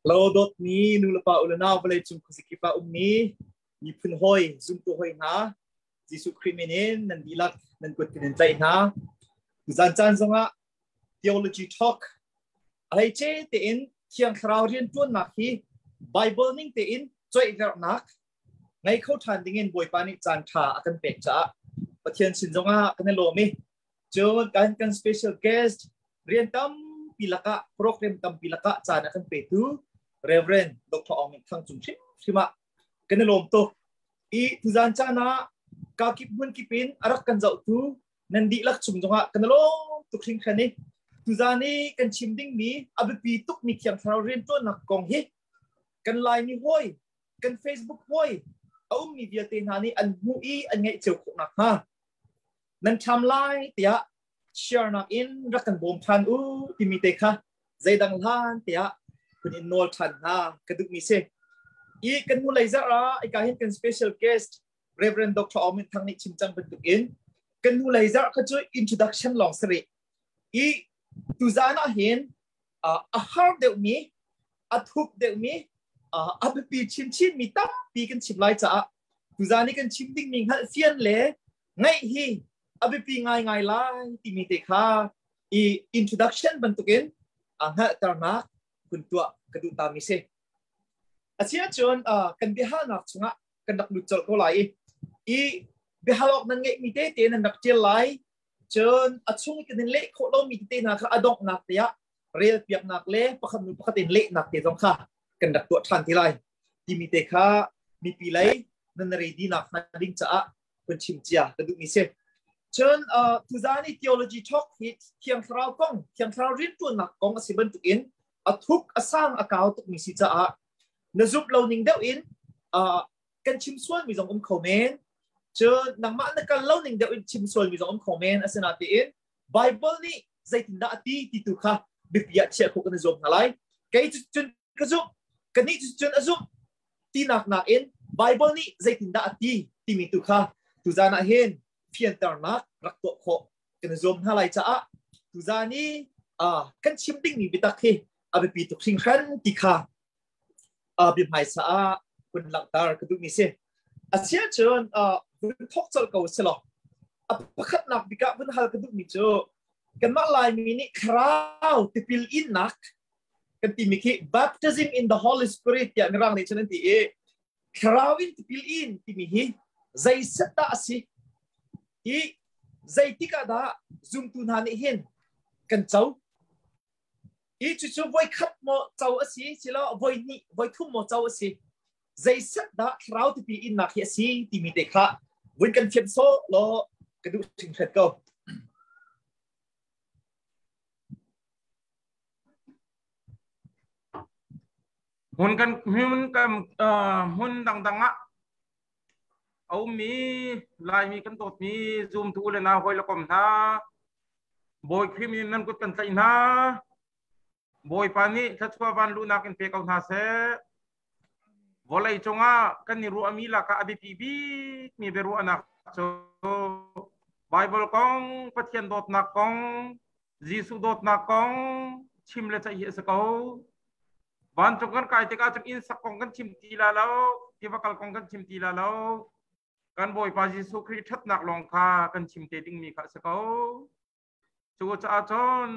Kalau dot ni nulapa ulana balai cum kusikipa ni ni pun hoi zum tu hoi na jisu kriminin nan dilak nan kut kinin tlai na zan zonga theology talk ai che te in thiang khrau rian tuan nak hi Bible ning te in choi gar nak ngai khau than dingin boi pani chan tha akan pek cha pathian sin zonga kan lo mi jo kan special guest rian tam pilaka program tam pilaka chan akan pe tu Reverend Dr. Ong Thang Chung Chim Sima kan lo to I tuzan chana ka kip hun kipin arak kan zau tu nan di lak chung zonga kan lo tu khing khani tuzani kan chimding mi abipi tuk mi kyang thrau rian to nak kong hi kan line ni hoi kan Facebook hoi mi via te nani an hui an ngai cheu khok nak ha nan tham lai tia share nak in rakan bom than timi te kha zaidang han tia kun in nol than ha kaduk mi se I kan mulai zara I kahin kan special guest Reverend Dr. Omin Thang ni chimchang bentuk in kan mulai zara ka joy introduction long seri I tuzana hin a har deu mi a thup deu mi abipi chin mi tam pi kan chim lai cha tuzani kan chim ding ning hal fian le ngai hi abipi ngai lai ti mi te kha I introduction bentukin ha tarna kun tua kadu ta mi se asia chon kan bihal nak chunga kan dak lu chol ko lai I bihalok nan ngai mi te nan dak chel lai chon achung kan le kho lo mi te na kha adok nak ya real piak nak le pakhatin le nak te jong kha kan dak tua than ti lai ti mi te kha mi pi lai nan ready nak na ding cha kun chim chia kadu mi se chon tuzani theology talk hit thiang thrau kong thiang thrau rin tu nak kong asiban tu in athuk asang akaw tuk mi si cha nazup lo ning deu in kan chim suan mi jong comment chon nang ma na kan lo ning deu in chim suan mi jong comment asana ti in Bible ni zaitin da ti tu kha bipia che ko kan zom halai kai chun ka zup kan ni chun azup ti nak na in Bible ni zaitin da ti mi tu kha tuzana hen phiền tar na rak to kho kan zom halai cha tuzani kan chim ding ni bitak hi abipi tuk sing khan ti kha bi mai sa kun lak tar ka du mi se asia chon kun thok chal ko selo pakhat nak bika bun hal ka du mi cho kan ma lai mi ni khrau ti pil in nak kan ti mi ki baptism in the Holy Spirit ya ngrang ni chen ti khrau in ti pil in ti mi hi zai sata asi I zai tika da zum tu na ni hin kan chau I chu voi khat mo chau asi chilo voi thum mo chau asi zai sat da krau ti pi in na khi asi ti mi te kha win kan phim so lo ka du thing khat ko hun dang dang mi lai mi kan tot mi zoom tu le na hoi la kom na boy khim in nan kut kan tlai na boy pani thachwa van lu na kan pe kau na se volai chonga kan ni ru amila ka abi pi bi mi beru anak so Bible kong pathian dot na kong Jisu dot na kong chim le chai se ko van chongan kai te ka chung in sak kong kan chim ti la lo ti vakal kong kan chim ti la lo kan boy pa Jisu Christ that nak long kha kan chim te ding mi kha se ko chu cha chon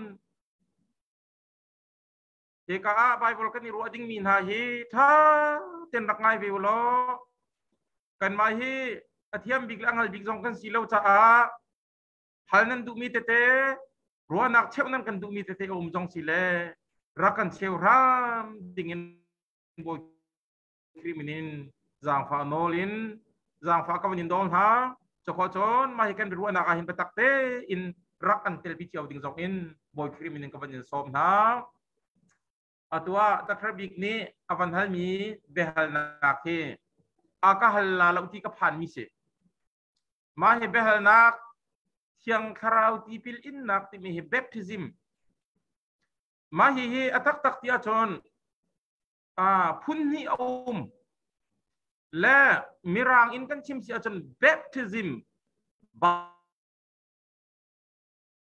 te ka Bible kan ni ru ding min ha hi tha ten rak ngai vi lo kan mai hi athiam big lang hal big jong kan silo cha hal nan du mi te ru nak cheu nan kan du mi te jong sile rakan cheu ram dingin boy kriminin jang fa nolin jang fa kawanin dong ha chokho chon mai kan ru nak ahin patak te in rakan tel bi chiao ding jong in boy kriminin kawanin som na atua tatrabik ni avan hal mi behal nak he aka hal la lauti ka phan mi se ma he behal nak thiang kharau ti pil in nak ti mi he baptism ma hi atak tak tia chon phun hi la mirang in kan chim si chon baptism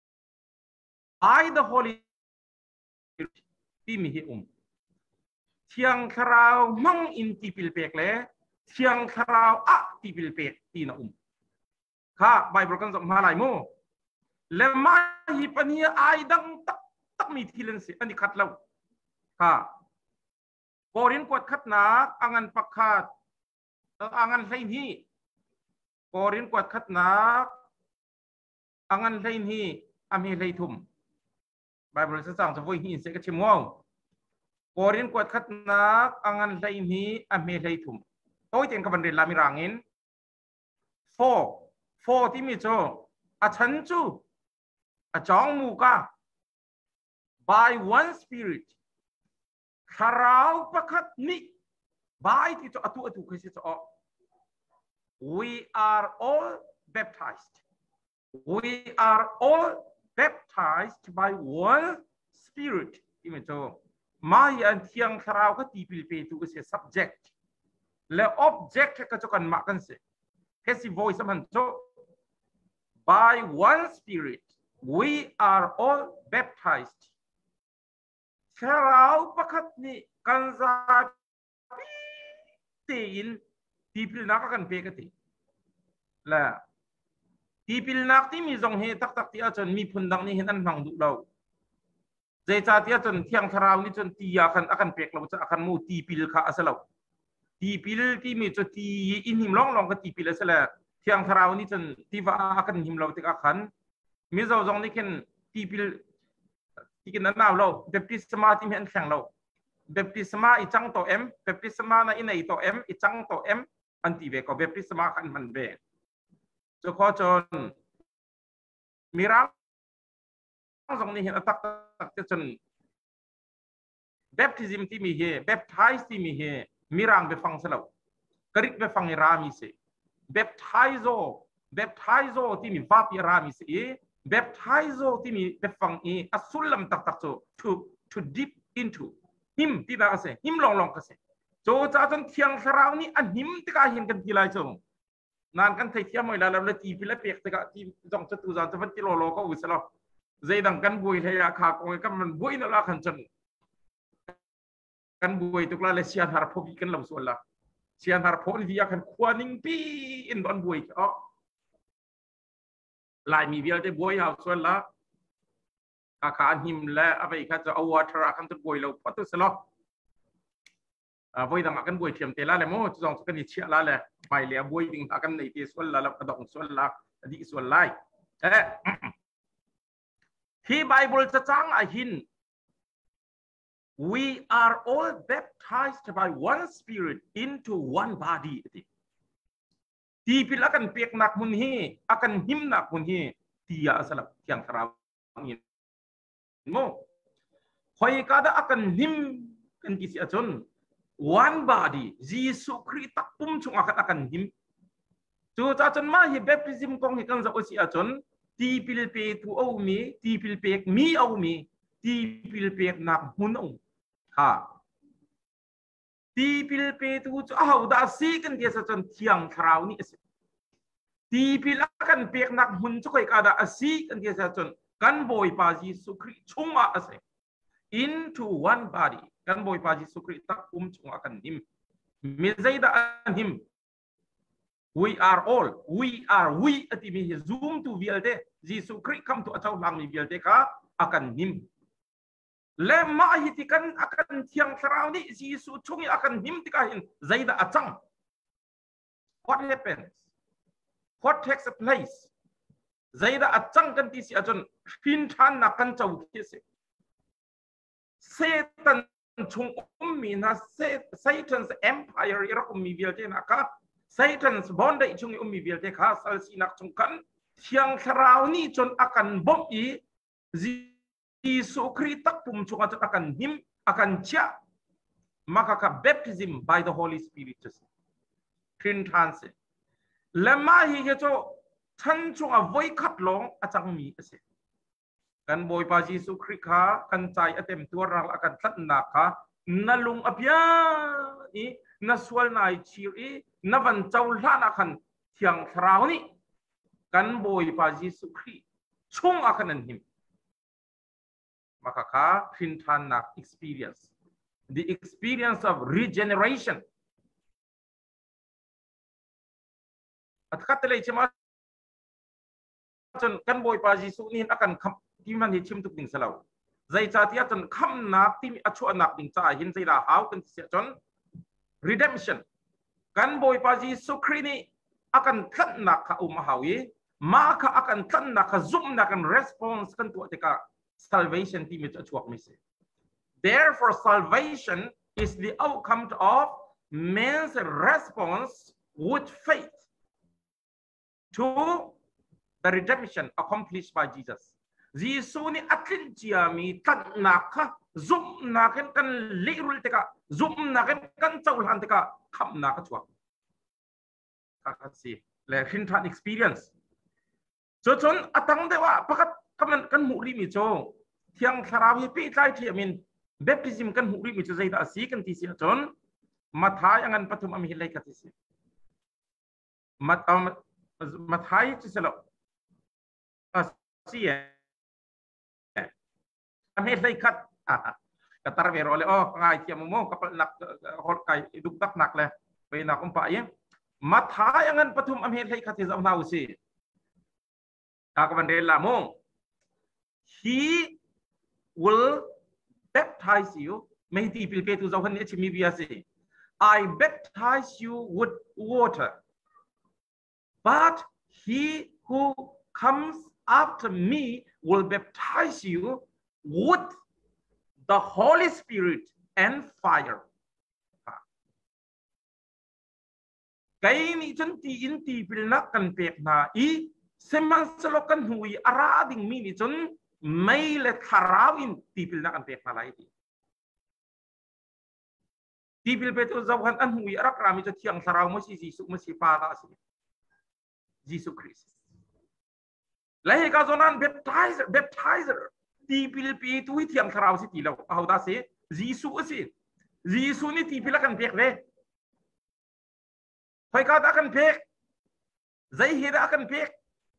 by the Holy Spirit pi mi hi เทียงคราวมั่งอินตีปิลเปกเลยเทียงคราวอะตีปิลเปกตีนะข้าไบเบิลกันสมาลายโมและมาฮิปนีไอดังตักมีทีเลนสิอันนี้ขัดเราข้าโกรินกวดขัดนักอังันปักขัดอังันไลน์ฮีโกรินกวดขัดนักอังันไลน์ฮีอเมไลทุมไบเบิลสั่งจะพูดฮีเสกชิมวงโกรินกวดขัดนักอังันไลน์ฮีอเมไลทุมโต้ยเจนกับบันเดลลามิรางอินโฟที่มีโจอาชันจูอาจองมูกา by one spirit คาราวประคัดนี้ by ที่โจอตุคือสิโจ we are all baptized we are all baptized by one spirit ที่มีโจมาอย่างเทียงคาราวก็ตีปิลเปตุก็เสีย subject และ object ก็จะกันมากันเสีย passive voice มันโจby one spirit we are all baptized คราวประคัดนี้กันซาตีนที่พิลนักกันเปกันทีและที่พิลนักที่มีทรงเหตุตักที่อาจารย์มีพุนดังนี้เห็นอันฟังดูเราใจจ่าที่อาจารย์เที่ยงคราวนี้จนตีอากันเปกเราจะอากันมูตีพิลข้าอาศัยเราตีพิลที่มีจุดตีอินหิมลองกับตีพิลอาศัยแล้วเที่ยงคราวนี้จนที่ว่าอากันหิมเราติดอากันมีเราตรงนี้กันที่พิลที่กันนั้นเราเบปติสมาที่มีอันแข็งเราเบปติสมาอีจังตัวเอ็มเบปติสมาในอินไอตัวเอ็มอีจังตัวเอ็มอันที่เบก็เบปติสมากันมันเบจะขอจนมีร่างตรงนี้เห็นตักจะจนเบปติซิมที่มีเฮเบปไทส์ที่มีเฮมีร่างไปฟังสลับกริบไปฟังรามีเสเบปไทโซที่มีฟาปิรามิสีเบปไทโซที่มีเบปฟังอีอัสุลลัมตักโจ to deep into him ที่น่าเสหิมลองกันเสโจจ้าจนเที่ยงคราวนี้อันหิมที่การเห็นกันทีไรจงนานกันไทยเที่ยงไม่ละแล้วตีพิลเปียกที่ก็ที่จงจะตูจานจะพันกิโลโลก็อุศลใจดังกันบุยเฮียขาคงกันมันบุยนั่นละขันจนกันบุยตุกลาเลเซียนฮาร์พบีกันลำส่วนละเซียนฮาร์พนี่ที่อยากกันควานิงปีอินดอนบุยอ๋อลายมีเวลได้บุยเอาส่วนละข้าหิมและอะไรข้าจะเอาวอเตอร์กันตุบุยเราพัตุสลบบุยดังกันบุยเทียมเตล่าเลยโม่จงกันอิเชียล่าเลยไปเลยบุยดิ่งกันในที่ส่วนละแล้วกระดองส่วนละดีส่วนไล่ที่ไบเบิลจะจ้างไอหิน we are all baptized by one spirit into one body ที่พิลากันเปียกหนักมุนฮีอากันหิมหนักมุนฮีที่ยาสลับเที่ยงคราวนี้โม่คอยกาดอากันหิมกันกิสิอาจน one body ยิสุคริสต์ปุ่มชงอากันหิมจู่จ้าจนมาฮีเบปติซิมกงฮีกันจะอุสิอาจนที่พิลเปตุเอามีที่พิลเปกมีเอามีที่พิลเปกหนักมุนเอาค่ะที่พิลเปตุจะเอาดาซีกันที่จะจนเที่ยงคราวนี้ที่พิลกันเปียกหนักมุนจะคอยกาดาซีกันที่จะจนกันบอยปาจิสุคริชุ่มอาเซ into one body กันบอยปาจิสุคริตักชุ่มอากันหิมมิใจดาอันหิม we are we อติมีซูมtuวิลเดจิสุคริคำตัวเจ้าลังมีวิลเดค่ะอากันหิมและมาฮิติกันอากันเที่ยงคราวนี้จิสุชุ่มอากันหิมที่กันใจดาอัจัง what happens what takes place ใจดาอัจังกันที่สิอาจนพินทันนักกันเจ้าที่สิเซตันชงมีนะSatan's empire รักมีวิลเดนะคะSatan's bond ชงมีวิลเดค่ะสัลสีนักชงกันเที่ยงคราวนี้จนอากันบ่มอีจิสุคริสต์ปุ่มชงอากันหิมอากันเจ้ามาค่ะ baptism by the Holy Spirit พินทันสิและมาฮีเจ้าฉันชงเอาไว้ขัดลงอาจารย์มีเสกันบอยปาจิสุคริคากันใจเต็มตัวเราอากันทัดนักค่ะนั่ลุงอภิญาอีนั่สวลนายชีรีนั่วันเจ้าล้านอากันเที่ยงคราวนี้กันบอยปาจิสุคริชงอากันนั่นหิมมาค่ะพินทันนัก experience the experience of regeneration. At katalay chima chon kan boy pa Jisu ni akan ti man hi chim tuk ding salaw. Zai cha tia chon kham nak ti achu anak ding cha hin zai la haw kan sia chon redemption. Kan boy pa Jisu Krini akan kan nak ka umahawi maka akan kan nak ka zoom nak kan response kan tu tika salvation ti mi chuak mi se. Therefore salvation is the outcome of man's response with faith to the redemption accomplished by Jesus. Jisu ni atlin jiami kan naka zoom nakan kan lirul tika zoom nakan kan chawlan tika kham naka chuak. Kakasi le hintan experience. So chon atang dewa pakat kaman kan muri mi cho thiang tharawi pi tai thi amin baptism kan muri mi cho zai da si kan ti sia chon mathai angan pathum am hilai ka ti si mathai chi selo si am hilai kat katar ve role oh ngai ti mo kapal nak hot kai duk tak nak le pe na kum pa ye mathai angan pathum am hilai ka ti zam nau si he will baptize you. I baptize you with water, but he who comes after me will baptize you with the Holy Spirit and fire. Kay ni chun ti in ti pilnak kan pek na I Seman selokan hui arading mini chun may let harawin tipil na kan pek na laiti. Tipil betul zawan an hui arak rami cho tiang saraw mo si Jisu mo si para si Jisu Christ. Lahi ka zonan baptizer tipil pi tu tiang saraw si tilaw. Ahaw da si Jisu si Jisu ni tipil kan pek ve. Hoy ka da kan pek. Zai hira kan pek.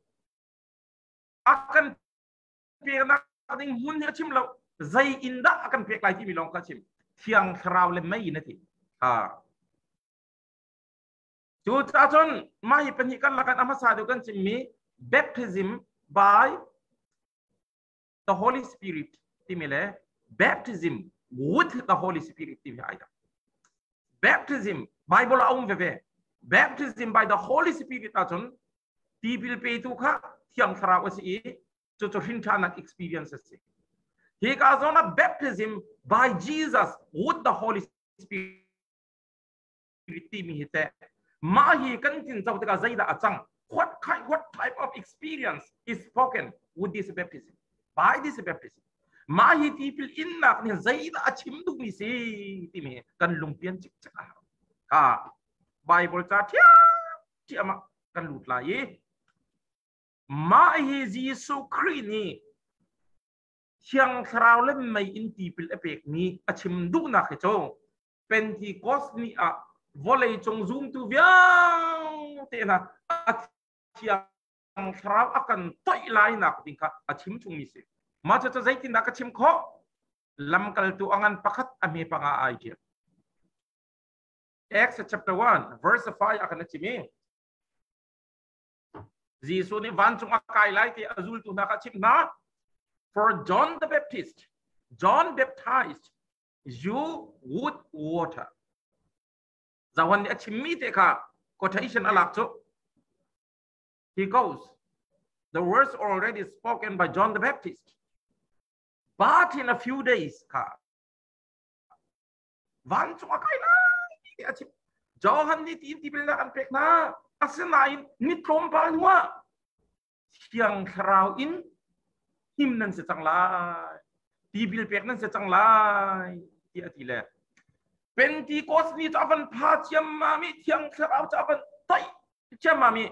Akan pek nak ding hun ya chim lo zai inda akan pek lai ti mi long ka chim thiang khrau le mai na ti chu ta chon mai pani kan la kan amasa do kan chim mi baptism by the Holy Spirit ti mi le baptism with the Holy Spirit ti mi aida baptism Bible aum ve baptism by the Holy Spirit ta chon ti bil pe tu kha thiang khrau si to hintanak experiences. He goes on a baptism by Jesus with the Holy Spirit. Mahi kantin zau tika zaida achang. What type of experience is spoken with this baptism? By this baptism. Mahi tipil innak ni zaida achim du mi si timi kan lumpian chik chak. Bible cha tia ma kan lut la ye. Mahi Jisu Krini Siang Sarau le mai in tipil epek ni achim du na khecho Pentecost ni a volei chong zoom tu viang te na siang Sarau akan toi lai na tingka achim chung mi se ma cha zai tin na ka chim kho lam kal tu angan pakhat ame panga ai dia Acts chapter 1 verse 5 akan chimi Jisu ni van chung akai lai ti azul tu na ka chim na for John the Baptist John baptized you with water zawan ni chimmi te ka quotation alak cho he goes the words are already spoken by John the Baptist but in a few days ka van chung akai lai ti achim Johan ni ti bil na kan pek na Asinain ni trompa nuwa siang kharau in him nan se chang lai ti bil pek nan se chang lai ti ati le Pentecost ni chavan pha chiam mami thiang kharau chavan tai chiam mami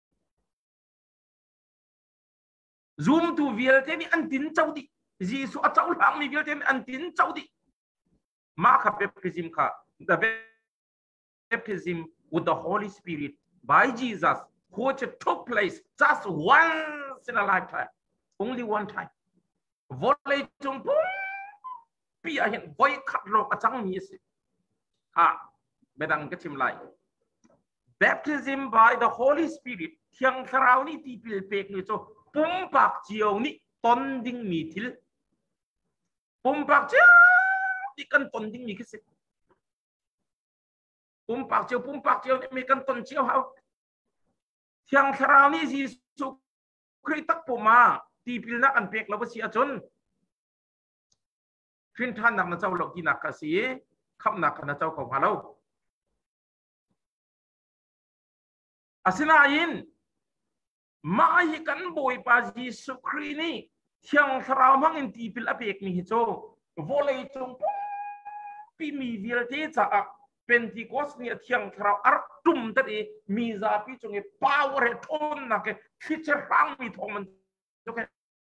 zoom tu vial te ni an tin chau di Jisu a chau lang mi vial te an tin chau di ma kha baptism kha the baptism with the Holy Spirit by Jesus, which took place just once in a lifetime, only one time. ปีเห็นไว้ขัดโลกอาจังมีสิเบดังก็ชิมไล baptism by the Holy Spirit เที่ยงคราวนี้ที่เปลี่ยนนี่โจปุ่มปากเจียวนี่ต้นดิ้งมีทิลปุ่มปากเจียวนี่กันต้นดิ้งมีกี่สิปุ่มปากเจียวนี่มีกันต้นเจียวเขาเที่ยงคราวนี้สิสุคริตักปุ่มมาที่เปลี่ยนนักอันเปลี่ยนแล้วก็เสียจนขึ้นท่านนักนะเจ้าหลอกที่นักกะสีคำนักนะเจ้าของพาเราอาศิลายินมาให้กันบ่อยปาจีสุครีนี่เที่ยงคราวมั่งอินทีพิลาเบกมีโจวอลเลยจงปีมีวิลเทจ่าเป็นที่กอสเนี่ยเที่ยงคราวอัดตุ่มตัดเอมีซาพิจงเอปาวเรทอนนักคิดจะรังมีทองมันโอเค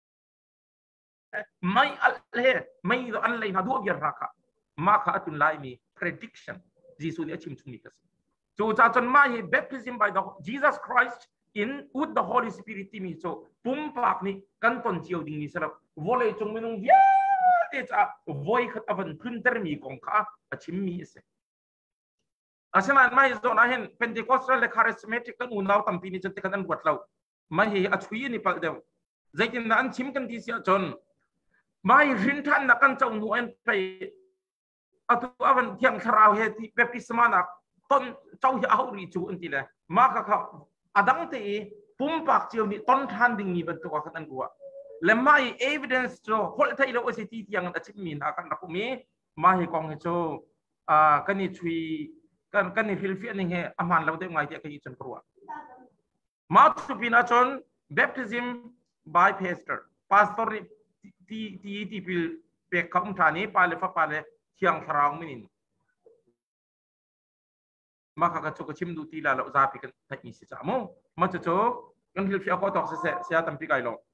ไม่อะไรไม่ตัวอันเลยนะดูเยอะรักะมาข้าตุนไลมี prediction จีสุเนี่ยชิมชุนิกัสโจจ่าจนมาให้ baptism by the Jesus Christ in with the Holy Spirit ที่มีโจปุ่มปากนี่กันต้นเจียวดิ่งนี่สำหรับวอลเลยจงไม่ต้องเยอะเดจ้าวอยขัดอวันพื้นเตอร์มีของข้าชิมมีเสอาเช่นนั้นไม่โจนะเห็นเป็นที่คอสและคาริสเมติกกันอุ่นเราตั้มปีนี้จนที่กันบวชเราไม่ให้อชุยนี่ปักเดียวใจกินนั้นชิมกันที่เสียจนไม่รินท่านนักกันเจ้าหนุ่มไปเอาตัววันเที่ยงคราวเหตุแบบพิสมานักต้นเจ้าอย่าเอารีจูอันที่เลยมาเขาอดังที่ปุ่มปากเจียวนี่ต้นท่านดิ่งมีเป็นตัวกันกัวและไม่ evidence โจคนไทยเราสิที่ยังอาชีพมีนักกันนักมีมาให้กองให้โจกันนี่ช่วยกันนี่ฟิลฟิลนี่เหอามันเราได้ไงที่กันยี่จนกลัวมาสุพินาชน baptism by pastor ที่ฟิลเปกคำฐานี้ไปเลยฟ้าไปเลยเที่ยงคราวไม่นินมาข้าก็จะชิมดูทีละเราจะพิกันทักนี้สิจ้าโมมาจะโจกันฟิลฟิลก็ต้องเสียตั้งปีไกลลง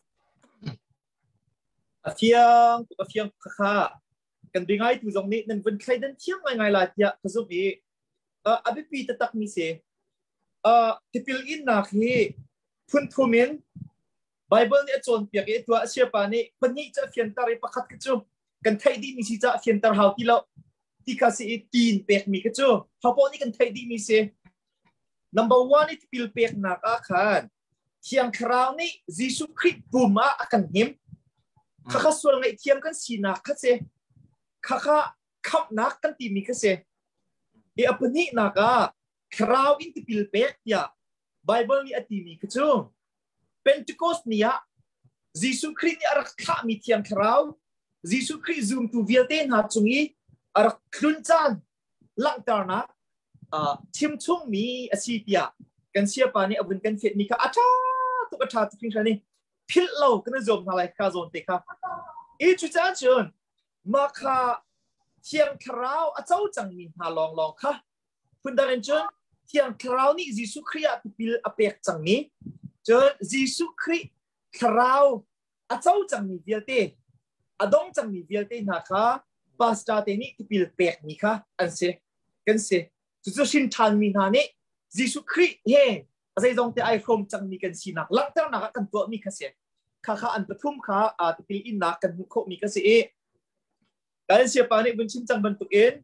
เที่ยงข้ากันเป็นไงตัวตรงนี้นั่นเป็นใครเดินเที่ยงไงล่ะที่กระสุนนี้อภิปีตตักมีเสียที่พิลอินนักฮีพุ่นทุ่มินไบเบิลเนี่ยจนเปียกตัวเชื่อปานี่ปนิจะเขียนตาริปขัดกระจุกันไทยดีมีสิจะเขียนตาหาวที่เราที่กาสีตีนเปียกมีกระจุเขาบอกนี่กันไทยดีมีเสีย number one นี่ที่พิลเปียกนักอาคารเที่ยงคราวนี้ยิสุคริสต์บุมาอากันหิมข้าส่วนไงเทียมกันสีนักข้าเสียข้าขับนักกันตีมีข้าเสียอปนินักคราวอินที่พิลเปียกเนี่ยไบเบิลนี่อตีมีกระจุเป็นจุดนี้ยิสุคริสต์นี่รักข้ามีเทียงคราวยิสุคริสต์ซูมตัววิลเตนหาจงอีรักคลุนจันหลังจากนั้นทีมช่วงมีอาชีพกันเชียร์ปานี่เอาเป็นกันเฟดมีค่ะอาชาตุกอาชาตุกพิงชันนี่พิลโลกันจะจมอะไรข้าโซนเตะค่ะจุดจ้าจนมาค่ะเทียงคราวอาเจ้าจังมีหาลองค่ะคุณดารินจนเทียงคราวนี่ยิสุคริสต์พิลอเปกจังนี้จนยิสุคริสต์คราวอาเจ้าจังมีวิลเตอดงจังมีวิลเตนะคะบาสตาเตนี่ที่พิลเปกมีค่ะอันเสกันเสจุดชินทันมีนานี่ยิสุคริสต์เฮอะไรตรงที่ไอโฟมจังมีกันสินักหลังจากนั้นกันตัวมีค่ะเสข้าอันปฐุมข้าที่พิลอินนักกันโคมีค่ะเสการเสียปานี่เป็นชินจังบรรทุกเอง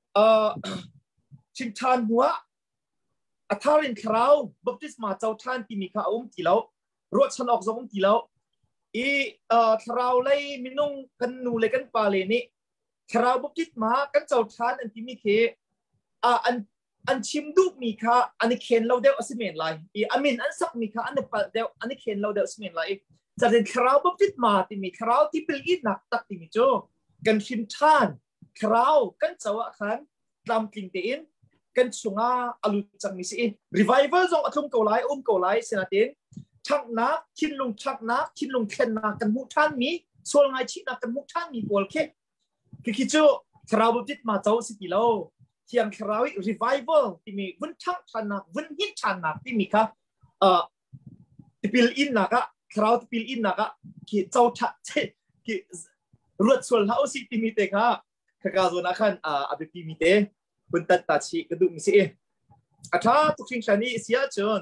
ชินทันหัวอัฐารินคราวบัพติศมาเจ้าท่านที่มีข้าที่แล้วรถฉันออกจากที่แล้วคราวเลยมินุ่งกันนูเลยกันปาเลนี่คราวบัพติศมากันเจ้าท่านอันที่มีเคอันชิมดูมีข้าอันนี้เข็นเราเดียวอสิเมนไลอันมินอันสักมีข้าอันนี้เดียวอันนี้เข็นเราเดียวอสิเมนไลจะเป็นคราวบัพติศมาที่มีคราวที่เป็นอินนักตักที่มีโจกันชินท่านคราวกันเจ้าขันตามกินเตียนกันชงอาลุจังมิสิรีไวเวอร์จงอัตุมเกาไลเกาไลเสนาเตียนชักนักชินลงชักนักชินลงเข็นนักกันมุท่านมีส่วนไงชินักกันมุท่านมีบอลเคคือคิดโจคราวบัพติศมาเจ้าสิกิโลเที่ยงคราวรีไวเวอร์ที่มีวันชักชันนักวันฮิตชันนักที่มีค่ะที่พิลอินนักคราวที่พิลอินนักคือเจ้าทัดคือรถส่วนเขาสิที่มีเตะค่ะข้าก็ส่วนนักขันอภิพิมีเตะคุณตัดตัดชีกระดูกมิสิถ้าทุกสิ่งชนิดเสียจน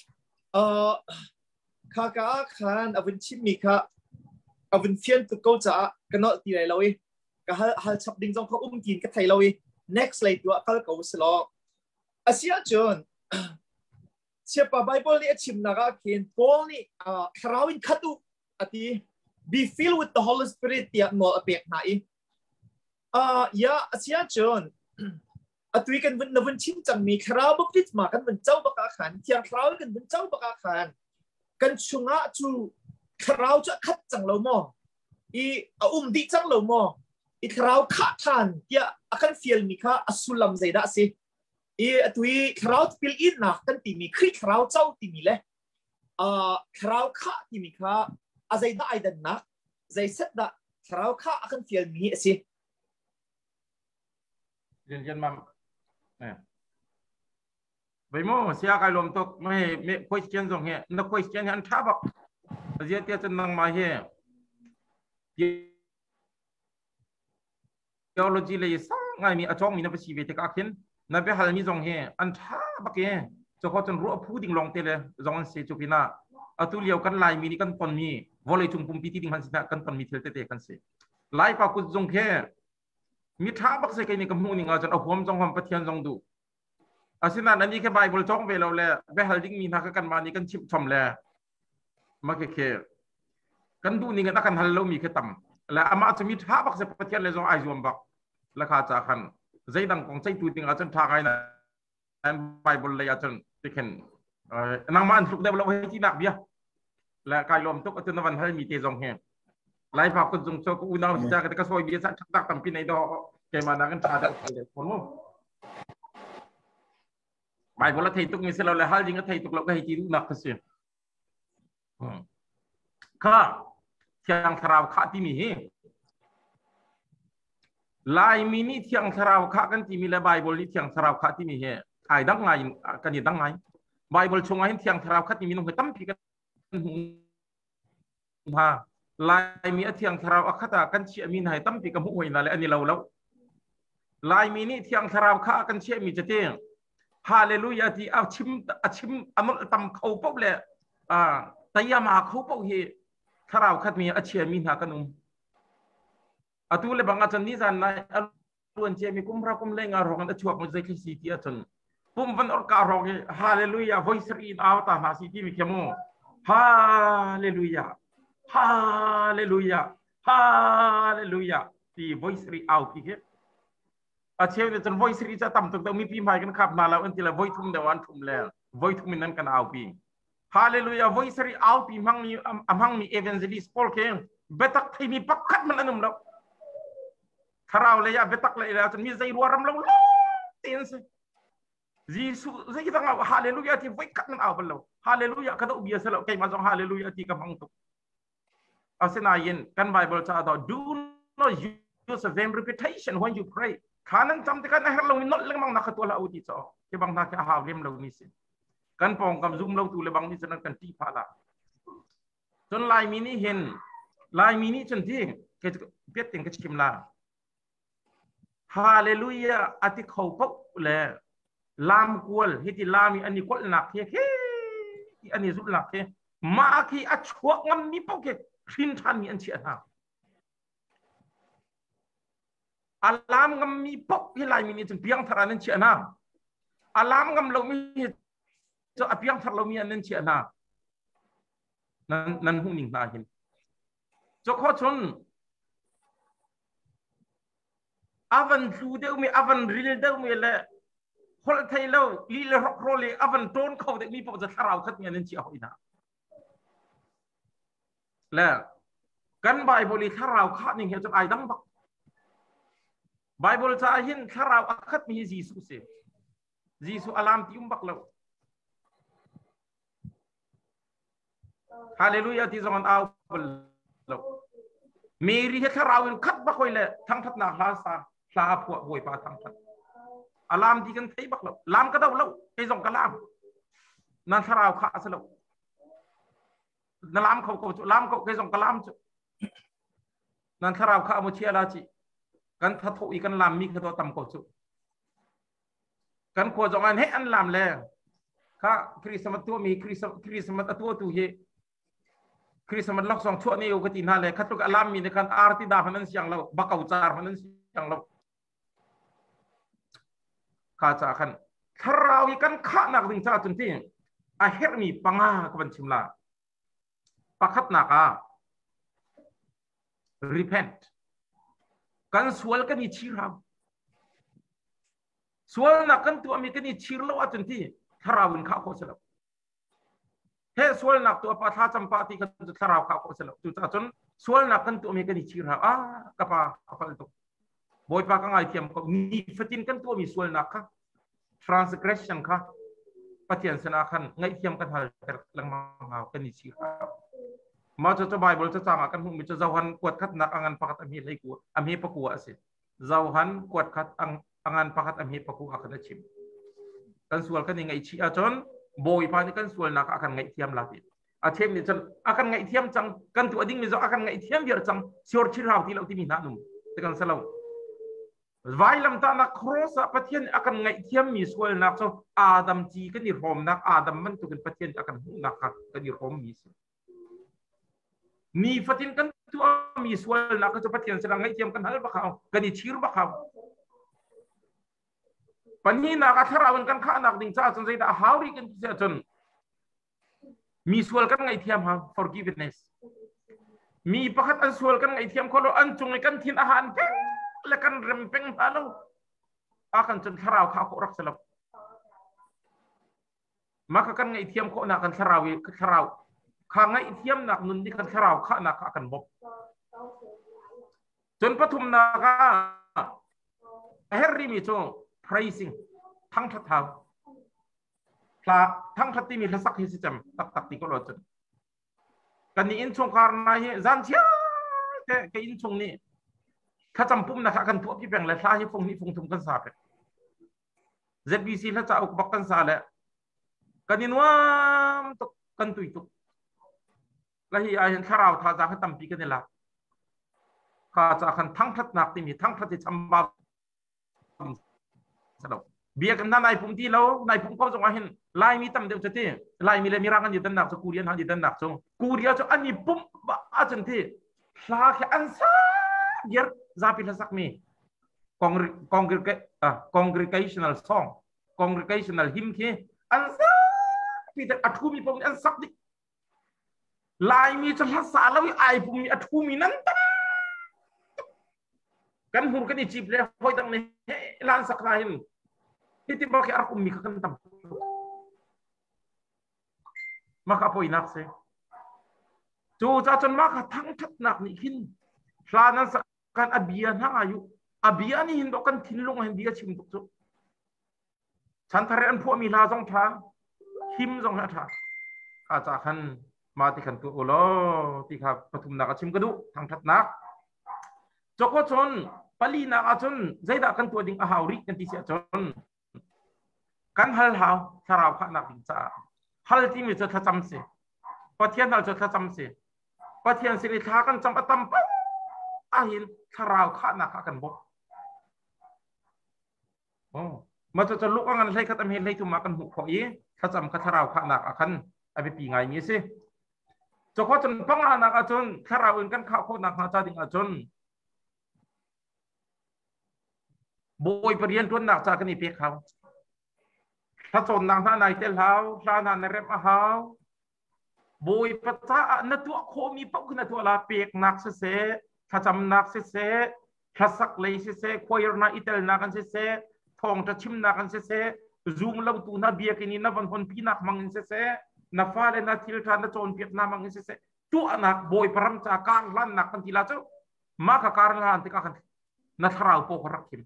ข้าก็ขันอวินชิมีค่ะอวินเฟียนตุกเจ้ากันนอตีไรเราก็ฮัลชับดิ้งจงเขากินก็ไทยเราอี next เลยตัวก็เขาสลออาเซียจนเชื่อป่ะไบเบิลนี่ชิมนักเขียนพอลนี่คราวอินขัดุอธิ be filled with the Holy Spirit ที่นอเปียกไหนยาอาเซียจนตุยกันวันชิมจังมีคราวบุกติดมากันวันเจ้าบักอาขันเที่ยงคราวกันวันเจ้าบักอาขันกันชุงะจูคราวจะคัดจังเราหมออีดิจังเราหมออีคราวขัดทันเที่ยอากันฟิลมีค่ะอสุลัมใจได้สิอีตุยคราวฟิลอินนะกันตีมีคริคราวเจ้าตีมีเลยคราวขัดตีมีค่ะอาใจได้ดันนะใจเสร็จได้คราวขัดอากันฟิลมีสิเรียนมาไปโม่เสียกายลมตกไม่question ตรงนี้นัก question อันท้าบอกเสียเตี้ยจนนั่งมาเหี้ย theology เลยสังไงมีอจงมีนับชีวิตก็ขึ้นนับไปหามีตรงนี้อันท้าบอกเองจะเขาจนรู้พูดดิ่งลงเตเลยตรงนั้นเสียจุกินะอัตุเลียวกันลายมีนี่กันตอนมีวอลเลยจุ่มปุ่มพิธีดิ่งพันสินะกันตอนมีเทลเตกันเสียลายปากุจงแค่มีท้าบักเสกนี่กับหูนี่เอาจนเอาผมจงความปฏิญาณจงดูอาศัยนั้นนี่แค่ไบเบิลจ้องไปเราแหละไปหาดิ้งมีนักกันมานี่กันชิมชมแหละมาแค่กันดูนี่กันนักกันฮัลโหลมีแค่ต่ำและอามาจะมีท้าบักเสกปฏิญาณเลยจงไอจวมบักราคาจากขันใจดังของใจตัวจริงอาจารย์ทางไงนะไบเบิลเลยอาจารย์ที่เห็นนางมันสุกเดบเราให้ที่นักเบียและกายลมทุกอาจารย์วันให้มีเตจงเฮไล่ภาพคนจงโชกุนาวที่จะกันก็สวยเบียสักตักตั้มปีในดอกแกมานักกันชาดเลยคนนู้นไบเบิลไทยตุกมิเสเราเลยฮัลจิงก็ไทยตุกเราก็ให้จีรุนักเสียข้าเที่ยงคราวข้าที่มีลายมินิเที่ยงคราวข้ากันที่มีและไบเบิลนี่เที่ยงคราวข้าที่มีไอ้ดังไงกันยังดังไงไบเบิลชงไงเที่ยงคราวข้าที่มีนุ่งตั้มปีกันฮะลายมีเที่ยงคราวข้าตากันเชี่ยมีไหนตั้มปีกันหุ่ยนั่นแหละอันนี้เราแล้วลายมินิเที่ยงคราวข้ากันเชี่ยมีจะเที่ยงฮาเลลูยาที่เอาชิมอันนั้นตั้มเขาปุ๊บเลยแต่ยามาเขาปุ๊บเฮคราวข้ามีเชี่ยมีหากันนุ่มatu le banga chan ni san nai alun che mi kum ra kum le nga ro kan chuak mo zai khi si ti chan pum van or ka ro ge hallelujah voice in out ta na si ti mi khemo hallelujah hallelujah hallelujah ti voice out ki ke a che ne chan voice cha tam tok mi pi mai kan khap na la an ti la voice thum de wan thum le voice thum nan kan au pi hallelujah voice out pi mang mi evangelist Paul ke betak thai mi pakkat man anum lo Karau le ya betak le ya mi zai ruaram lo tin se Jisu zai kita ngau haleluya ti vai kat man aw lo haleluya kada ubia selo kai ma jong haleluya ti ka bang tu asena yen kan bible cha do do not use a vain repetition when you pray kanan tam te kan her lo not lang mang nakatwa la uti so ke bang na ka ha lem lo ni se kan pong kam zoom lo tu le bang ni san kan ti pha la chon lai mini hen lai mini chon ti ke pet ting ka chim la Hallelujah อธิเขาพบเลยลามกวลฮิติลามีอันนี้กวลหนักเฮ้อันนี้สุดหนักเฮ้มาคีอัชวกงำมีพวกเกขึ้นทันมีอันเชียนะอัลลามงำมีพวกที่ลายมีนี่จนเพียงทารันเชียนะอัลลามงำเรามีจะเพียงทาเรามีอันนั้นเชียนะนั่นหูนิ่งตาเห็นจกข้อชนavan su de mi avan ril de mi le hol thai lo li le rok ro le avan ton khau de mi po za tharau khat mi nen chi hoina la kan bible tharau kha ning he ai dang bak bible cha hin tharau khat mi jisu se jisu alam ti bak lo hallelujah ti zaman au lo meri he tharau khat bak hoi le thang that na ha saลาพวกหวยปลาทางพันอารามดีกันไทยบักเราลามก็ได้เราไอ้ส่งกระลามนั่นทาราวขาสลบนั่นลามเขาจุลามเขาไอ้ส่งกระลามจุนั่นทาราวขาโมเชียราจิกันทัดทุอีกันลามมีคือตัวต่ำเขาจุกันขวดจงอันให้อันลามแล้วข้าคริสต์มาตัวมีคริสต์มาตัวตัวเฮคริสมันล็อกสองชั่วนี่ก็ตีน่าเลยคัดลูกอลามมีในการอาร์ติดาพันนั้นเสียงเราบักเอาจาร์พันนั้นเสียงเราข้าจะขันถ้าเราอีกันข้านักดึงชาจนที่อาเฮรมีปังอากับบัญชิมลาปักขัดนักrepent กันสวลกันอีชีราสวลนักกันตัวมีกันอีชีร์แล้วจนที่ถ้าเราเป็นข้าโคเสลเฮ้สวลนักตัวปะทาจำปาที่กันจะถ้าเราข้าโคเสลจุดจนสวลนักกันตัวมีกันอีชีรากับปะitu boy pa ka ngai tiam ko ni fatin kan tu mi sual nak ka transgression ka patian sana kan ngai tiam kan hal lang ma kan ni si ma cho bible cho chang kan hum mi cho zawhan kuat khat nak angan pakat am hi lai ku am hi paku ase zawhan kuat khat angan pakat am hi paku akan chim kan sual kan ngai chi a chon boy pa ni kan sual nak akan ngai tiam lati a them ni chan akan ngai tiam chang kan tu ading mi zo akan ngai tiam biar chang sior chi raw ti lo ti mi na num te kan salau vai lam ta na cross a pathian akan ngai thiam mi sual nak so adam chi kan ni rom nak adam man tu kan pathian akan hu nak kan ni rom mi ni fatin kan tu mi sual nak so pathian sedang ngai thiam kan hal ba khau kan ni chir ba khau pani na ka tharawan kan kha nak ding cha chon zai da hauri kan se chon mi sual kan ngai thiam ha forgiveness mi pakhat an sual kan ngai thiam kholo an chung kan thin ahan pe lekan rempeng halu akan cenderung tharau kau korak selap maka kan ngai tiam ko nak kan tharawi tharau kha ngai tiam nak nun di kan tharau kha nak akan bob jun pathum na ka herri mi cho praising thang thau pla thang thati mi lasak hi sistem tak ti ko lo chen kan ni in chung karna hi zan chia ke in chung niถ้าจำปุ่มนะครับกันพวกที่แบ่งและท่าที่ฟงนี่ฟงทุ่มกันสาบเลย ZBC ถ้าจะเอาบักกันสาแล้วกันยินว่าตุกันตุยตุแล้วที่อาเห็นข้าเราท่าจะให้ตั้มปีกันนี่ละข้าจะขันทั้งทัดหนักที่มีทั้งทัดที่จำบาปสนุกเบียกันท่านนายปุ่มที่แล้วนายปุ่มเขาจะมาเห็นลายมีตั้มเดียวจะที่ลายมีเลยมีร่างกันอยู่ด้านหนักจะกูเรียนหันอยู่ด้านหนักจงกูเรียนจะอันนี้ปุ่มบ้าจนที่พลาแค่อันซ่าเยอะZapi lasak mi congregational song congregational hymn ke ansa pita athumi pom ansak di lai mi cha hasa lawi ai pum mi athumi nan ta kan hur kan chip le hoi tang ne lan sak lain ti ba ke akum mi kan tam maka poi nak se chu cha chon maka thang that nak ni khin planan kan abian ha ayu abian ni hindo kan thinlung han dia chim tuk chu chan thare an phu mi la jong tha him jong ha tha ka cha khan ma ti khan tu ulo ti kha pathum na ka chim kadu thang that nak joko chon pali na ka chon zaida kan tu ding a hauri kan ti sia chon kan hal haw tharau kha na ding cha hal ti mi cha tha cham se pathian hal cha tha cham se pathian se ni tha kan cham atam pa ahin tharau kha na ka kan bo ma cha lu ka ngan lai khatam he lai tu ma kan hu kho yi kha cham ka tharau kha na ka kan abi pi ngai mi se joko chon panga na ka chon tharau in kan kha kho na kha cha ding a chon boy parian tuan nak cha kan ni pe khauถ้าชนนางท่านนายเตลฮาวท่านนายเรปฮาวบอยปัจจัยนัตัวโคมีปุ๊กนัตัวลาเปียกนักเสะถ้าจำนักเสะถ้าสักเลยเสะคอยร์นาอิตาลีนักเสะทองจะชิมนักเสะซูมเราตัวนับเบียกินีนับวันคนปีนักมังเสะนับฟ้าเลยนับทิลทานนับโจนเปียกนักมังเสะตัวนักบอยพรำจากการลั่นนักกันทีละเจ้ามากการลั่นที่กันนัทราวโปกรักขิม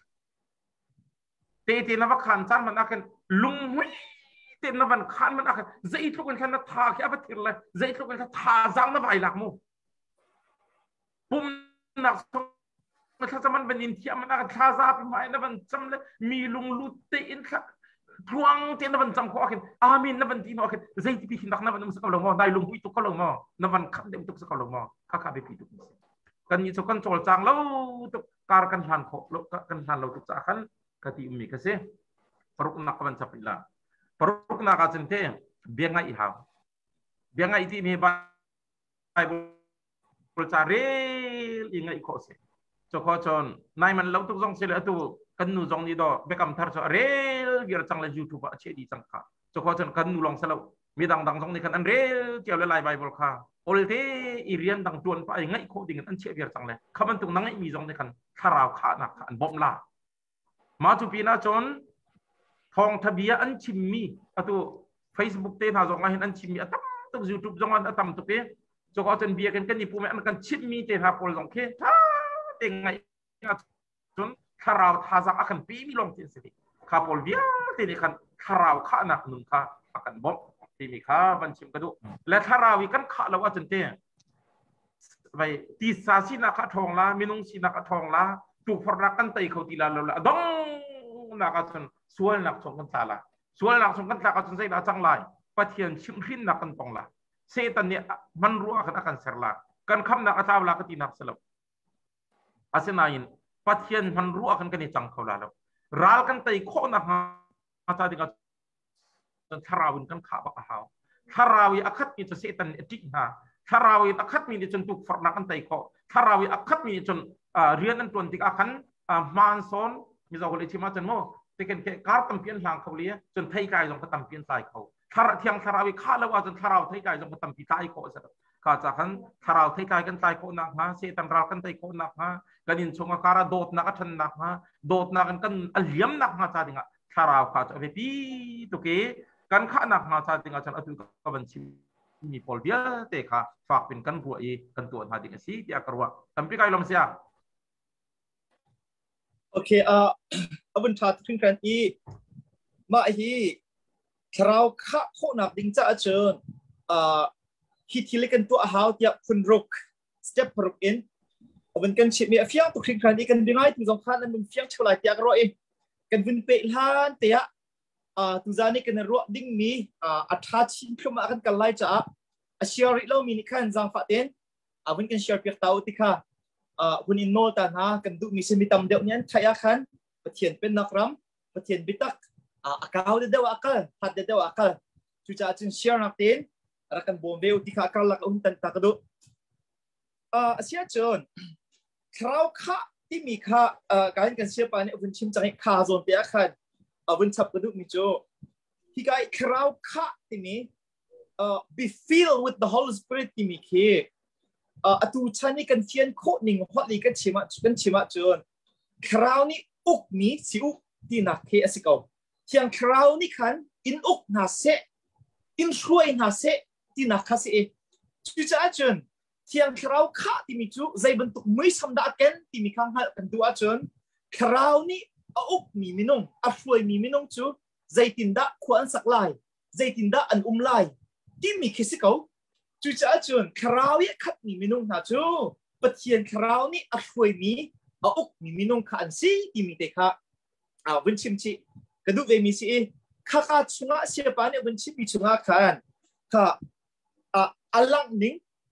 เตนับขันจันมันนักกันลุงหุ้ยเต็มนับวันขันมันนักใจทุกคนแค่นับท่าแค่อัปติเลยใจทุกคนแค่ท่าจังนับไปหลักมูปุ่มนักถ้าจะมันเป็นอินเดียมันนักท่าซาเป็นไม้นับวันจำเลยมีลุงลุเตนค่ะทวงเตนนับวันจำข้อกันอามินนับวันที่นอกันใจที่พี่นักนับวันมุสกลงมอได้ลุงหุ้ยตุกลงมอนับวันขันเด็กตุกสกลงมอข้าข้าไปพี่ตุกกันยิ่งสกันโจลจังแล้วตุกการกันทันโคลกันทันเราตุกจากขันkati umi kasi peruk nak kawan sapila peruk nak kawan sente biang ngai ihau biang ngai iti mi ba บริจาเรลยังไงข้อเสียจอข้อจนนายมันเราตุกจงเสียตัวกันนูจงนี่ดอกเบกำทาร์จอเรลเกี่ยวจังเลยยูทูบเชื่อดีจังค่ะจอข้อจนกันนูลองเสลวมีดังจงนี่กันอันเรลเกี่ยวเลยไบเบิลค่ะโอเลเตอีเรียนดังจวนไปยังไงข้อดิ่งอันเชื่อเกี่ยวจังเลยคำมันตุกนั่งมีจงนี่กันคาราวขานักอันบอมลามาทุปีน่าจนทองทะเบียอันชิมมีอะตัว Facebook เตน่าจงไงอันชิมมีอะตั้มตุก YouTube จงอันตั้มตุกเป้จอข้อจนเบียกันนี่ผู้แม่อันกันชิมมีเตน่าโพลจงเคท่าเต็งไงจนคาราวท่าจังอากันปีมีลงที่สิข้าพลเบียที่นี่กันคาราวข้านักหนุนข้าอากันบอกที่นี่ข้าบัญชีกระดูและคาราวกันข้าแล้วว่าจนเตะไปตีสาสินักทองละมินุงสินักทองละถูกพรักกันไตเขาตีลาละดงนักจนส่วนนักสงกันตาละส่วนนักสงกันตาก็จนใส่ละจังไรปะเทียนชิมรินนักกันตองละเซตันเนี่ยมันรู้อากันเสร็จละกันคำนักตาละก็ตีนักสลับอาเซนายินปัทยันมันรู้อากันกันในจังเขาแล้วรัลกันไตโคนักมาตาดิกันจนทาราวินกันขาบักหาวทาราวิอาคัดมีจะเสตันเอตินาทาราวิอาคัดมีจนถูกฝันนักกันไตโคทาราวิอาคัดมีจนเรียนนั้นตัวติกอาคันมันซอนมิจฉาคนที่มาจนโม่แต่กันแค่การตั้มเพียนหลังเขาเลี้ยจนไทยกายจงกระตั้มเพียนใส่เขาทาราเทียงทาราวิฆ่าแล้วว่าจนทาราไทยกายจงกระตั้มปีใต้เขาเสร็จข้าจากนั้นทาราไทยกายกันใต้เขาหนักฮะเสตันรัลกันไตโคหนักฮะกันยินชงอาการโดดนักทันนักฮะโดดนักกันอัลเลียมนักฮะจาดิงะทาราวข้าจะไปปีตุกเกกันข้านักฮะจาดิงะฉันอตุกับบัญชีมีพอลเบียเตะค่ะฝากเป็นกันบัวอีกันตัวหาดิงะสิที่อากรวะตั้มปีกายลมเสียโอเคบันทัดขึ้นกันอีมาฮีคราวข้าโคนักดิ้งจะเชิญฮิตที่เล็กกันตัวหาวที่คุณรุกสเต็ปรุกอินวันกันชิมีเฟียงตุกคริงครันอีกันเป็นไงตุกสงครามนั้นเป็นเฟียงเท่าไรที่อากรอยกันวินเปลานเตะตุจานี่กันรัวดิ้งมีอัฐาชินพรมากันกันไล่จ้าเชียร์เรามีนิคันจังฟัดเองวันกันเชียร์เปียกเต้าติค่ะวันอินโนตานะกันดูมีเซมิตามเดียวนี้ใครอาคันปะเทียนเป็นนักรำปะเทียนบิตักอากาศเดียวอากาศพัดเดียวอากาศตุจาจินเชียร์นักเต้นรักันบอมเบลติค่ะกันลักอุ่นตันตากระดูเชียร์จนคราวข้าที่มีข้าการกันเชียร์ไปเนี่ยวันชิมจังข้าโซนเปียขันวันชับกระดูกมิโจที่การคราวข้าที่มีbe filled with the Holy Spirit ที่มีเคตุชันนี่กันเทียนโคนิ่งฮอตลีกันชิมะจนคราวนี้อุกมีสิอุกที่นักเคสิกเอาเทียนคราวนี้ขันอินอุกนาเซอินช่วยนาเซที่นักคาเซจุจ้าจนเทียงคราวข้าที่มีจูใจบรรทุกไม่สำดักกันที่มีข้างหันกันตัวจนคราวนี้อุกมีมินงช่วยมีมินงจูใจตินดาขวานสักลายใจตินดาอันลายที่มีคิดสิเขาจูจ้าจนคราวนี้ขัดมีมินงนะจูปะเทียนคราวนี้ช่วยมีอุกมีมินงขันซีที่มีเด็กวันชิมชีกระดูกเวมีซีข้าชงะเสียปานเนี่ยวันชิมมีชงะขันข้าอัลลังนิง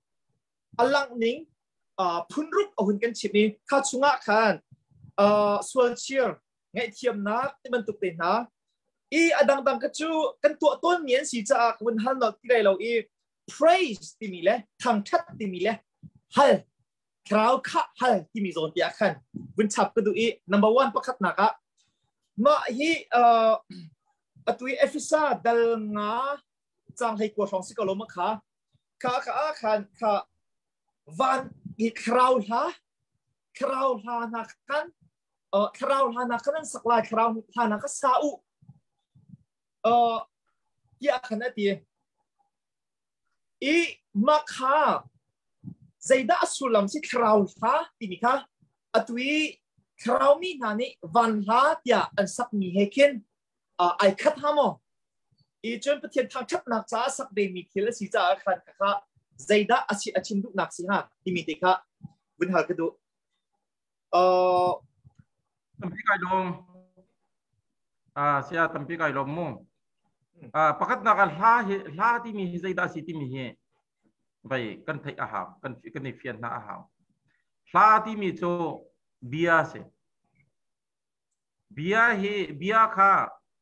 พุนรุกเอาหุ่นกันชิมีข้าชุงะขันส่วนเชียร์ไงเทียมนักที่มันตุกเตนะอดังกระจูกันตัวต้นเมียนสีจากวันฮันเราที่ไรเราpraise ที่มีเลยทางทัดที่มีเลยฮัลคราวข้าฮัลที่มีโซนที่อาคันวันชับกระดูnumber one ประคัตนักมาฮีตัวเอฟิซาดัลงาจังให้กว่าของสิกโลมะค่ะข้าขันข้าวันอีคราวลานักกันคราวลานักกันสักลายคราวลานักสาวที่อาคันที่มาค่ะใจด่าสุลัมสิคราวลาที่มีค่ะตัวคราวมีนั่นนี่วันลาที่อันสักมีเฮกินไอคัดฮามจนประเทศทางทับนักจ้าสักเดมีคิลสิจ้าขันค่ะใจด่าอาชินดุนักสิฮะที่มีเด็กค่ะวินหากระดูตั้มปีกายลมเสียตั้มปีกายลมมุ่งประกาศนักลาที่มีใจด่าสิที่มีเฮไปกันไทยอาหารกันในเฟียนนาอาหารลาที่มีโจเบียเสเบียค่ะ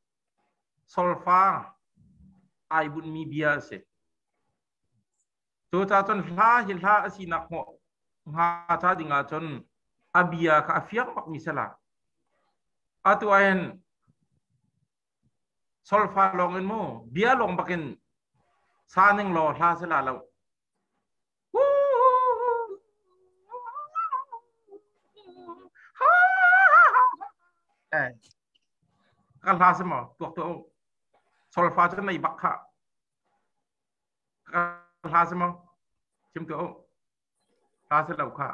โซลฟาไอบุญมีเบียเสจตัวจ้าจนลาเห็นลาอสินักหัวหาชาดิงาจนอาเบียกับอาเฟียกมักมิสละอาตัวเองโซลฟาลงเงินโมเบียลงบักินซาหนึ่งรอลาเสละเรากันลาสมอตัวโซลฟาจนในบักขะกันลาสมอชิมตัวลาเสละค่ะ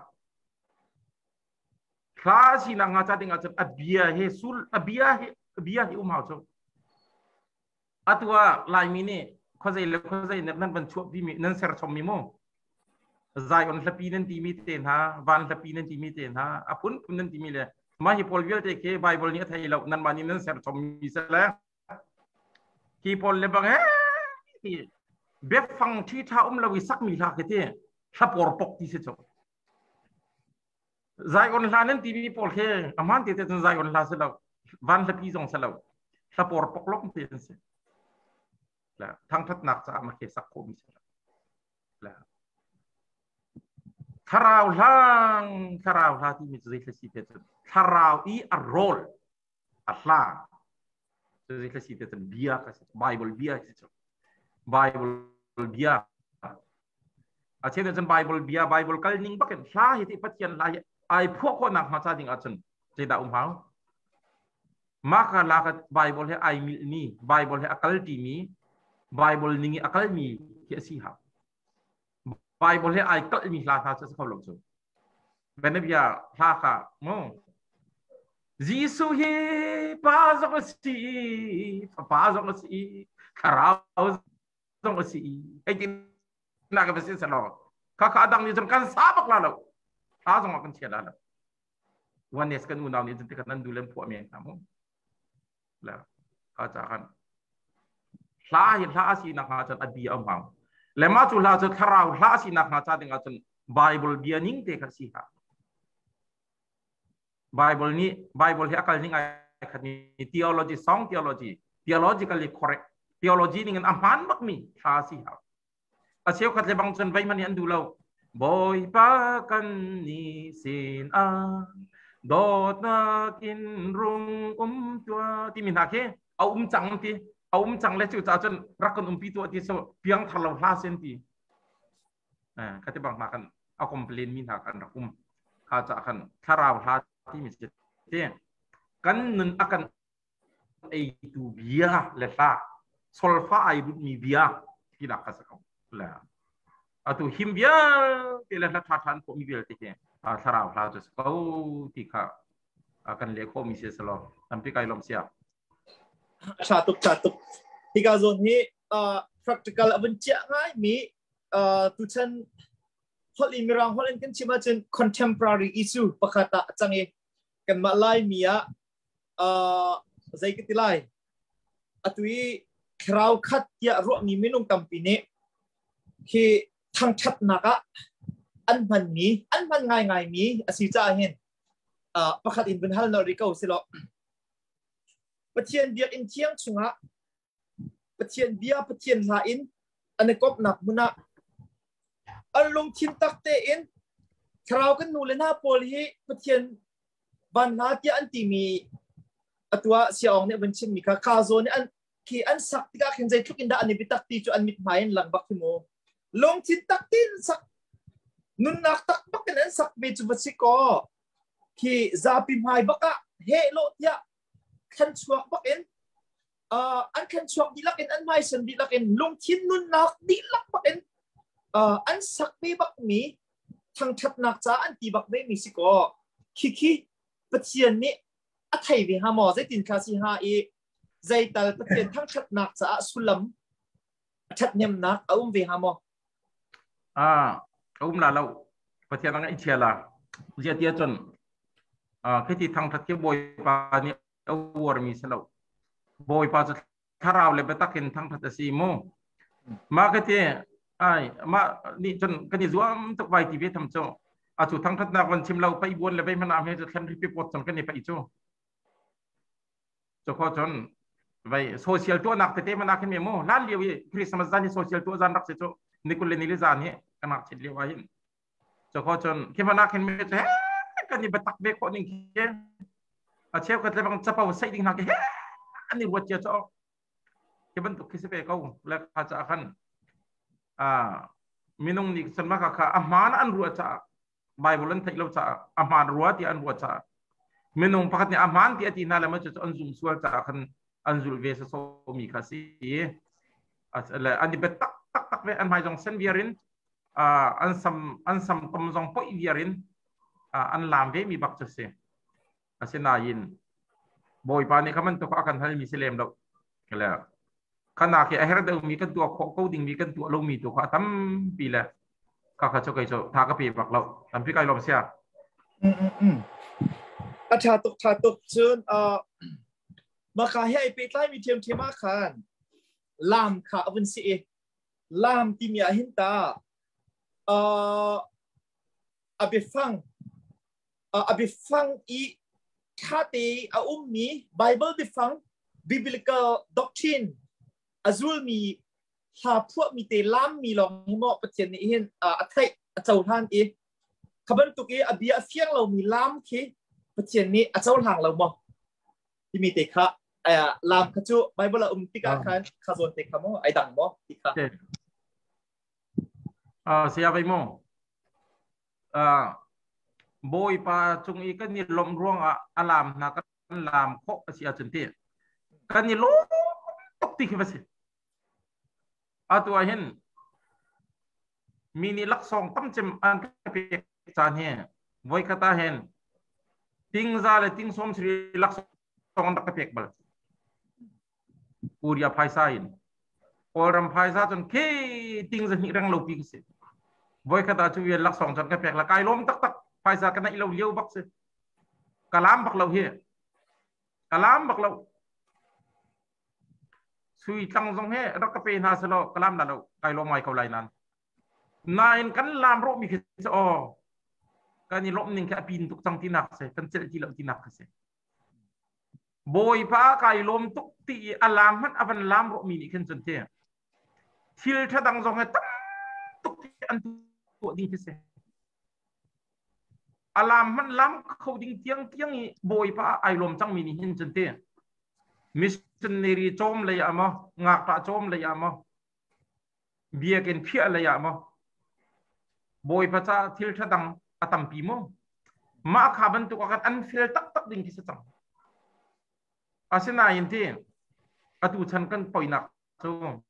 คลาสินังอาจารย์งาจอับเบียเฮสุลอับเบียเฮหาวโจอัตัวลายมินี่ข้อใจเล็กข้อใจนั่นเป็นช่วงที่มีนั่นเสร์ชมมิโมใจอันลับปีนั่นที่มีเต็นฮะวันลับปีนั่นที่มีเต็นฮะอาปุ่นนั่นที่มีเลยมาฮิพอลวิลเตเคไบเบิลนี้ไทยเรานั่นมานี่นั่นเสร์ชมมิสละฮิพอลเลยบังเฮ้เบบฟังที่ท้าเราวิสักมีลาเกตทับอร์ปกที่เสจใจคนลานั่นที่มีพอลเคอามันที่เต็นใจคนลาเสลาวันละปีสองเสลาทับอร์ปกล็อกที่เต็นเสละทั้งทัดนักจะมาเคสักโคมิสละคาราวลาที่มีจุดที่สิเต็นคาราวอีอัลโรลอัลลาจุดที่สิเต็นเบียก็สิไบเบิลเบียสิไบเบิลเบียอาเช่นเช่นไบเบิลเบียไบเบิลกัลนิงบักเก็ตลาเหตุปัจจัยลายไอพวกคนนักมาจากดิ่งอาจารย์เจดาเขามากลากับไบเบิลให้ไอมีนี่ไบเบิลให้อักลตีมีไบเบิลนิ่งอักลมีเกี่ยสิฮะไบเบิลให้ไอกัลมีลาทาจะเข้าลงจุเป็นแบบอย่างลาค่ะโม่ยิสุฮีปาซอกสีคาราวซอกสีไอ้ที่นักภาษาสลอข้าดังนี่จนกันสาบักลาแล้วข้าส่งมากันเชียร์แล้ววันนี้สกันอุณาวนี่จนที่กันนั้นดูเล่มพวกเมียนะมั้งแล้วข้าจะกันลาเห็นลาสีนักหาจนอดีตเอามาแล้วมาจุลาจนคาราวลาสีนักหาจนถึงจนไบเบิลเบียนิ่งเตะกันสิฮะไบเบิลนี้ไบเบิลที่อักขระนิ่งไอ้ขันนี้ theology song theologically correct theologyนี่เงินอัมพันบักมีลาสีฮะอาเซียวขัดเลยบางส่วนไปมันยันดูเราบอยปากันนี่สินอาโดดนักินรุงตัวที่มีนักเฮเอาจังที่เอาจังเลยจู่จ้าจนรักกันปีตัวที่สุดเพียงทะเลาะลาเซนที่ขัดที่บางมากันเอาคอมเพลนมีนักกันรักข้าจะกันคาราวลาที่มีเจตเที่ยกันนั่นอากันไอตูเบียเลฟ้าโซลฟ้าไอบุมีเบียที่นักกันสักคนlah atau himbia pilih latihan komisi tiga sarau lalu kau tiga akan lihat komisi selalu nanti kau lom siap satu tiga zon ni practical abenci ngai mi tujuan hal imirang hal ini kan cuma jen contemporary issue pakata canggih kan malai mia zai ketilai atau crowd kat ya ruang ni minum tampineที่ทางชัดนักอันมันง่ายมีอาศัยจะเห็นประคัดอินเป็นฮัลโนริโก้สิลอประเทศเบียอินเทียงชุงะประเทศเบียประเทศลาอินอันนี้ก็หนักมุนะอันลงทิมตักเตอินคราวกันนูเลน่าโพลีประเทศบันนาที่อันที่มีตัวเสียงเนี่ยเป็นชิมมีคาโซเนี่ยอันที่อันสักที่ก็เห็นใจทุกอินดาอันนี้พิตักตีจุอันมิดหมายหลังบักทิโมลงทินตักตินสักนุนนักตักบักนั้นสักเมจุบัสิโกที่ซาปิมไฮบักะเฮโลเตียขันชวกบักเอ็นอันขันชวกดีลักเอ็นอันไม่สันดีลักเอ็นลงทินนุนนักดีลักบักเอ็นอันสักเมบักมีทางชัดนักจ้าอันตีบักเมมีสิโกคิปะเทียนนี้อัฐิวิหามอใจตินคาสิฮาอีใจแต่ปะเทียนทางชัดนักจ้าสุลัมชัดเนียมนักเอาวิหามอลาเราประเทศนั้นอิเชียละเจียจนแค่ที่ทางทัศน์บอยปานี่เอาวอร์มีสลาบอยปาจะถ้าเราเลยไปตักเห็นทางทัศน์ซีโมมาแค่ที่มานี่จนกันนี่จ้วมตกไวทีวีทำโจจุดทางทัศน์นักวันชิมเราไปบวนเลยไปมันเอาให้จะทำรีพิปอตจนกันนี่ไปอีโจข้อจนไปโซเชียลตัวนักเตะมันนักขึ้นมีโมล้านเดียวคริสต์มาสนี่โซเชียลตัวจันรักเสียโจนี่คุณเลนิลิซานี่ขนาดชิดเลี้ยวไว้จะขอจนคิดว่านักเห็นไม่ใช่กันนี่บัตักเบคอนนี่เกี่ยเชฟก็เลยบางจะเป่าใส่ดิ่งนักเฮ้อันนี้วัดเจ้าจ้าคิดว่าตุกคิดเสพเขาแล้วข้าจะขันมินุงนี่สันมากค่ะอามาอันรัวจ้าไบเบิลนั่นที่เราจ้าอามารัวที่อันรัวจ้ามินุงพักนี่อามาที่อดีนั่นแหละมันจะอันซุ่มสวดจ้าขันอันซุลเวสโซมีคาซีอันนี้เป็นตักเวอันหมายจงเส้นเวียรินอันซัมตมจงป่วยเวียรินอันลามเวมีบักจุดเสียเส้นนายนบ่อยปานนี้เขามันตัวอาการทางมีเสลมดอกก็แล้วขณะที่ไอ้เรื่องมีกันตัวเขาดิ่งมีกันตัวลงมีตัวเขาทำปีละก็เขาจะไปโจทากระปีบักเราทำพี่ไก่ลมเสียชาตุกเชิญมาขายให้ไปใกล้มีเทียมเทียมอาคารลามขาวันเสียลามที่มีอาหินตาอาเบฟังอีถ้าตีอามีไบเบิลไปฟัง biblical doctrine อาจุลมีหาพวกมีเตลามมีลองให้เหมาะประเทศนี้เห็นไทยเจ้าท่านเองขบันตุกี้อาเบียเฟียงเรามีลามที่ประเทศนี้เจ้าห่างเราเหมาะที่มีเตค่ะลามขจูไบเบิลเราติกาคันขจรเตค่ะมั้งไอ้ดังมั้งติกาเสียไปมั้งบ่อยป่าจงอีกันนี่ลมร่วงอลามนักลามโคเสียจนเตี้ยกันนี่ลมตกติขึ้นมาสิตัวเห็นมีนี่ลักษณ์ตั้มเจมอันกับเปียกจานเฮไว้คาตาเห็นทิ้งซาเลทิ้งสมศรีลักษณ์อันกับเปียกบอลอุริยาไพศาลโอรัมไพศาลจนเคทิ้งจะหิรังโลปีกสิไว้คาตาช่วยลักษณ์จนกับเปียกละกายลมตักไฟสากันนั่นเราเลี้ยวบักสิกลามบักเราเฮียกลามบักเราสุยตังทรงเฮรักกับเป็นหาสโลกลามนั่นเราไกลลมไม่เขาไหลนั้นนายกันลามรบมีขึ้นอ๋อกันนี่ลมหนึ่งแค่ปีนตุกจังที่นักเสกันเจริญที่เราที่นักเสบอยพ้าไกลลมตุกตีอลามมันอวันลามรบมีนี่ขึ้นจนเที่ยทิลถ้าดังทรงเฮตั้งตุกที่อันตัวดีที่เสอลามมันล้ำเขาดิ้งเตียงบ่อยป้าไอลมจังมีนี่หินจนเตี้ยมิสชันเนรีโจมเลยอะมั้งงาปะโจมเลยอะมั้งเบียกันเพี้ยเลยอะมั้งบ่อยป้าจ้าทิลทัดังอัตัมปีมั้งมาขับมันตัวกันอันฟิลตักดิ้งที่สุดจังอาเซนายินเตี้ยอตุชันกันปล่อยหนักโจ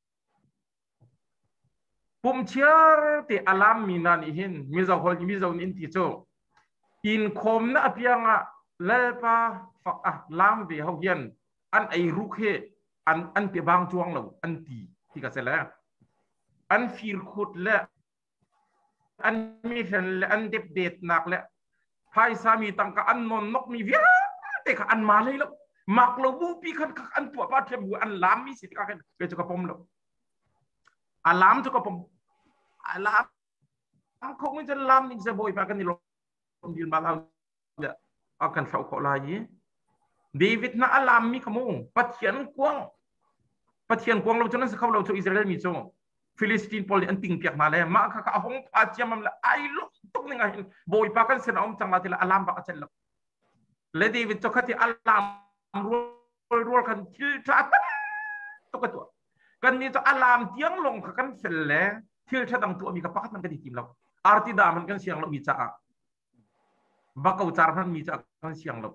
ผมเชื่อที่อลามมีนั่นหินมิจาวนินที่โจอินคมนะเพียงเลปะฝักลามเบียเขาเย็นอันไอรุกเฮอันเปียบางจวงเราอันตีที่กษละอันฟิรขุดและอันมีเห็นและอันเด็ดหนักและภายสามีตั้งกับอันนนนกมีเวียแต่กับอันมาเลยแล้วมักเราบูปีขันกับอันตัวป้าเทบูอันลามมีสิทธิ์กันเกิดจากผมแล้วอันลามจากผมอันลามคงไม่จะลามนี่จะบ่อยปากันนี่ลยืนบาลาเนี่ยakan tahu kok lagi David na alam mi kamu patian kuangเราจนนั้นเขาเราto Israel mi so Philistine pol anting piak na le ma ka ka hong patiam mam la ai lo tung ni ngai boy pa kan sen om chang la tila alam ba achel le David to khati alam rol kan til ta to ka to kan ni to alam tiang long ka kan fel le til ta dang to mi ka pakat man ka di tim lo arti da man kan siang lo mi chaบักเอาจารพันมีจากกันเสียงหลบ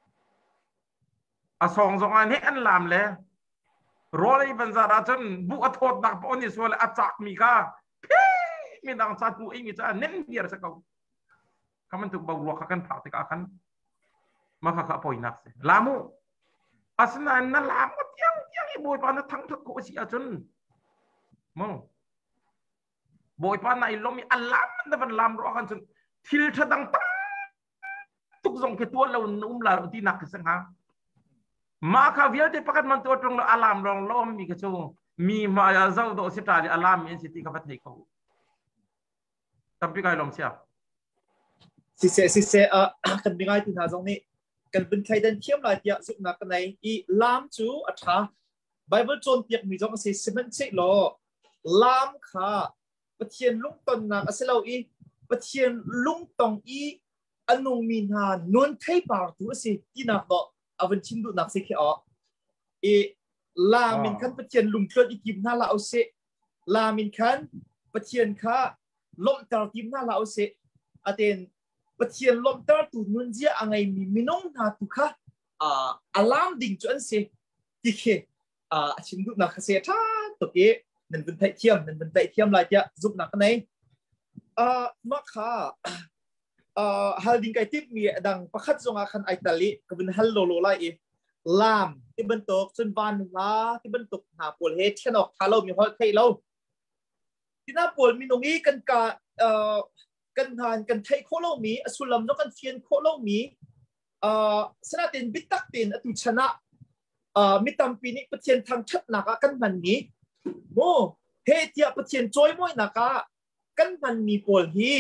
สองอันนี้อันลามเลยรอเลยบรรดาจนบุอัฐโดนักปนิสวลอาจักมีก้าพี่มีดังจัดบุเองมีจ้าเน้นเดียร์สักเขาเขามันถูกบ่าวกันผ่าติกากันมาข้าข้าปอยนักสิลามูอาสนันนั่นลามก็เที่ยงอีบอยปานทั้งทุกคนเสียจนมึงบอยปานไหนลมมีอันลามนั่นเป็นลามรอกันจนทิลทดังตั้งทุกส่งแค่ตัวเรานุ่มเราที่นักสังหามาข้าเวียที่ประกันมันตัวตรงเราอารามลองล้อมมีกระโจมีมาเจ้าโดสิตาดีอารามมีสิทธิกับประเทศเขาทำพี่กายลองเสียสิเสกันเป็นไงที่น่าสงนี่กันเป็นใครเดินเที่ยวมาเดียสุนัขในอีลามจูอัฐาไบเบิลจนเปียกมีจงสิเซมันเชลลามข้าปะเทียนลุงตอนนักเสลาอีปะเทียนลุงตองอีอันนงมีนานนเทปาร์ตัวสิที่นักก็อวันชิมดูนักสิเคอลามินขันปะเทียนลุงเกิดอีกิมน่าละเอาเสลามินขันปะเทียนข้าล้มตากิมน่าละเอาเสอาเตนปะเทียนล้มตาตูนุนเจียอังไงมีมินงนาตุค่ะอัลามดิ่งจวนเสที่เคชิมดูนักเสียท่าตัวเอ๋นั่นเป็นไทเทียมนั่นเป็นไทเทียมลายจะซุปนักไหนมาค่ะฮัลดิงไก่ทิพมีดังประคัตจงอาคันไอตาลีก็เป็นฮัลโลโลไลเอลามที่บรรทุกจนวานลาที่บรรทุกหาปวดเฮดเชนออกทาเรามีฮอตไทเราที่น่าปวดมีตรงนี้กันกากันทานกันไทโคโลมีอสุลัมนกันเทียนโคโลมีสนาเต็นบิตักเต็นอตุชนะมิตรปีนี้ประเทศทางชัดนักกันมันนี้โมเฮติอาประเทศจอยมวยนักกันมันมีปวดฮี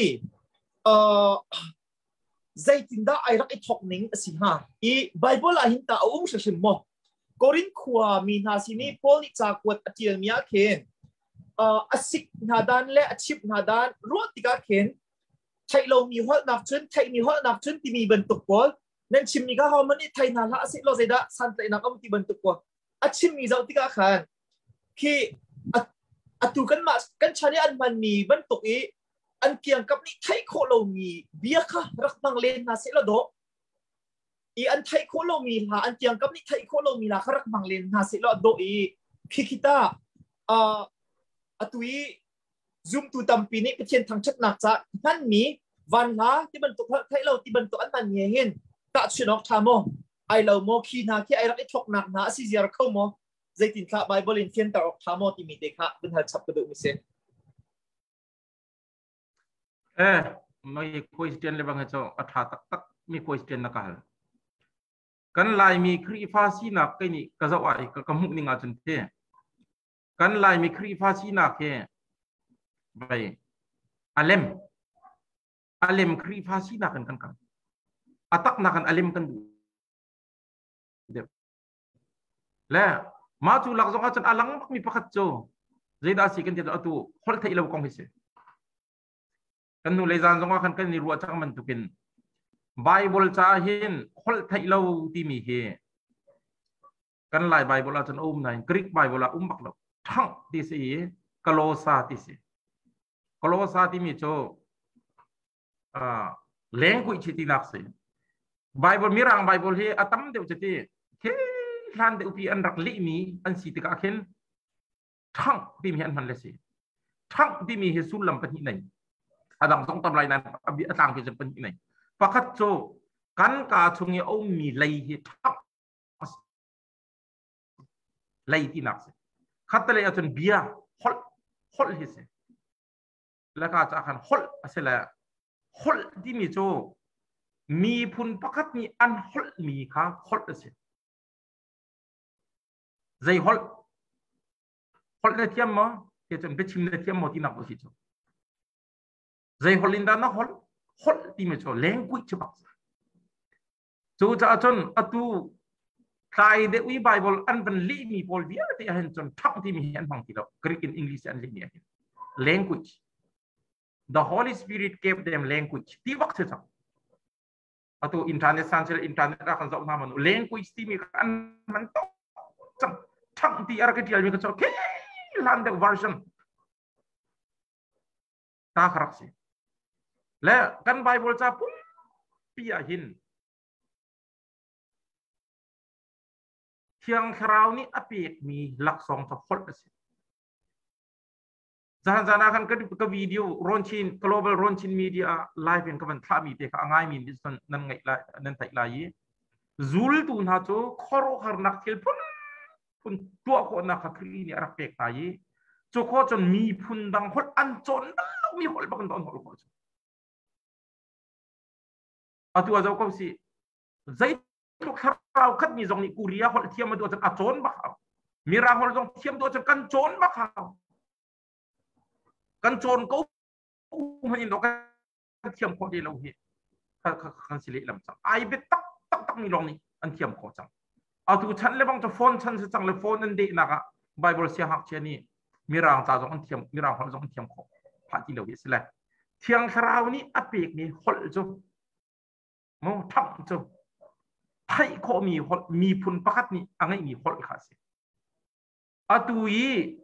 ใจตินดาไอรักไอทอกนิงสิฮะอีไบเบิลอาหินตาอุ้งเฉยๆโมกอรินขวามีนาสินีพอลิจากวัดอาทิตย์มีอาเคนอาศิกนาดานและอาชิบนาดานรวดติกาเคนไทยเรามีหัวนักชนไทยมีหัวนักชนที่มีบรรทุกบอลนั่นชิมนี่ก็เขามันนี่ไทยนาละสิเราจะได้สันตินักอมติบรรทุกว่าอาชิมมีเจ้าที่ก็ขันคือตุกันมากันชาเนี่ยอันมันมีบรรทุกอีอันเกี่ยงกับนี่ไทยโคโลมีเบียค่ะรักบังเลนนาสิละโดอีอันไทยโคโลมีละอันเกี่ยงกับนี่ไทยโคโลมีละรักบังเลนนาสิละโดอีคือคิดว่าตุยซุ่มตูตัมปีนี้เป็นเช่นทางชัดหนักจะนั่นมีวันละที่บรรทุกไทยเราที่บรรทุกอันมันเห็นตาชินอกทามอไอเราโมคีนาที่ไอรักไอทอกหนักนะสิเจียร์เข้าโมใจตินข้าไบเบิลอินเทียนตาออกทามอที่มีเด็กข้าเป็นหัดฉับกระดูกมิเซไม่คุยสเตียนเลยบางเจ้าอัฐาตักมีคุยสเตียนนักการกันลายมีครีฟาซีนักแค่นี้ก็จะว่าก็กำมุกนิ่งอาจารย์เท่กันลายมีครีฟาซีนักแค่ไปอัลเลมครีฟาซีนักกันatak nakan alim kan la ma chu lak zong achan alang mi pakhat cho zaida si kan ti atu hol thai lo kong hise kan nu le zan zong kan kan ni ruwa chang man tukin bible cha hin hol thai lo ti mi he kan lai bible achan nai greek bible bak lo thang ti si kalosa ti mi cho language ti nak se Bible mirang Bible he atam deu chati ke lan deu pi an rak li mi an si tika khen thang ti mi an man le si thang ti mi he sulam pani nai adang song tam lai nan abi atang ke pani nai pakhat cho kan ka chungi om mi lai he thak lai ti nak se khatale atun bia hol he se la ka cha khan hol asela hol ti mi choมีพุนประคัตมีอันฮอลมีค่ะฮอลเสียใจฮอลเนี่ยเทียมมั้งเกี่ยวกับชิมเนี่ยเทียมมั้งที่นักบุษย์ใจฮอลินดานะฮอลที่ไม่ชอบแรงกุยฉบับจู่จะจนอตูใครเดวิไบเบิลอันเป็นลีมีพอลเบียที่เห็นจนทั้งที่มีเห็นบางทีเรากรีกอังกฤษอันเรียนแรงกุย The Holy Spirit gave them language ที่วักเสียจังatau internet sansel internet akan sok nama nu language ti mi kan mentok cang ti ara ke dia mi ke sok land version ta kharak si le kan bible cha pun pia hin thiang khrau ni apik mi lak song ta phol si Zana kan ke video ronchin global ronchin media live in kawan thami te ka angai min dis nan ngai la nan tai la yi zul tu na cho khoro har nak thil pun tua ko na khakri ni arak pek ta yi cho ko chon mi phun dang hol an chon mi hol bang don hol ko atu azau ko si zai to kharau khat mi jong ni kuria hol thiam ma do chan a chon ba mira hol jong thiam do chan kan chon ba khaoกันโจรก็มันอินโดกันเทียมข้อดีเราเห็นกันสิริลำจังไอเบ็ดตักมีลองนี่อันเทียมข้อจังเอาถูกฉันเลยบางจะโฟนฉันจะจังเลยโฟนนั่นดีนักอะไบเบิลเสียหักเช่นนี้มีรางตาจงอันเทียมมีรางหัวจงอันเทียมข้อพาที่เราเห็นสิแหละเทียงคราวนี้อเปกมีหดจูมองทับจูไทยโคมีพุนประคัดนี่อันนี้มีหดขาสิอตุย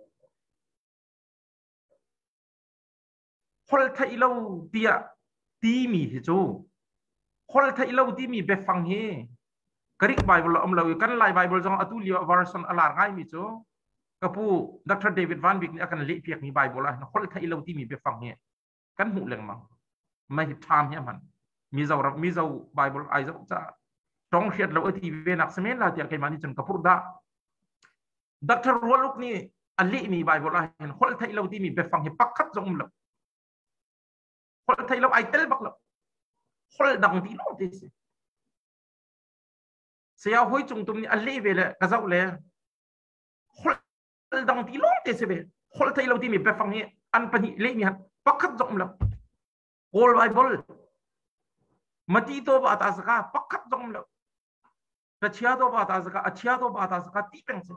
หดไทยเราเดียตีมีเหจูหดไทยเราตีมีเบฟังเฮกริกไบเบิลเรากันไลไบเบิลจงอตุลีวาร์สันอลาร์ไงมีจูกับผู้ดรเดวิดวานบิกนี่อาการเลี้ยเพียกมีไบเบิลนะคนไทยเราที่มีไปฟังเนี่ยกันหูเรื่องมั้งไม่หิดทามเนี่ยมันมีเจ้าไบเบิลไอเจ้าจะต้องเขียนเราที่เวนักสมัยเราที่อาการมันที่จนกับผู้ด่าดรรัวลูกนี่อันเลี้ยมีไบเบิลเห็นคนไทยเราที่มีไปฟังเนี่ยปักขัดจงเราคนไทยเราไอเตลบักเราคนดังที่โน้ตที่เสียหอยจงตุ่มนี่อันเลี้ยไปเลยกระเจ้าเลยดังที่ล้มเตะเสบคนไทยเราที่มีไปฟังเนี่ยอันปนิเลี้ยปักขัดจงเราโอลไบเบิลมาตีตัวบาตาสกาปักขัดจงเราแต่เชียตัวบาตาสกาเชียตัวบาตาสกาที่เป็นสิ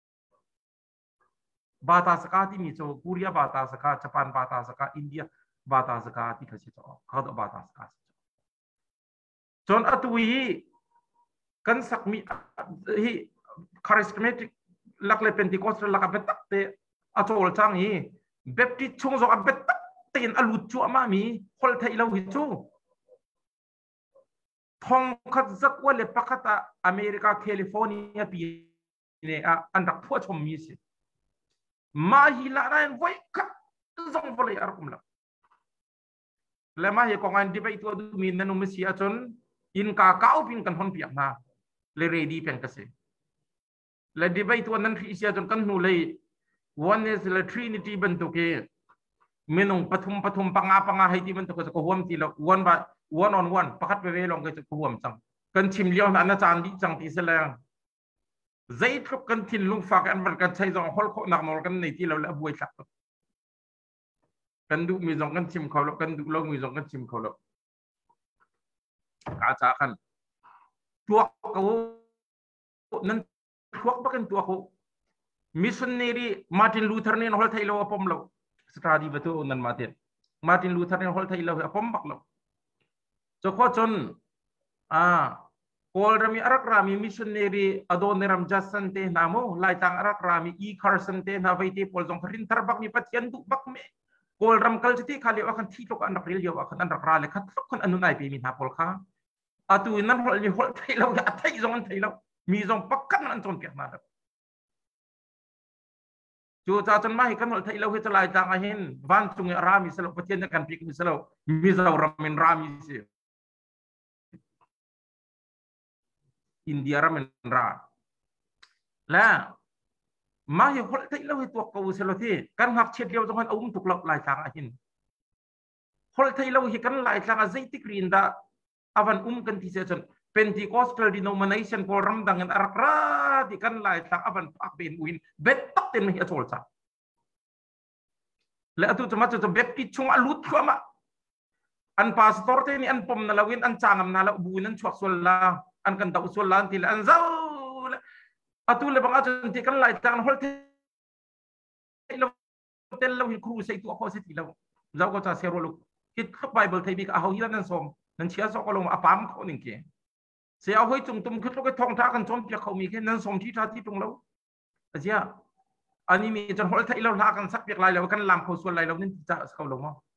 บาตาสกาที่มีโจกุริยาบาตาสกาญี่ปุ่นบาตาสกาอินเดียบาตาสกาที่เขาเชื่อเขาตัวบาตาสกาจนอตุยกันสักมีฮีคาริสเมติกลักเลเป็นที่คอสลักเบตักเตอโจลจังฮีเบบที่ชงจงเบตักเตียนอลุจัวมามีคนไทยเราหิจูทองขัดจักว่าเลปกัตอเมริกาแคลิฟอร์เนียปีเนี่ยอันดับทั่วชมมีสิมาฮิลาได้ไว้ขัดจงบริอารุมละและมาเห็นกองอันดีไปตัวดูมีนันนุมเสียจนอินกาเก้าพินกันคนเปียกมาเลยเรดีเป็นกษตรและดีไปตัวนั้นที่เสียจนกันหูเลยวันนี้สิละทรินิตี้บรรทุกเองเมนงปฐุมปังอาให้ที่บรรทุกจะกหัวมทีละวันออนวันประคัดไปเวลองก็จะกหัวมจังกันชิมเลี้ยวนั้นอาจารย์ดิจังที่เสลงใจทุกกันทินลุงฝากอันมันกันใช้จงฮอลโคนักนอกันในที่เราละบวยสักกันดูมีจงกันชิมเขาแล้วกันดูเรามีจงกันชิมเขาแล้วกาจากกันตัวเขานั้นพวกบักันตัวเขามิสชันเนรีมาร์ตินลูเทอร์เนี่ยฮอลไทยเราอพมเราสตาดีประตูนั้นมาร์ตินลูเทอร์เนี่ยฮอลไทยเราอพมบักเราจข้อจนโอลรามีอารักรามีมิสชันเนรีอโดเนรัมจัสซันเตนาโมไล่ต่างอารักรามีอีคาร์สันเตนาไวเตปอลจงพรินทร์บักมีปัจจัยดุบักเมโอลรัมคัลจิติขาลีว่าคันที่ทุกอันรักเรียวว่าคันอันรักราเลยคันทุกคนอนุนัยปีมีนาพอลค่ะตัวนั้นฮอลมีฮอลไทยเราไทยจงอันไทยเรามีจงปักกันอันจงเปียกนาจูจ่าจนไม่กันหมดไทยเราเห็นลายต่างเห็นวันจุงรามีสลบประเทศนักการพิกมีสลบมีสลบรามินรามีเสียอินเดียรามินราและมาเห็นคนไทยเราเห็นตัวเขาสลบที่กันหักเช็ดเดียวจงหันอุ้มถูกลายต่างเห็นคนไทยเราเห็นกันลายต่างใจติกรีนดาอวันกันที่เสียจนเป็นที่คอสเตอร์ดิโนมิเนชันพอรำดังกันอารักราที่กันลายต่างอวันปักเป็นวินเบ็ดตักเต็มให้อโศกจักและตุจะมาจะเบ็ดที่ชงอลุดชัวมาอันพาสปอร์ตนี่อันปมนาลาวินอันจางอันนาลาบุญนั้นชวกส่วนละอันกันดาวส่วนละที่ละอันเจ้าตุเลยบางอาจารย์ที่กันลายต่างฮอลที่เราเต้นเราเห็นครูใส่ตัวเขาเสียทีเราเจ้าก็จะเสียรู้คิดขับไบเบิลไทยบิ๊กเอาฮีนั่นส่งนั่นเชียร์สองก็ลงอาปามเขาหนึ่งเกี่ยเสียเอาให้จุ่มตุ่มขึ้นแล้วก็ท่องท่ากันจนเปียกเขามีแค่นั้นสมที่ท่าที่ตรงเราเสียอันนี้มีจนหัวไทยเราท่ากันสักเปียกลายแล้วกันลำเขาส่วนลายเราเนี่ยจะเขาลงมั้ง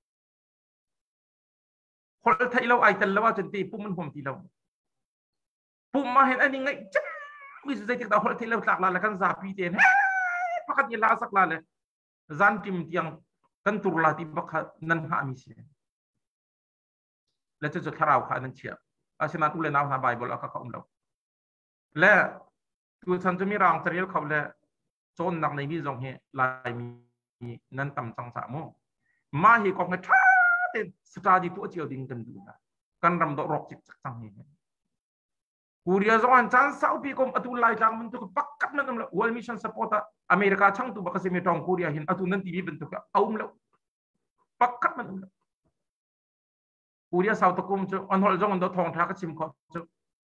หัวไทยเราไอ้แต่ละว่าจนตีปุ่มมันห่มตีเราปุ่มมาเห็นอันนี้ไงจ้ามีสุดใจติดต่อหัวไทยเราสักลายแล้วกันซาปีเตียนประคัดยีลาสักลายเลยจันทิมเตียงกันตุลาติบักนั่นหามีเสียและจะคราวขานั้นเชียอาชนะอุเลนาวหาไบเบิลเอาเขาเราและตัวฉันจะมีรางเรียลเขาและโจนหนักในวิจงเฮลายมีนั่นต่ำจังสามโมมาเฮกองให้ท่าเต็มสตาร์ดีตัวเจียวดิ้งกันดูนะกันรำดอกรกจิกจังเฮกูเรียกว่าจันทร์เสาร์ปีกมอตุลายจังมันตุกปักกับนั่นละวอลมิชันสปอร์ตอเมริกาช่างตุบักเสมีทองกูเรียเห็นอตุนั่นทีวีเป็นตุกเอาแล้วปักกับมันกูเรียกสาวตะกุมจะอันหอลจงอันดอทองทักชิมเขาจะ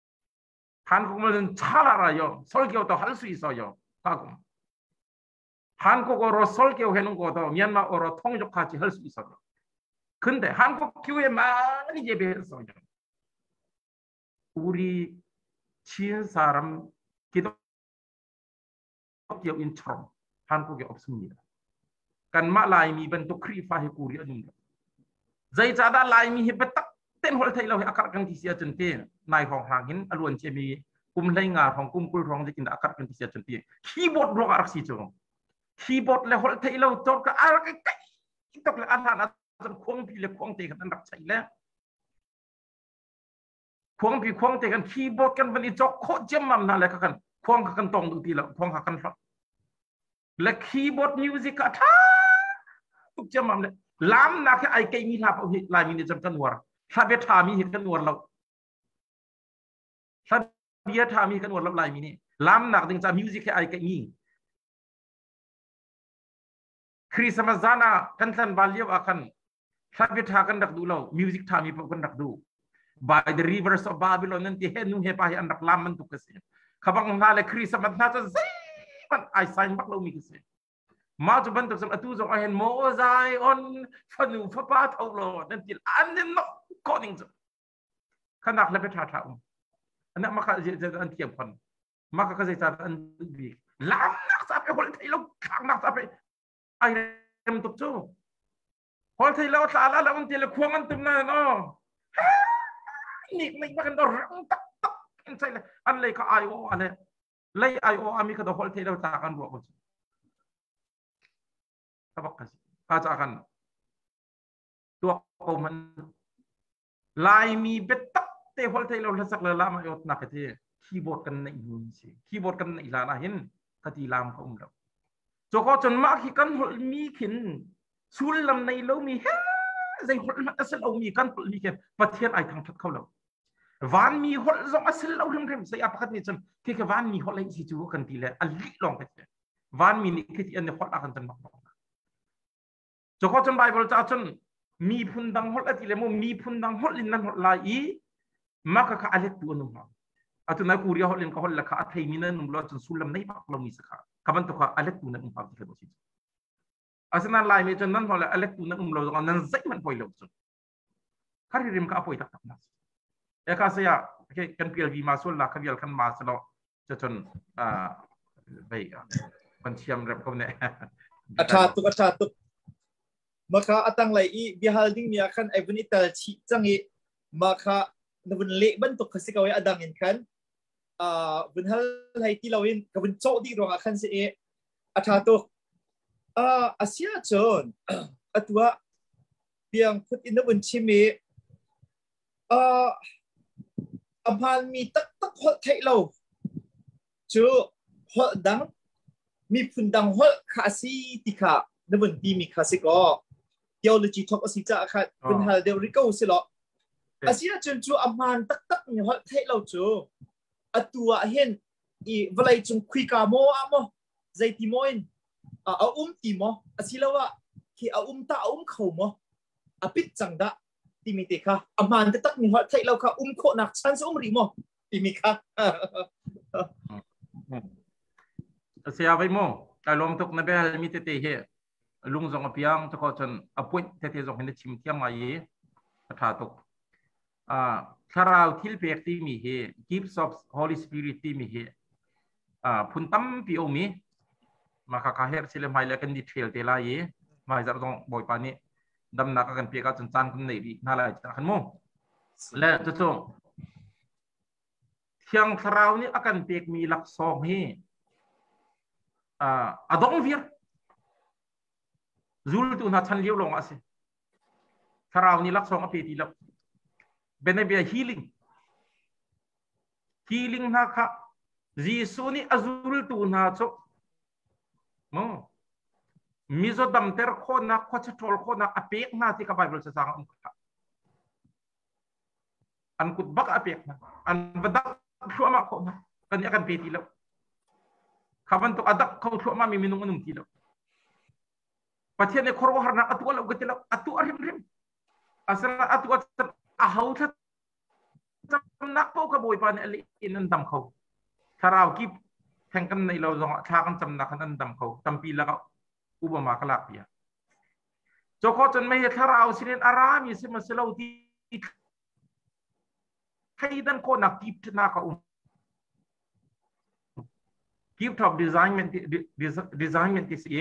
ทานกุมมันชาลาระยอสโลเกียวต่อฮัลสุยสอยอข้ากุม 한국 어로 설교하는 것도 미얀마 어로 통역같이 할 수 있어요. 근데 한국 교회 많이 예배했어요. 우리 지은 사람 기독교인처럼 한국에 없습니다. Kan mak lai mi bentuk krifa he kuria nung. Zai cada lai mi he betak ten hol thai lau he akar kan tisia chente nai hong hang hin alun che mi kum lai nga hong kum kul rong jekin akar kan tisia chente. Keyboard blok arak si chong. Keyboard le hol thai lau tok ka arak kai. Tok le ahan asan khong pi le khong te kan dak chai le. Khong pi khong te kan keyboard kan bani chok kho jem mam na le ka kan khong ka kan tong du ti la khong ka kan le keyboard music ka thaทุกจำมันเลยล้ำนักไอ้เกมีลาบลายมีในจำกันวัวถ้าเบียทามีเห็นกันวัวเราถ้าเบียทามีกันวัวเราลายมีนี่ล้ำนักถึงจะมิวสิกไอ้เกมีคริสต์มาสน่ะกันทันบาลีว่ากันถ้าเบียทากันดักดูเรามิวสิกทามีพวกกันดักดู by the rivers of Babylon นั่นที่เห็นนุ่งเห็นไปอันดักล้ำมันตุกเสียขบังนาเลยคริสต์มาสน่าจะซีมันไอไซน์บักเรามีเสียมาจุบันตุกสมอตุจงไอเห็นโมไซออนฟันูฟ้าป้าเท่าโลนั่นที่อันนี้นกก้อนหนึ่งจุขนาดเลยไปท่าท่าอันนั้นมาค่ะจะอันเทียมคนมาค่ะก็จะจัดอันดีล้ำนักสับไปคนไทยเราขังนักสับไปไอเอ็มตุกจูคนไทยเราสาระแล้วมันที่เราควงมันตุ้มนั่นเนาะนี่ไม่มากันตัวรังตักตักอันใช่เลยอันเลยก็ไอโออันเลยเลยไอโออามีก็ตัวคนไทยเราตากันบวกกันTabakas. Ajakan. Tua man. Lai mi betak te hol te lo lasak lama yot nakete. Keyboard kan na imun si. Keyboard kan na ilana hin kati lam ka umlaw. Joko chon ma ki kan hol mi kin. Sul lam nay lo mi he. Zai hol ma asal o mi kan hol mi ken. Pathian ay thang that khau lo. Van mi hol zong asal lo rem sai apakat ni chon. Ke van mi hol ai si chu kan ti le ali long ka. Van mi ni kiti an hol akan tan mak. Joko chon Bible cha chon mi phundang hol ati le mo mi phundang hol in nan hol lai maka ka alet tu nu ma atu na kuria hol in ka hol la ka athai min nan lo chon sulam nei bak lo mi sakha kaban to ka alet tu na um pa ti bo si asana lai me chon nan hol alet tu na lo nan zai man poi lo chon khari rim ka poi tak tak nas e ka sa ya ke kan pil vi ma sol la ka vial kan ma sa lo chon bai kan chiam rep ko ne acha tu maka atang lai I bihal ding mi akan even ital chi changi maka nabun le ban to kasi kawai adangin kan bunhal lai ti lawin kabun chok di rong akan se atha to asia chon atwa biang put in nabun chi mi amhan mi tak tak hol thai lo chu hol dang mi phundang hol khasi tikha nabun ti mi khasi ko theology talk asita akhat bunhal de rico silo asia chun chu amhan tak tak ni hol thai lo chu atua hen I valai chung khui ka mo amo zai ti moin ti mo asilawa ki ta khau mo apit changda ti mi te kha amhan tak ni hol thai lo kha kho nak chan so ri mo ti mi kha asia vai mo ta lom tok na bel mi te he lung zong apiang to ko chon appoint te zong hin chim tiam ngai tha tok tharau thil pek ti mi he gifts of holy spirit ti mi he phun tam pi o mi maka ka her sile mai la kan di thel te la ye mai zar dong boy pa ni dam na ka kan pe ka chan chan kun nei bi na la cha kan mo le to to thiang tharau ni akan pek mi lak song he adong vir zul tu na chan liu long ase tharau ni lak song ape ti lak bene be healing na kha jisu ni azul tu na cho mo mizo dam ter kho na kho chol kho na apek na ti ka bible sa sang an kut bak apek na an badak thua kho na kan ya kan pe ti lak khaban to adak kho thua ma mi minung anum ti lak pathian ne khorwa harna atu la gatila atu arim rim asala atu ahau tha nak po ka boy pan ali inan dam kho tharau ki ข่งกันในเราลองทากันจำนักกันดำเขาจำปีแล้วก็อุบมากลาเปียโจก็จนไม่เห็นถ้าเราสิเนอารามีสิมาเสลาที่ให้ดันโคนักกิฟต์นักกิฟต์of designที่สิ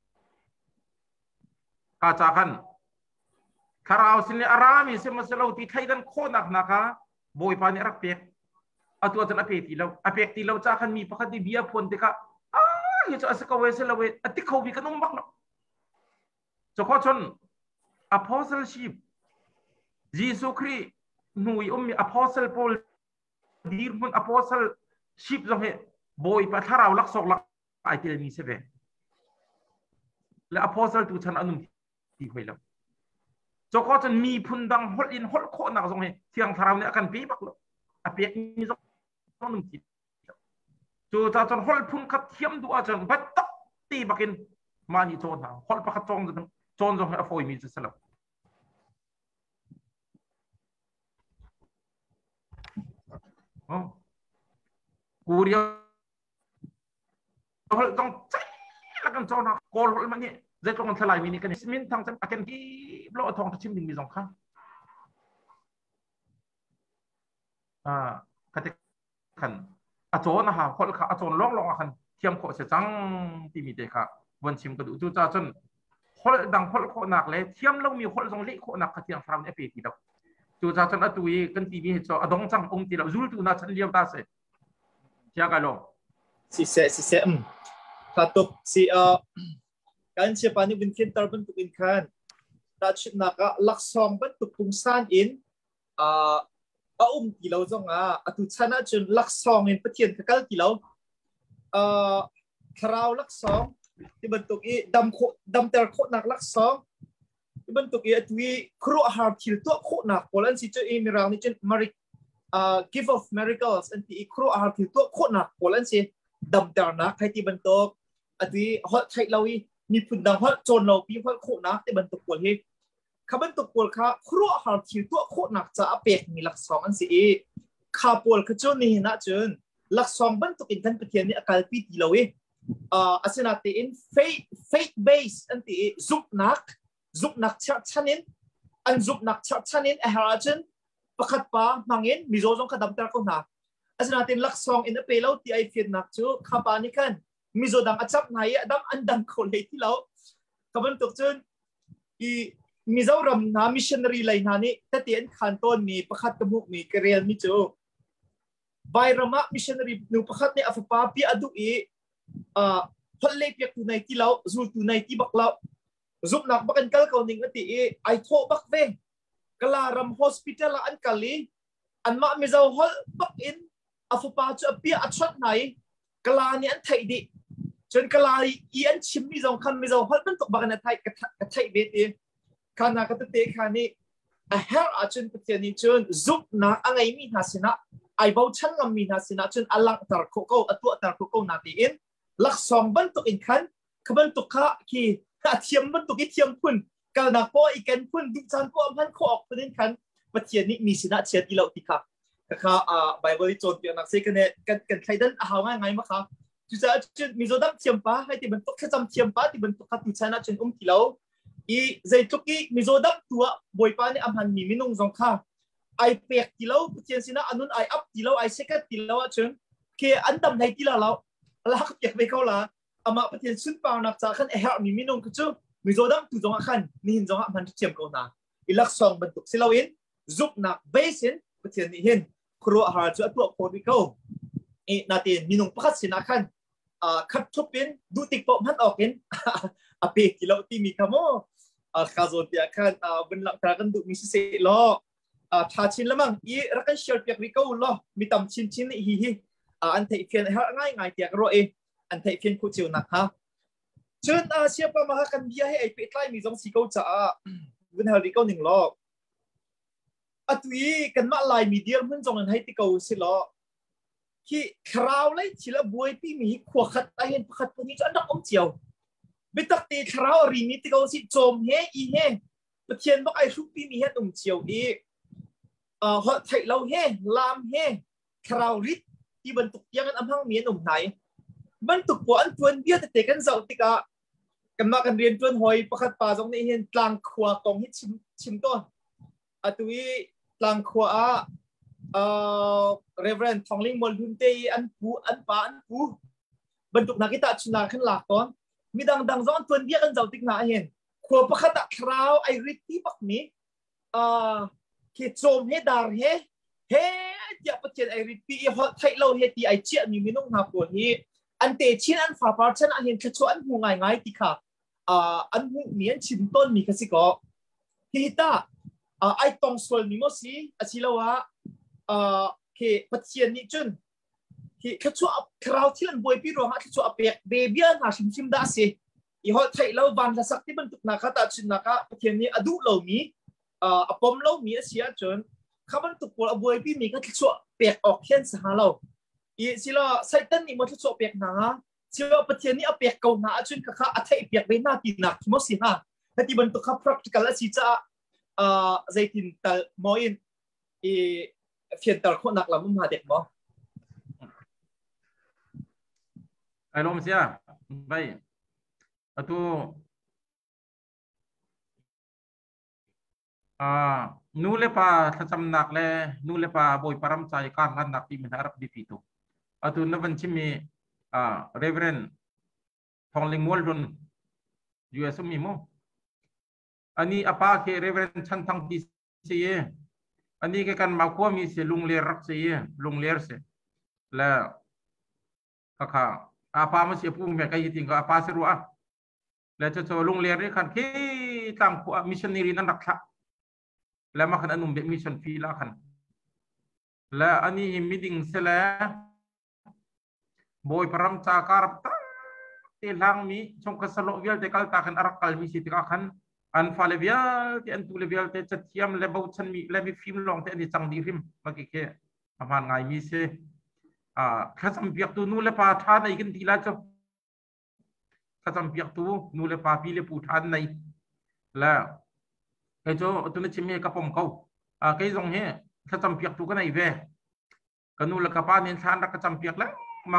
อาจารย์กันถ้าเราสิเนอารามีสิมาเสลาที่ให้ดันโคนักนะคะบอยปานี่รักเปียเอาตัวจนอเปกตีเราจากกันมีประคดีเบียพนติกะอยู่จะอาศัยเวสเลเวอติเขาวิกันนุ่มบักเนาะโจก็จน apostleship ยิสุครีหนุ่ยมี apostle Paul ดีร์มัน apostleship ตรงนี้บอยพัทเราลักษกลักไอเทมีเสเวและ apostle ตัวฉันอนุที่คุยแล้วโจก็จนมีพุนดังฮอลอินฮอลโคนักตรงนี้เที่ยงทาราวเนี่ยกันปีบักแล้วอเปียกมีต้องนุ่มที่จูตาจนฮอลพุนขัดเทียมดูอาจารย์บัดตักตีบักินมานี่โจนหาฮอลประคัดจงจนจงให้อโฟยมีจะสลับกูเดียวฮอลต้องใจแล้วกันจงนะโกลฮอลมันนี่จะตรงกันทลายมินิกันสมินทางจำอาการที่โลทองชิมดิ่งมีสองข้างคติขันอาโจนะฮะคนอาโจนล่องขันเทียมโคเสจังที่มีเด็กค่ะวันชิมกระดูจูจ้าจนคนดังคนโคหนักเลยเทียมเรามีคนทรงเล็กโคหนักเทียมฟรามเอฟเอทีดับจูจ้าจนอตุยกันทีมีเหตุอดงจังองค์ที่เราจูตูน่าฉันเลี้ยวตาเสเชียกันลง si se katuk si kan siapa ni binkin tarban tukin kan ta chit naka laksong ban tukung san in kilaw zong atu chana chun laksong in patien kakal kilaw karaw laksong ti bentuk I dam ter kho nak laksong ti bentuk I atui kru har thil to kho nak polan si chu I mirang ni chen marik give of miracles anti I kru har thil to kho nak polan si dam ter nak hai ti bentuk atui hot thai lawi ni phun dang hot chon law pi hot kho nak ti bentuk pol hi kha bentuk pol kha kru har thil to kho nak cha apek ni laksong an si kha pol kha chu ni na chun laksong bentuk in kan patien ni akal pi ti lawi asinati in faith based anti zupnak chanin an zupnak chanin aharajan pakhat pa mangin mizozong kadam tar ko na asinatin laksong in apelo ti ai fiat nak chu khapani kan mizodang achap nai adam andam ko le ti law kaban tok chun I mizoram na missionary lai na ni tatien khanton mi pakhat kamuk mi kerel mi chu bairama missionary nu pakhat ni afapa pi adu I holle piak tu nai ti law zul tu nai ti bak law zup nak bakan kal ko ning ati ai tho bak ve kala ram hospital an kali an ma mi zaw hol bak in afapa chu apia achat nai kala ni an thai di chon kala I an chim mi zaw khan mi zaw hol ban tok bakan thai ka thai be ti kana ka te khani a her achun pateni chon zup na angai mi hasina ai bau chan ngam mi hasina chon alang tar ko atu tar ko na ti in laksong bentuk in kan kebentuk ka ki tiam bentuk I tiam pun kalau nak po ikan pun ducan po amhan ko ok pun kan patien ni mi sina cia ti lau ti ka ka bible chon pi nak se kan khaidan haw ngai ma ka chu sa chun mi zo dam tiam pa hai ti bentuk ka cham tiam pa ti bentuk ka tu chana chun ti lau I zai tuki mi zo dam tua boy pa ni amhan mi minung zong kha ai pek ti lau patien sina anun ai up ti lau ai sekat ti lau chun ke andam nai ti lau lak piak be ko la ama patien sun pa nak cha khan her mi minung ku chu mi zo dam tu zong khan ni hin zong man chem ko na ilak song bentuk silawin zup nak basin patien ni hin kro har chu atu ko bi ko natin minung pakhat sina khan khat thupin du tik po man okin ape kilaw ti mi kamo khazo ti khan ben lak tra kan du mi se lo tha chin lamang I rakan share piak ri ko lo mi tam chin hi an thei phian ha ngai tiak ro an thei phian khu chiu nak ha chun siapa ma kan bia he ai pe tlai mi jong si ko cha gun ha ri ko ning lo atui kan ma lai mi dial mun jong an hai ti ko si lo ki khrau lai chila buai pi mi khwa khat a hen pakhat pu ni chan dak om chiao bitak ti khrau ri mi ti ko si chom he I he pathian bak ai ru pi mi he om chiao ho thai lo he lam he khrau rit ti bentuk yang an amhang mien nai มันตุกปวนทวนเบี้ยแต่กันเจ้าติกะกันมากันเรียนทวนหอยประคัดป่าตรงนี้เห็นกลางขวากองให้ชิมต้นอัตุยกลางขวาReverend ทองลิงมอลดุนเตยอันปูอันป่าอันปูบรรทุกนักกีฬาชุนาขึ้นหลักก่อนมีดังซ้อนทวนเบี้ยกันเจ้าติกนาเห็นขวประคัดคราวไอริตที่ปักนี้เขตโจมให้ดาร์เฮอย่าประเจนไอริตที่ฮอตไทยเราเฮตีไอเจียมีน้องหาปวดนี้อันเตชินอันฝาปาร์ชันอันเห็นแค่ชวนหัวง่ายติค่ะอันหูเมียนชิมต้นมีกสิกอฮิตาไอตองสวลมีมั้งสิอาศิลาวะเขปัจเจียนนี่จุนแค่ชวนคราวที่มันบวยพี่รองแค่ชวนเปียเบบี้อันหาชิมได้สิอีฮอตไทยเราวันละสักที่มันตุกนักตาชินนักประเทศนี้อดูเรามีปมเรามีเสียจนข้ามันตุกปวดบวยพี่มีก็แค่ชวนเปียออกเขียนสหเราอีสิละไซตันนี่มันทุกส่วนเปียกหนาสิละประเทศนี้เอาเปียกเก่าหนาจนข้าอัฐิเปียกไปหน้าตีหนักที่มันสิฮะแต่ที่บรรทุกข้า practical และสิจะใจตินแต่มอยน์อีเฟียนแต่คนหนักละมุ่งหาเด็กมั้งไอ้ลมเสียไปตัวนูเลปาถ้าจำหนักเลยนูเลปาบอยปรำใจการรันหนักที่มันharap di situ atau navan cimi Reverend ทองลิงมอลดุนอยู่สมิโมอันนี้apa ke Reverend ชันทังที่เสียอันนี้แกกันมาขั้วมีเสียลุงเลียรักเสียลุงเลียเสียแล้วข้าapa masih pun mereka itu tinggal apa seruแล้วจะลุงเลียนี่คันที่ตั้งขั้วมิชชันนีรีนั่นรักษาแล้วมาขันอันนุ่มเบมิชชันฟีละขันแล้วอันนี้มีดิ่งเสละบอยพรำจาการตที่หลังมีชงกสโลวิลเตกัลตาขันอารักกัลมีสิทธิ์ขันอันฟาเลวิลที่อันตูเลวิลเตจัดเทียมเลบาวชันมีเลบิฟิมลองที่อันนี้จังดีฟิมมาเกี่ยอามันไงมีเสข้าจำเปียกตัวนู่นเลปาทานในกันทีละจ้ะข้าจำเปียกตัวนู่นเลปาพี่เลปูทานในแล้วไอ้เจ้าตัวนี้ชิมเฮกับผมเขาไอ้ตรงนี้ข้าจำเปียกตัวกันในเวกันนู่นเลกับป้าเนินทานรักข้าจำเปียกแล้วมัง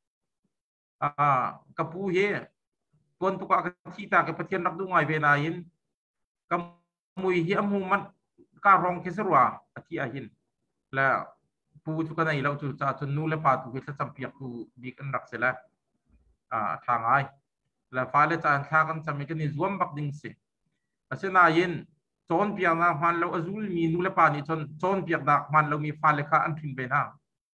กับผู้เฮคนตุกะที่ตากระเทียนรักดูง่ายเวลายินกับมวยเฮียมูมันการองเคสรัวที่อาหินแล้วผู้ทุกคนในเราจุดจ่าจนนู่นและป่าตุกข้าจำเปียกตัวดีกันรักเสียแล้วทางไอ้แล้วฟ้าและจานข้ากันจำไม่กันนี่รวมบักดิ่งสิเช่นอายินโจนเปียกนักมันเราอจุลมีนู่นและป่านี่โจนเปียกนักมันเรามีฟ้าและข้าอันทิ้งไปนะ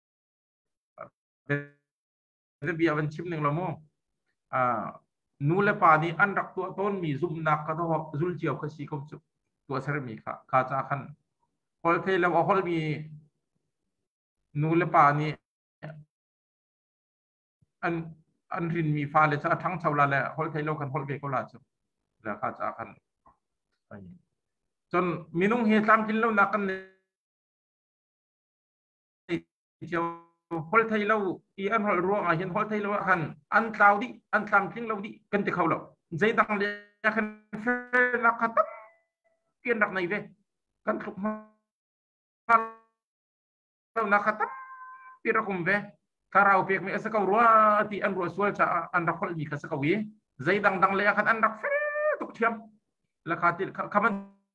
เรื่องเบียร์วันชิมหนึ่งละโมนูเลปานี่อันรักตัวต้นมีซุ่มนักก็ต้องซุลเจียวก็สีกมจุตัวเสริมีค่ะข้าจะขันพอเทแล้วพอมีนูเลปานี่อันรินมีฟ้าเลยจะทั้งชาวละแล้วพอเทแล้วกันพอเบก็ลาจุแล้วข้าจะขันจนมีนุ่งเฮตามกินแล้วนักกันเจียวฮอลไทยเราอีอันฮอลรัวมาเห็นฮอลไทยเราขันอันคลาวดิอันตามทิ้งเราดิกันที่เขาเราใจดังเลยขันเฟนักขัดเปลี่ยนดักในเวกันถูกมาเรานักขัดเปลี่ยนรักมเวคาราโอเกะมีสักรัวที่อันรัวสวยจะอันรักฮอลมีกันสักวีใจดังเลยขันอันรักเฟตุกเทียมแล้วขัดที่คำมัน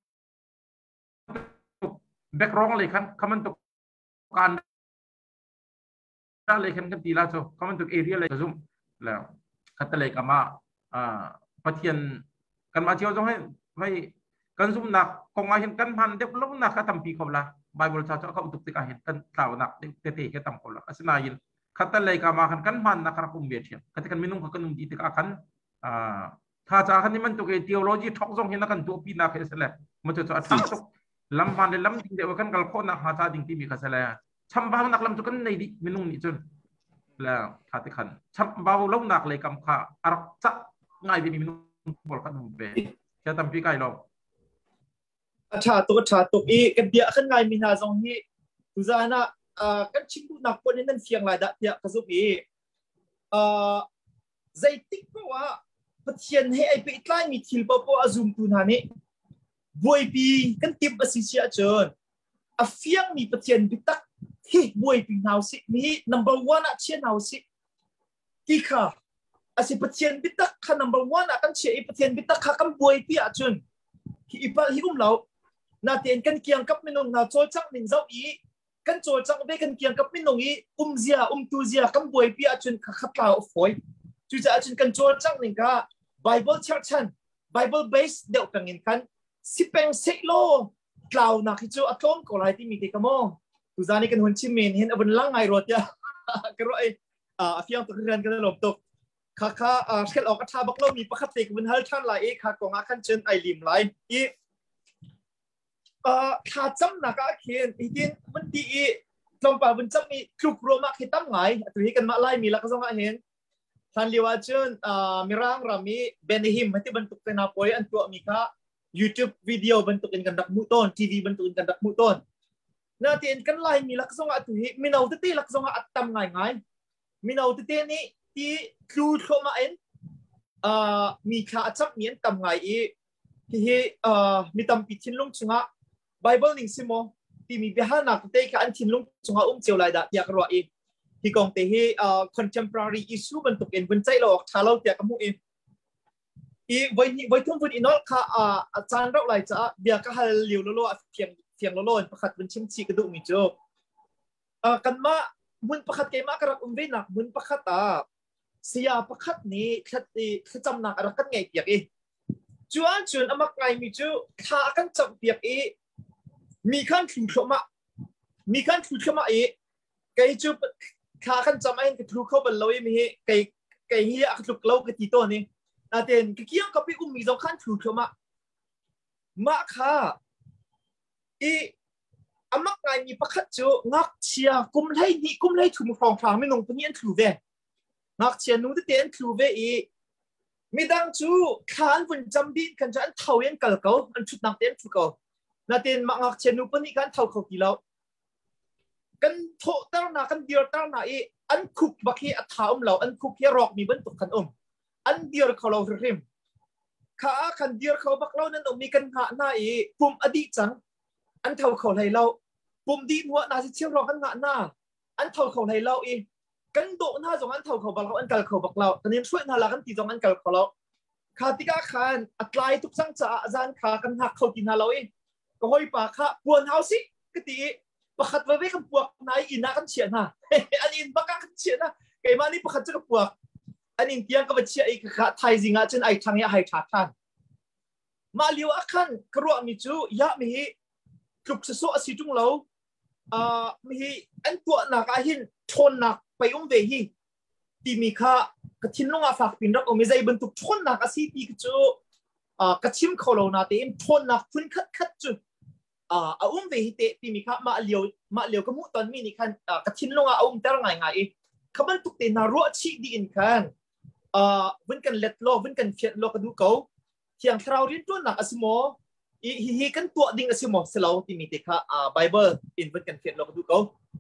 แบ็กร้องเลยขันคำมันตุกการเลยขันกันตีลาโซเขามันถูกเอเรียเลยซุ่มแล้วขัดเลยกันมาปะเทียนกันมาเที่ยวต้องให้กันซุ่มหนักคงมาเห็นกันพันเด็กล้มหนักก็ทำปีเขาละไบเบิลชาติเขาอุตุติกาเห็นกันกล่าวหนักเตะๆแค่ทำเขาละอาศนายินขัดเลยกันมากันพันนักรักคุมเบียดเทียนขัดกันไม่นุ่งกันนุ่งดีติกากันถ้าจากคันนี้มันถูกเทียโลจีท็อกซงเห็นนักกันตัวปีนักเอสเลยมันจะอัดทั้งสุกลำพันเลยลำจริงเดียวกันกับคนนักหาชาดิงที่มีกันเสเลยช่ำบ้านักลำจุกันในดิไม่นุ่งนี่จนแล้วขาดขันช่ำบ้าล้มหนักเลยกำขาอารักจะง่ายดีมีนุ่งบอกกันนุ่งเบะแค่ทำพี่ไก่เราชาตุกอีกันเดียขึ้นไงมีนาซองที่ทุจานะกันชิงดูนักคนนั้นเสียงหลายดักเดียกระสุบีใจติ๊กเพราะว่าพัฒน์ให้ไอไปใกล้มีทิลปะปะซุ่มตุนานี่บวยปีกันติบอสิเชียเจนอาเฟียงมีพัฒน์บิตักที่บวยปีนาวสิมี number one อ่ะเชียนาวสิกี่ค่ะอาศิปเทียนบิตักค่ะ number one อากันเชียปเทียนบิตักค่ะกันบวยพี่อาจุนที่อีปะที่เรานาเตียนกันเกียงกับมินงนาโจจังมินเจ้าอีกันโจจังเบกันเกียงกับมินงอีเสียตูเสียกันบวยพี่อาจุนขัดลาวฝอยจู่จะอาจุนกันโจจังหนึ่งก็ Bible Church ชัน Bible base เดียวกันเงินกันสิเป็นเซโลกล่าวนักที่จะอัตโนก็ไล่ที่มีที่กมอตุจานี่กันหุ่นชิมินเห็นอันลังไงรถยาก็รอยเพียงตัวเรียนกันหลบตกข้าเชลออกกระทาบักเรามีประคับติกมันฮัลชันไล่ข้ากองอาคันเชนไอลิมไล่อีข้าจำนักอาเขียนอีกินมันดีลงป่ามันจะมีคลุกโรมาคิดตั้งไงตัวนี้กันมาไล่มีลักษณะเห็นท่านเรียกว่าเช่นมีร่างรามีเบนฮิมที่บรรทุกเป็นอาปอยอันตัวมีค่ะ YouTube วิดีโอบรรทุกกันดักมุต้นทีวีบรรทุกกันดักมุต้นน่าที่เห็นกันไล่มีลักษณะตัวนี้มีเอาที่ลักษณะอัตตามไงมีเอาที่นี่ที่คลุกโรมาเองมีข้าจับมีอันตามไงที่มีตามปิดทิ้งลงช่วงBible หนึ่งสิโมที่มีเบหานักเตะข้าอันทิ้งลงช่วงเจียวไล่ดะอยากรู้ที่กองเตะcontemporary issue บรรทุกเองบรรจัยเราชาเราเตียกับมูไว้ทุ่มฝุ่นอินอลค่ะอาจารย์เราไล่จะเบียก็ฮัลลิวโลเพียงโลประคัดเป็นชิมชีกระดูกมิโจกันมามุนประคัดเกมากระดับเวนักมุนประคัดเสียประคัดนี้ขัดจำนักอะไรกันไงเปียกจวนอามักไงมิโจข้ากันจับเปียกมีขั้นถูกเข้ามาไก่จูข้ากันจำไอ้กระทุกเข้าบนเรามีไก่เฮียกระทุกเรากระตีตัวนี้อาเดนกี่ยังกับพี่มีสองขั้นถูกเข้ามาค่ะอามักไงมีประคัดจูงักเชียกุมไล่ถุงฟองฟางไม่ลงตัวนี้อันถูกเวงักเชียนู้นเตียนถูกเวมีดังจูข้าอันวันจำบินกันจะอันเท่ายันกัลเกาอันชุดนักเตียนถูกเกานาเตียนมักงักเชียนู้นปนี่กันเท่าเขากี่เรากันโถตั้งนากันเดียร์ตั้งนาอันคุกบักเฮอัฐาเราอันคุกเฮรอกมีบรรทุกขันอันเดียร์เขาเราเริ่มข้าขันเดียร์เขาบักเรานั้นมีกันหาหน้าปุ่มอดีตจังอันเท่าเขาให้เราปุ่มดีหัวนาสิเชี่ยวรอกันหน้าอันเท่าเขาให้เรากันโดหน้าจงอันเท่าเขาบักเราอันกัลเขาบักเราตอนนี้ช่วยนาลากันตีจงอันกัลเขาเราข้าติกาขันอัตไลทุกสังจ่าอาจารย์ข้ากันหักเขากินหาเราก็ห้อยปากข้าปวนเฮาสิกติประคัดไว้กับพวกนายอินนักเชียนะอันนี้บักกันเชียนะไก่มานี่ประคัดจะกับพวกอันนี้เพียงกับเชียอีกค่ะไทยจริงอ่ะจนไอ้ทางนี้ให้ขาดท่านมาเลี้ยวอักขันกรัวมิจูยะมีกลุ่มสุอาศิจุงเรามีอันตัวนักอาหินชนนักไปเวหีที่มีค่ะกระทิ้งลงอาฝากปินรักมีใจบรรทุกชนนักอาศิปีกจูกระชิมเขาเรานาเต็มชนนักพุ่นคัดจูเวหิเตที่มีค่ะมาเลี้ยวก็มุตอนมีนี่คันกระทิ้งลงอาแต่ละไงขบันตุกเตนารัวชีดีอินคันวันกันเล็ดโลวันกันเฟียดโลกดูเขาเที่ยงคราวเรียนตัวหนักอสิโมฮีกันตัวดิ่งอสิโมสลาวที่มีติค่ะไบเบิลอินวันกันเฟียดโลกดูเขา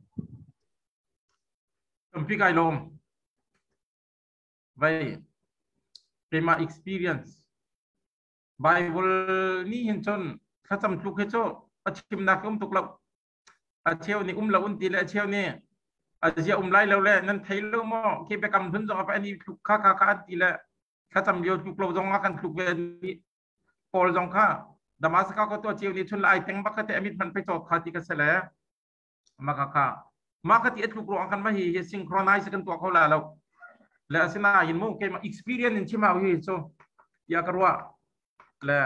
พี่ไก่ลมไว้เป็นมา experience ไบเบิลนี่เห็นจนข้าจำทุกข์ให้โจ้อาชิมนักตุกเราอาเชียวนี่เราตีและอาเชียวนี่อาเชียวไล่เราแหละนั่นไทยเราหม้อเคไปกำพื้นจงเอาไปอันนี้ทุกข้าตีและข้าจำเดียวทุกเราจงอากันทุกเวนี้พอจงข้าดามาสก้าก็ตัวเชียวนี่ชนไล่แต่งบักกะเตอมิดมันไปจอดขาตีกันเสร็จแล้วมาที่ทุกเราอากันมาเฮียซิงโครไนซ์กันตัวเขาแล้วสินะยินมุ่งเคมา experience นี่ชิมาวิโซอยากรู้ว่าแล้ว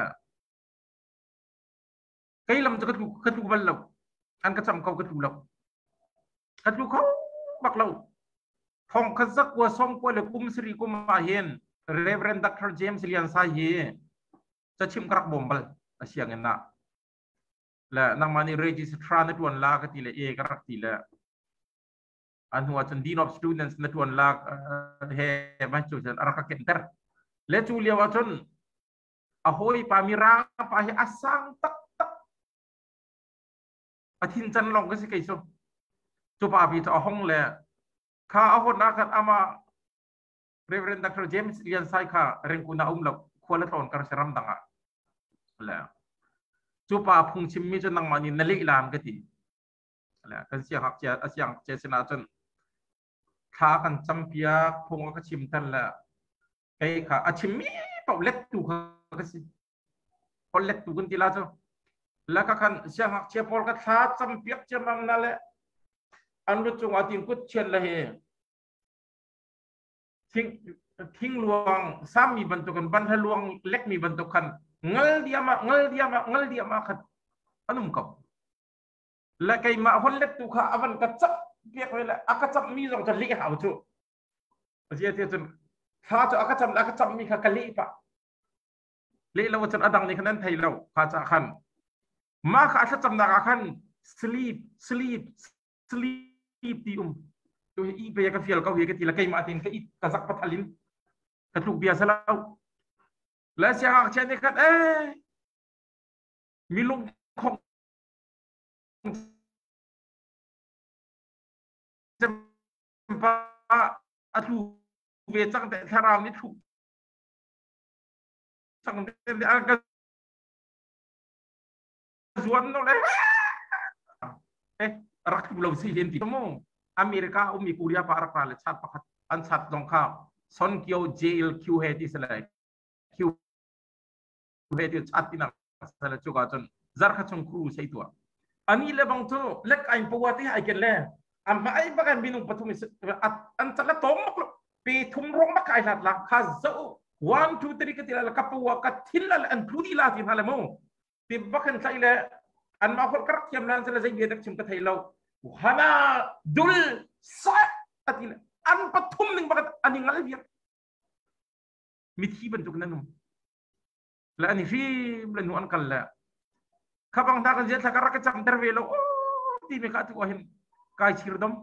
ใครลำจะกระทุกบัลลังอันกระจำเขากระทุกเราบักเราทองขจักว่าส่งกว่าเลยกุมสรีกุมมาเห็น Reverend Dr. James Lian Sahi จะชิมกระบอมบัลอาเซียนนะและนางมันนี่ registrar ในตัวลากที่เลยกระที่เลยอันหัวจน Dean of Students ในตัวลากเฮมาจุดจนอารักเกนเตอร์และจูเลียวจนอาหอยปามิราปาเฮอาสังตักอาทินจันลองก็สิเกยโซจูปาบีจะห้องเลยข้าเอาคนนักอามา Reverend Dr. James Lian Sai ข้าเรื่องคุณอาเราควรละตอนการเสริมดังอ่ะแล้วจูปาพุงชิมมีจนนางมันนี่นลิลานก็ทีแล้วกันเสียหักเสียเจสนาจนท้ากันจำเปียกพงก็ชิมทันละไอ้ค่ะอาชิมมีเปล่าเล็ดตูก็สิพอเล็ดตูกันทีละจ้ะแล้วก็คันเชียงเชียพอลก็ท้าจำเปียกจะมั่งนั่นแหละอันรู้จังว่าทีมกุศเชียนละเฮทิ้งลวงซ้ำมีบรรทุกันบรรทลวงเล็กมีบรรทุกันเงลเดียมาขัดอันนุ่มกับและไก่มาคนเล็กตุขาอวันกระจับเปียกเลยแหละอากาจับมีสองจะเลี้ยหาวจุเจียจนข้าจะอากาจับมีข้ากะลิปะเลี้ยเราจนอดังในขณะไทยเราข้าจะขันมาข้าจะจำนักขัน sleep ตีตัวอีเปียกเฟียลก็เฮียกตีละไก่มาตินก็อีกระซักพัทลินกระทุกเบียร์ซะแล้วและเสียงเช่นนี้กันมีลุงของจะปะอัตุเวจังแต่ทารามนี่ถูกจังแต่อันก็ส่วนนั่นเลยรักบุรุษสิ่งที่ทั้งหมดอเมริกามีคุริยาปารักราเลชัดประคัตอันชัดตรงข้าวซอนเกียวเจลคิวเฮติสเลยคิวเฮติชัดที่นั่นสละจุกาจนจาร์ขัดชงครูใช่ตัวอันนี้เลยบางตัวเล็กไอ้ปวดที่ไอ้กันเลยอันไม่ไอ้บ้านบินุปฐุมอันจะละต้มมักปีทุ่มร้องมักไอ้หลัดละข้าเจ้า one two three ก็ทีละกับปวดก็ทิ้งละอันพูดีละที่นั่นเลยมั้งปีบ้านใช่เลยอันมาคนกระเทียมนั่นจะละใจเบียดชิมกระไทยเราฮานาดุลสักอันนี้อันปฐุมหนึ่งบ้านอันนี้งั้นเลยเบียดมีที่บรรทุกนั่นนู่นและอันนี้ฟีบรรทุกอันกันละข้าบังตากันเจตสักการะจังเทอร์เวลโอ้ที่มีข้าตัวเห็นกายชีรดม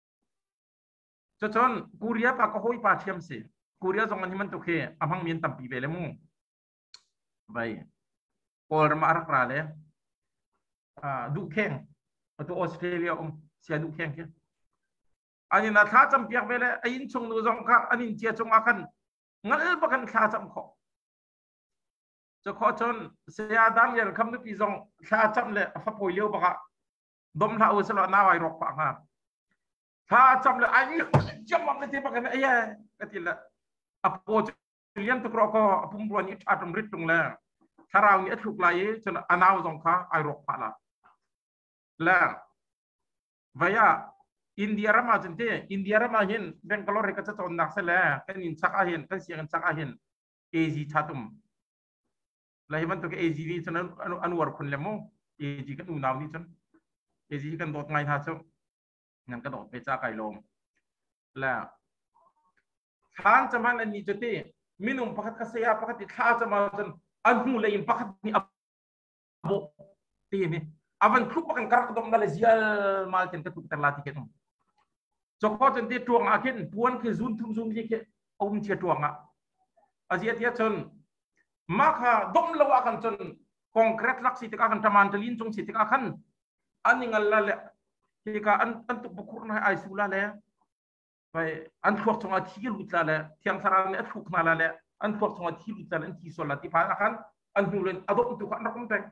จนกูเรียปากก็ห้อยปาเทียมสิกูเรียส่งอันที่มันตุกเฮอพังมีนตั้มปีเบลมูไปโอลมารักราเลยดูแข่งตัวออสเตรเลียเสียดูแข่งแค่อันนี้นะท้าจำเปียกไปเลยไอ้ยินชงดูจงข้าอันนี้เจียจงอากันงั้นประกันท้าจำขอจะขอจนเสียดังยันคำนึกปีจงท้าจำเลยฟ้าโผล่เลี้ยวปะดมท้าอุสละน่าไว้รอกปะงาถ้าจำเลยไอ้นี่จำมันที่ปะกันไอ้ยังก็ทีละอโปจเลี้ยงตุกรอก็พุ่มบอลนี้อาจจะริดตรงแล้วถ้าเราเนี่ยถูกไล่จนอนาวจงข้าไอ้รอกปะละแล้ววายาอินเดียรามาจนเตอินเดียรามาเห็นเบงกลอร์ก็จะจนนักเสียแล้วกันอินสักอาเห็นกันเสียงสักอาเห็นเอจีชัตุมแล้วเห็นมันตัวเอจีนี่จนอนุวาร์คนเลี้ยงมั้งเอจีกันอุณาวนี่จนเอจีกันโดดไงท่าเจ้างั้นก็โดดไปจ้าไก่ลมแล้วทางจำมันอันนี้จนเตมินุมพักกษัตริย์พักติดข้าจะมาจนอันหูเลยพักนี่อับโบตีนี่avan klub akan karak dom dale zial mal ten ketuk terlatih ketum joko ten dia tuang akin puan ke zun tum zun ke chia tuang a azia dia chon maka dom lawa akan chon konkret lak sitik akan taman telin chung sitik akan aningal lale ka an tu bukur na ai sula le pai an thuak chung a thil utla le thiang saran ne thuk na le an thuak chung a thil utla an thi solati pa akan an hulen adop tu kan rakum teng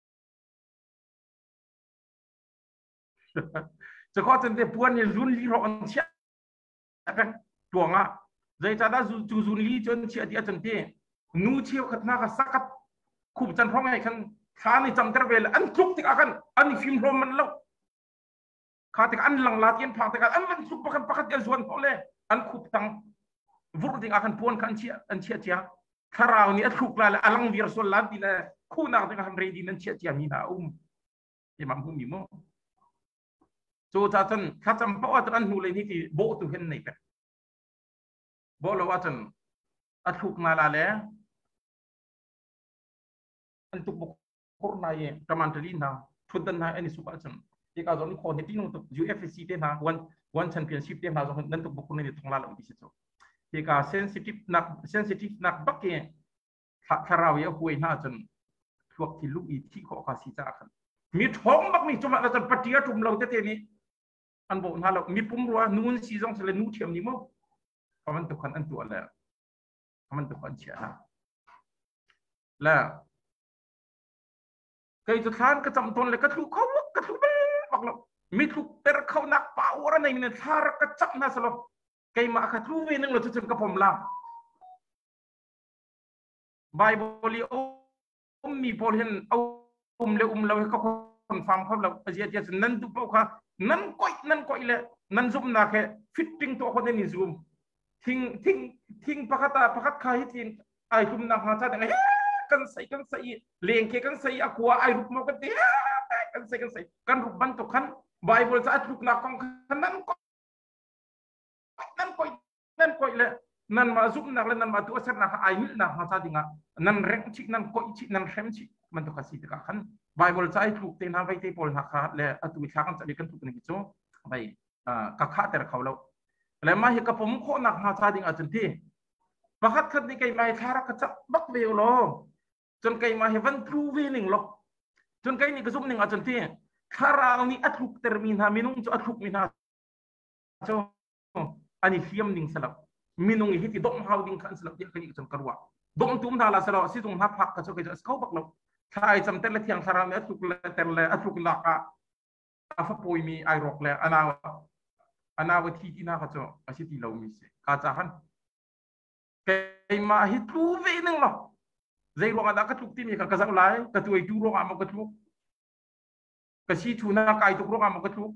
จะขอจนเด็กปวนเนี่ยรุนลีร้อนเชี่ยเป็นตัวงะใจจะได้จูรุนลีจนเชี่ยเดียจนเตนูเชี่ยวขัดหน้ากับสักกับขุบจันทร์เพราะไงคันข้านี่จำแต่เวลอันคลุกติดกันอันนี้ฟิล์มโรมันแล้วข้าติดอันหลังลาเทียนผ่าติดกันอันมันคลุกประกันประกันเดียวส่วนเพราะเลยอันขุบตังวุฒิติดกันปวนกันเชี่ยอันเชี่ยเชี่ยข้าเรานี่อันคลุกแล้วอันหลังวิรส่วนลาดีเลยคู่นักติดกันเรดีนั่นเชี่ยเชี่ยมีนะยังมั่งมีมั้งจูจ่าจนข้าจำเพราะว่าตอนหูเลยนี่ที่โบตุเห็นในเป็ดโบเราว่าจนอัดถูกมาลาแล้วอันตุกบุกคนนายประมาณที่น่ะทุนดันนายอันนี้สุภาพจนที่การจนคนที่นู่นตุก UFC เท่านั้นวันแชมเปี้ยนชิพเท่านั้นนั่นตุกบุกคนนี้ทงลาลงที่สุดที่การเซนซิทีฟนักบักเกะถ้าเราอย่าคุยหน้าจนพวกที่ลูกอีที่ขอคาสิจ้ากันมีท้องบักมีจุ่มเราจนปฏิวัติจุ่มเราเท่านี้อันบอกฮะเรามีปุ่มรัวนู่นซีซองเสร็จนู่นเทียมนี่มั้งเพราะมันตุกขันอันตัวแล้วเพราะมันตุกขันเชียร์แล้วเคยจุดท้ายก็จำตนเลยก็ถูกเขาก็ถูกไปบอกเรามิทุกเตอร์เขานักป่าวอะไรในทาร์กจับน่าสลบไกมาขัดรู้เวนึงเราจะถึงกับผมละไบเบิลมีพอเห็นเอาเลเราให้เขาคนฟังเขาเราเสียใจนั่นทุกพวกเขานั่นก้อยเลยนั่นซุ่มนักแค่ฟิตติ้งตัวคนในซูมทิ้งพักใครทิ้งไอ้ซุ่มนักหาชาติไงกันใส่เลี้ยงกันใส่อควาไอ้รูปมันก็เตี้ยกันใส่กันรูปบันทุกขันไบเบิลจะรูปนักของนั่นก้อยเลยนั่นมาซุ่มนักเลยนั่นมาตัวเสนักไอ้มิลนักหาชาติงะนั่นเร่งชินั่นก้อยชินั่นเร่งชิมันต้องkasiตะกันไบเบิลจะถูกเต็มหาไว้ที่พอลหักขาและตัววิชากันจะมีกันถูกในกิจวัตรไปกักขาแต่เขาแล้วแล้วมาเห็นกับผมโคนักหาชาติงะจนที่บักขัดนี่ไกมาทารักจับบักเวลโลจนไกมาเห็นวันทรูเวนิงโลจนไกนี่ก็ซุ่มหนึ่งจนที่คารานี่อัดลุกเตอร์มินหามินุงจะอัดลุกมินหาโจอันนี้เทียมดิ่งสลับมินุงอีกที่ดมหาวดิ่งขันสลับเยอะขึ้นอีกจนกระวะดมตุ้มดาลาสลับสิตรงหักพักก็จะก็จะเขาบักเราถ้าไอ้จำเตลที่ยังคารานี่อัดลุกเลเตลอัดลุกลักอะอาฟปุยมีไอรอกเลยอันนาวที่น่าก็จะอาศัยที่เรามีสิกาจาฮันKaya hitruve nang lo. Zai ruang ada katuk timi ka kazak lai, katuai tu ruang amo katuk. Kasi tuna kai tu ruang amo katuk.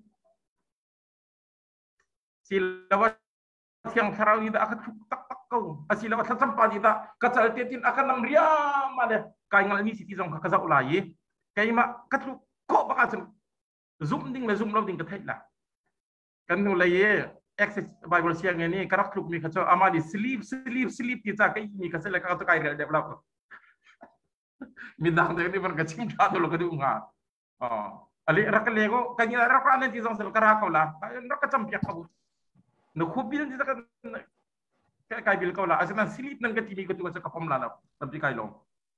Silawa yang sarau ni dah katuk tak kau. Silawa sampai ni dah kacal tetin akan namria male. Kai ngal ni siti zong ka kazak lai. Kaya katuk kok bakal zoom ding le zoom lo ding ka thai la. Kan nu lai Access Bible siang ini karak klub ni kacau amadi sleep kita kai ni kasih lekang tu kai develop. Midang tu ni pun kacing dah tu lo kedua ngah. Oh, ali rakal lego kanya rakal nanti zong sel karak kau lah. Rakal campiak kau. No kubil nanti tak kai bil kau lah. Asal sleep nang ketimi kau tu macam kapom lah tapi kai long.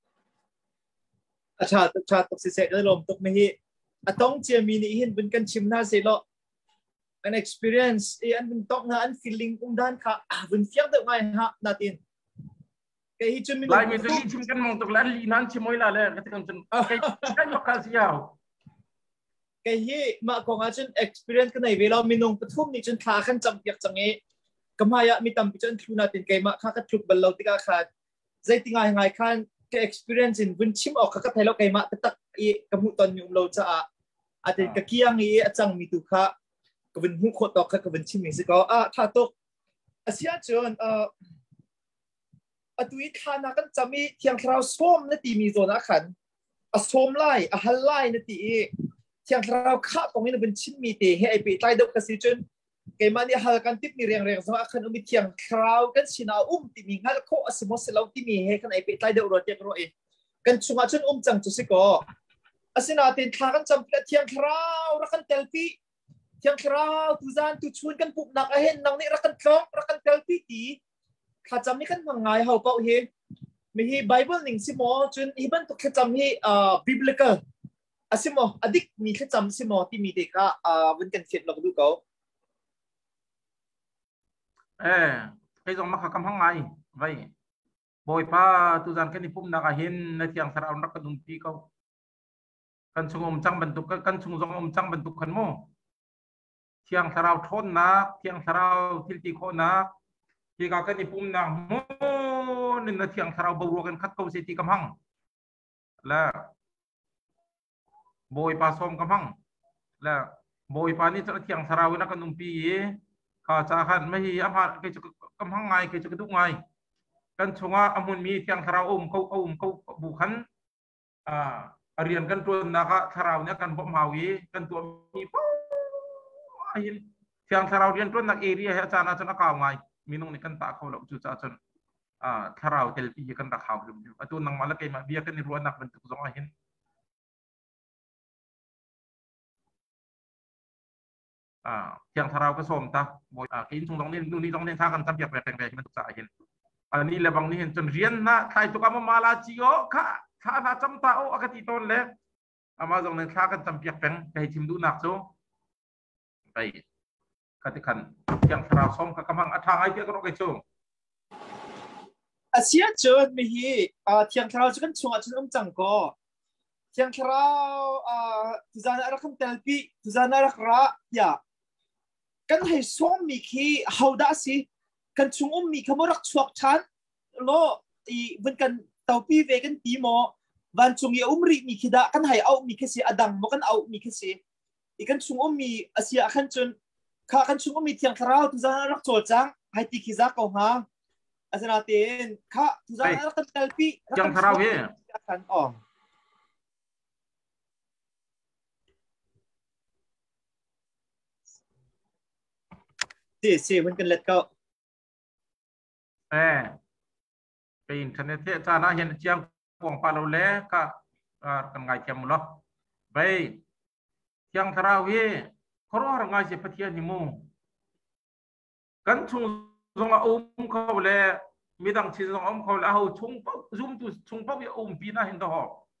Acha tok si sek lom tok mehi atong cia mini hin bun kan chimna selo. An experience an tok na an feeling dan ka bun fiang de ngai ha natin kay hi chun min lai mi li chim kan mong tok lan li nan chimoi la le kan chun kay kan makal siaw kay hi ma ko nga chun experience ka nai velo minung pathum ni chun tha khan cham piak change kamaya mi tam pi chun thu natin kay ma kha ka thuk bal lo tika kha zai tingai ngai khan ke experience in bun chim ok ka thailo kay ma tak i kamu ton nyum lo cha a atin ka kiang i achang mi tu kha kevin hu kho tok kevin chim si ko tha tok asia chon atui thana kan chami thiang thrau som na ti mi zona khan a som lai a hal lai na ti thiang thrau kha tong ni ben chim mi te he ai pe tai dok ka si chun ke mani hal kan tip ni reng zo khan umi thiang thrau kan sina ti mi ngal kho asimo se lo ti mi he kan ai pe tai dok ro te ro e kan chunga chun chang chu si ko asina tin tha kan cham thiang thrau ra kan telpi yang kerau tuzan tu chun kan pup nak ahen nang ni rakan klong rakan telpiti khajam ni kan mangai hau pau he mi hi bible ning simo chun iban tu khajam hi biblical asimo adik mi khajam simo ti mi de ka bun kan set lok du ko cái dòng mắc cầm hăng ngày vậy bồi pa tuzan kan ni pup nak ahen na tiang sarau nak kadung pi ko kan sungom chang bentuk kan sungom chang bentuk kan mo tiang sarau thon nak tiang sarau tilti kho nak ti ka kan ni pum nak mo nin na tiang sarau bau kan khat kau se ti kam hang la boy pa som kam hang la boy pa ni tiang sarau na kan num pi ka cha khan mai hi am ha ke kam hang ngai ke chu du ngai kan chunga amun mi tiang sarau kau bu khan arian kan tuan naka sarau nya kan bom hawi kan tu mi ahin tiang sarau rian tuan nak area he chana chana ka ngai minung ni kan ta kho lo chu cha chon sarau tel pi kan ta khaw dum atu nang mala ke ma bia kan ni ruan nak bentuk zong ahin tiang sarau ka som ta boy kin chung dong ni dong ni tha kan tam piak pek pek man tu cha ahin ani lebang ni hen chon rian na thai tu ka ma mala chi o kha na cham ta o akati ton le ama zong ni tha kan tam piak peng kai chim du nak soไปกติกันยังสาวส้มกับกำลังทางไอ้เจ้าก็ต้องไปช่วงอาเซียนเจอมีฮีเทียงคราวจะกันช่วงอาจจะต้องจังก็ yang kerau tuzana arak kan telpi tuzana arak ra ya kan hai som mi ki hauda si kan chung mi kamorak chuak chan lo I ven kan taupi ve kan ti mo van chung ya umri mi kida kan hai au mi kasi adang mo kan au mi kasi ikan chung mi asia kan chun ka kan chung mi tiang kerau tuzana arak chol chang hai ti kiza ko ha asanatin ka tuzana arak kan telpi yang kerau ye kan siมันกันเล็ดก็เป็นอินเทอร์เน็ตที่จานะเห็นเชียงกวางปลาโลเล่ก็กันไงเกี่ยมุลไปเชียงทราวีเขารู้อะไรเสียพัทยานิมูกันชุงจงอุ้มเขาเลยมีดังชีจงอุ้มเขาเลยเอาชุงปั๊บซุ่มตุชุงปั๊บอย่าอุ้มปีน่าเห็นตัว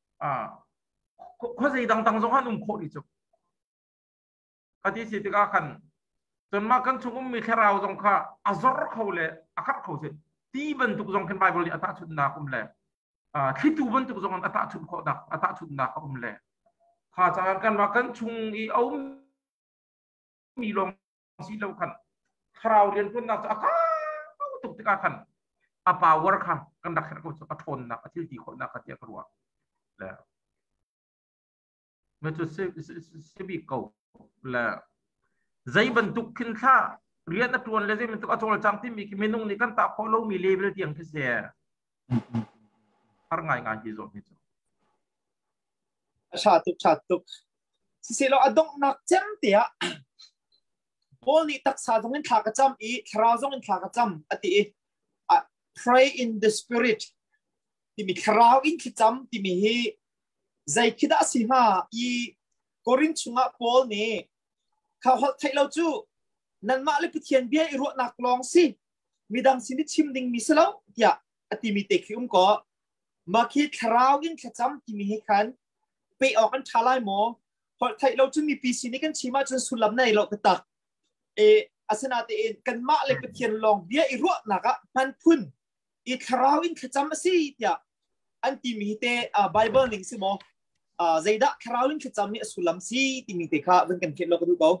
เขาจะดังจงหันอุ้มโคดิจุกติสิทธิกาขันจนมากันชุงมีแค่เราจงข้าอาซร์เขาเลยอาคัดเขาสิที่บรรทุกจงขึ้นไปบริอัตชุดนาคุมเลยที่ตูบรรทุกจงอัตชุดเขาดักอัตชุดนาคุมเลยข้าจะกันมากันชุงอีเอามีลงสีเหลวขันเราเรียนคนนักจะอาตุกติกาขันอาปาวร์ค่ะกันดักเขาจะทนนักที่ดีคนนักเจียกรัวแล้วเมื่อจุดสิบิเก่าแล้วใจบรรทุกขึ้นข้าเรียนนักเรียนเลยใจบรรทุกอัตโนจังที่มีเมนูนี้กันตาพอเรามีเลเวลที่ยังพิเศษหาง่ายที่สุดนี่จ้ะชาตุกสิเราอดงนักจังเตียบอลนี่ตักษาตรงนั้นขากระจำอีคราวตรงนั้นขากระจำอติpray in the spirit ที่มีคราวอินขจำที่มีให้ใจคิดอาศิหาอีกอรินชุงะบอลนี่ข้าวไทยเราจู่นั่นมาเลยไปเทียนเบี้ยอีรัวนักลองสิมีดังสินิชิมดิ่งมิสลาวอย่าอติมีเตคิมก็มาคิดคราวอินขจำที่มีให้คันไปออกกันชาไลโมพอไทยเราจู่มีปีสินี้กันชิมาจนสุดลำในเราก็ตักอาสนะเองกันมาเลยไปเทียนลองเบี้ยอีรัวนักมันพุ่นอีคราวอินขจำสิอย่าอันที่มีเตไบเบิลหนึ่งสิโมใจดักคราวอินขจำนี่สุดลำสิที่มีเตค่ะเป็นกันเขียนเราก็ดูเขา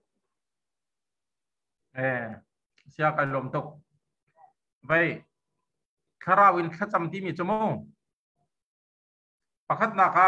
เสียกันลมตกไปคาราวินขจำที่มีจมูกประคัตนัก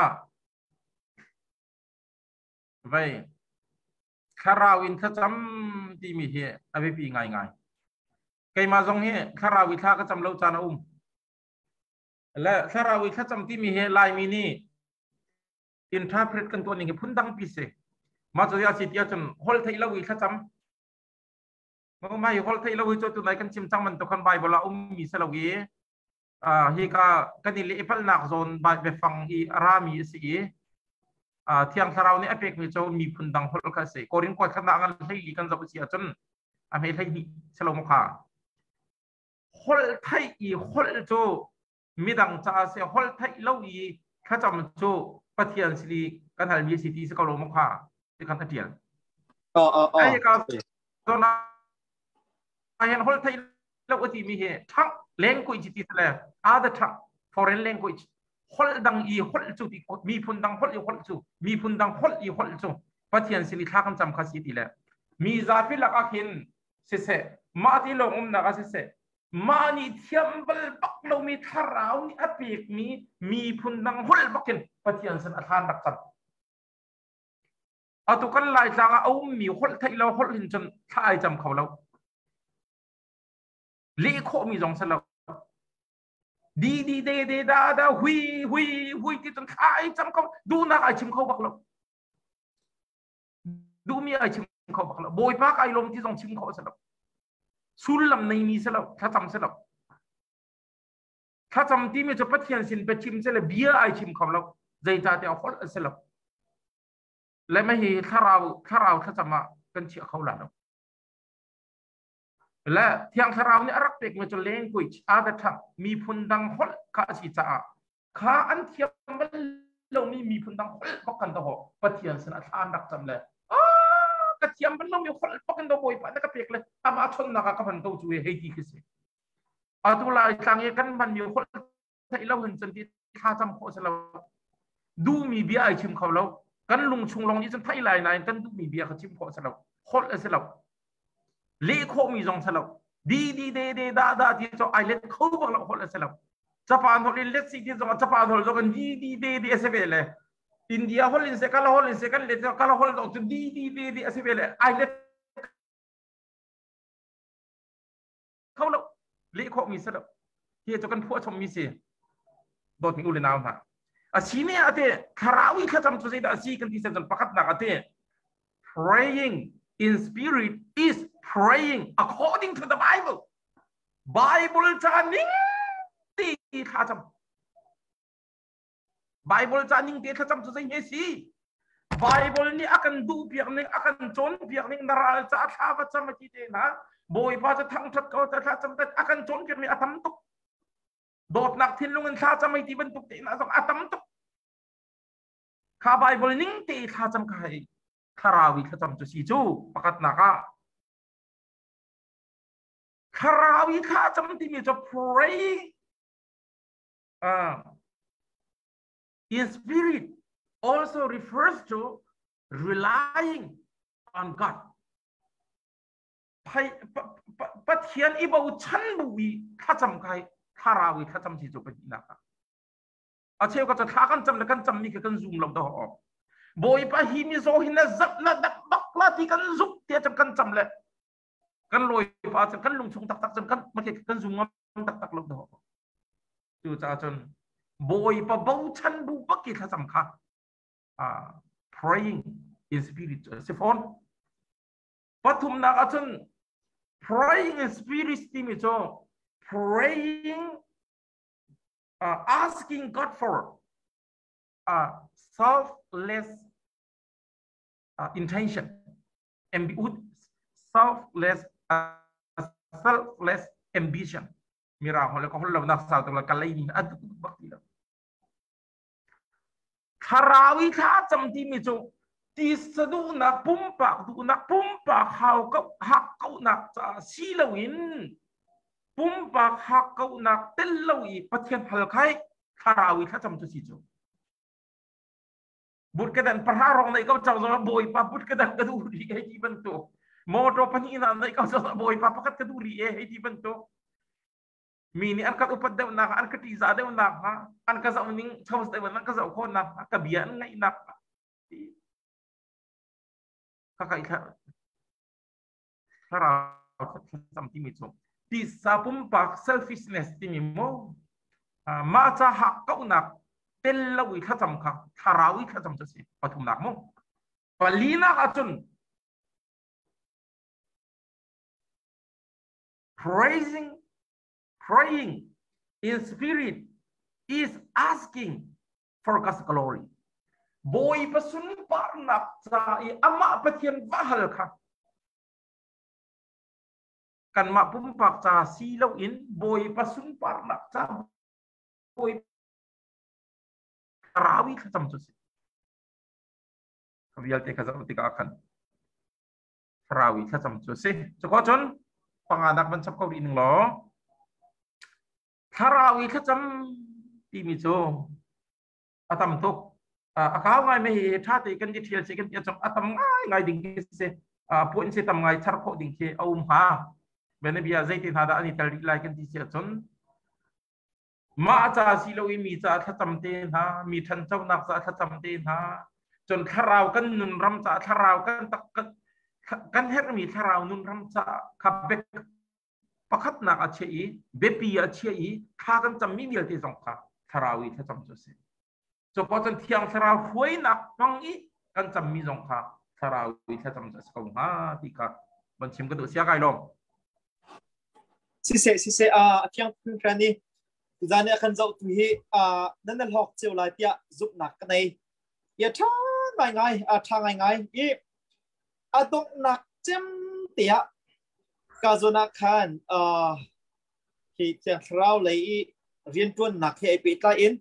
ไปคาราวินขจำที่มีเหี้ยอภิปีง่ายไกมาจงเหี้ยคาราวินข้าขจำเราจานะและคาราวินขจำที่มีเหี้ยลายมินีอินทราเพรตกันตัวนี้พุ่นดังพิเศษมาจะยาสิทธิ์ยาจนฮอลไทยเราวิขจำไม่ฮอลไทยเราวิจตุนไหนกันชิมจังมันตัวคนใบบลามีสลาวีฮีกันนี่เลยพัลนักโซนใบไปฟังอีรามีสีเที่ยงคราวนี้อเปกมีโจมีพุ่นดังฮอลกันสิกอรินกวาดขนาดกันให้ลีกันจับเสียจนไม่ให้สลามค่ะฮอลไทยอีฮอลโจมีดังจ้าเสียฮอลไทยเราอีขจำโจปฏิญาณสิกันหันมีสิทธิสกอลมค่ะที่กันเทียนไอ้ก็ตอนนั้นเห็นฮอลไทยเราก็ที่มีเหตุทั้ง language ที่แสดง other tongue foreign language ฮอลดังอีฮอลจูที่มีพุ่นดังฮอลอีฮอลจูมีพุ่นดังฮอลอีฮอลจูปฏิญาณสิริข้ากันจำข้าสิทธิแล้วมีซาฟิลักหินเสร็จมาที่ลงนักเสร็จมานี่เทียมบลปักเรามีทาราวนี่อภิกมีพุ่นดังฮอลปักหินปฏิญาณสินอาทานรักษาอาตุกันลายจางเอามีฮอลไทยเราฮอลหินจนท่ายจำเขาเราเลี้ยโคมีจงสลับดีเดดาหุยที่จนท่ายจำเขาดูนักไอชิมเขาบักเราดูมีไอชิมเขาบักเราโบยพักไอลมที่จงชิมเขาสลับสุลลำในมีสลับถ้าจำสลับถ้าจำที่มีจะพัฒนาสินไปชิมสลับเบียไอชิมเขาเราใจตาเดียวฮอลสลับและไม่เห็นข้าเราถ้าจะมากันเชื่อเขาหล่ะและที่ยังข้าเราเนี่ยรักเด็กมันจะ language อาจจะทำมีพุ่นดังฮอลข้าสิจ้าข้าอันเทียมมันเรามีพุ่นดังฮอลปักกันตัวปฏิญาณสินอารักจำเลยกระเทียมมันเรามีฮอลปักกันตัวบ่อยป่ะนักเปียกเลยอามาชนนักกับมันตัวช่วยให้ดีขึ้นสิตัวลายต่างกันมันมีฮอลที่เราเห็นจนที่ข้าจำโคสเราดูมีเบียไอชิมเขาแล้วกันลุงชุงลงยี่จนไทยลายนายกันดูมีเบียเขาชิมพอสลับโคตรสลับเลี้ยโคมีจงสลับดีดาที่จงไอเล็ดเขาบอกเราโคตรสลับจะผ่านทอลินเล็ดสิที่จงจะผ่านทอลินจงกันดีเอสเบลเลยอินเดียฮอลลินเซกันละฮอลลินเซกันเล็ดกันละฮอลลินจงดีเอสเบลเลยไอเล็ดเขาแล้วเลี้ยโคมีสลับที่จงกันพวกชมมีเสียโดดมีอุลนาวฮะAsini ate Tarawih khatam tu saya asi kan tisa pakat nak ate praying in spirit is praying according to the Bible. Bible chaning ti khatam. Bible chaning ti khatam tu saya si. Bible ni akan du piak ni akan con piak ni naral cha khabat sama kita na. Boy pa cha thang chat kau cha khatam akan con piak ni atam tu. Dot nak tinlungan sa sa may tibentuk ti na sang atam tuk. Ka Bible ning ti khajam kai Tarawih khajam tu si chu pakat naka. Tarawih khajam ti mi cho pray in spirit also refers to relying on God. Pathian ibau chan bui khajam kai Tarawih khatam si jo pagina ka ache ko ta kan cham kan cham ni kan zoom lo do boy pa hi mi zo hin na zap na dak bak la ti kan zup ti cham kan cham le kan loi pa kan lung chung tak cham kan ma ke kan zoom tak lo do tu cha chon boy pa bau chan bu pak ki khatam kha praying in spirit se phone pathum na ka chon praying in spirit ti mi cho praying, asking God for selfless intention, and selfless ambition. Mira, kalau kau lalu nak sahut kalau kalau ini ada bakti lah. Tarawih khatam ti mi jo ti sedu nak pumpak hak kau nak silawin. Pumpak hak kau nak telawi patian halkai Tarawih khatam tu situ. But kedan perharong na ikaw sa boy pa but kedan kaduri di bantu. Modo panina na ikaw sa boy pa pakat kaduri di bantu. Mini an kat upad daw na an katiza daw na an ka sa uning chaws daw na ka sa ko na kabiyan na inak. Kakaita. Tarawih khatam timito. Di sa pumpak selfishness ti mo mata hak kau nak telawi khatam ka Tarawih khatam si patum nak mo palina atun praying in spirit is asking for God's glory. Boy pasun parnak sa ama patian bahal ka kan mak pumpak ca silau in boy pasun parnak ca boy Tarawih khatam tu si kabial te khatam tika akan Tarawih khatam tu si coko chon panganak mencap kau di lo Tarawih khatam ti mi cho atam tu akau ngai me thati kan di thiel se kan ya chok atam ngai ding se puin se tam ngai char kho ding ke aum ha Bene biya zaitin hada ani tali lai kan ti chon ma cha silawi mi cha khatam te ha mi than chau nak cha khatam te ha chon kharau kan nun ram cha kharau kan tak kan her mi kharau nun ram cha khabek pakhat nak achei bepi achei kha kan cham mi mial ti jong kha Tarawih khatam chu se cho ko chon thiang kharau huai nak mang i kan cham mi jong kha Tarawih khatam chu se ko ha ti ka ban chim ka du sia kai long Sise tiang pun ni zane akan zau tu hi nan hok cheu lai tia zup nak nei ya tha ngai i adong nak chem tia ka zona khan ki tiang rau lei rian tuan nak he pe ta in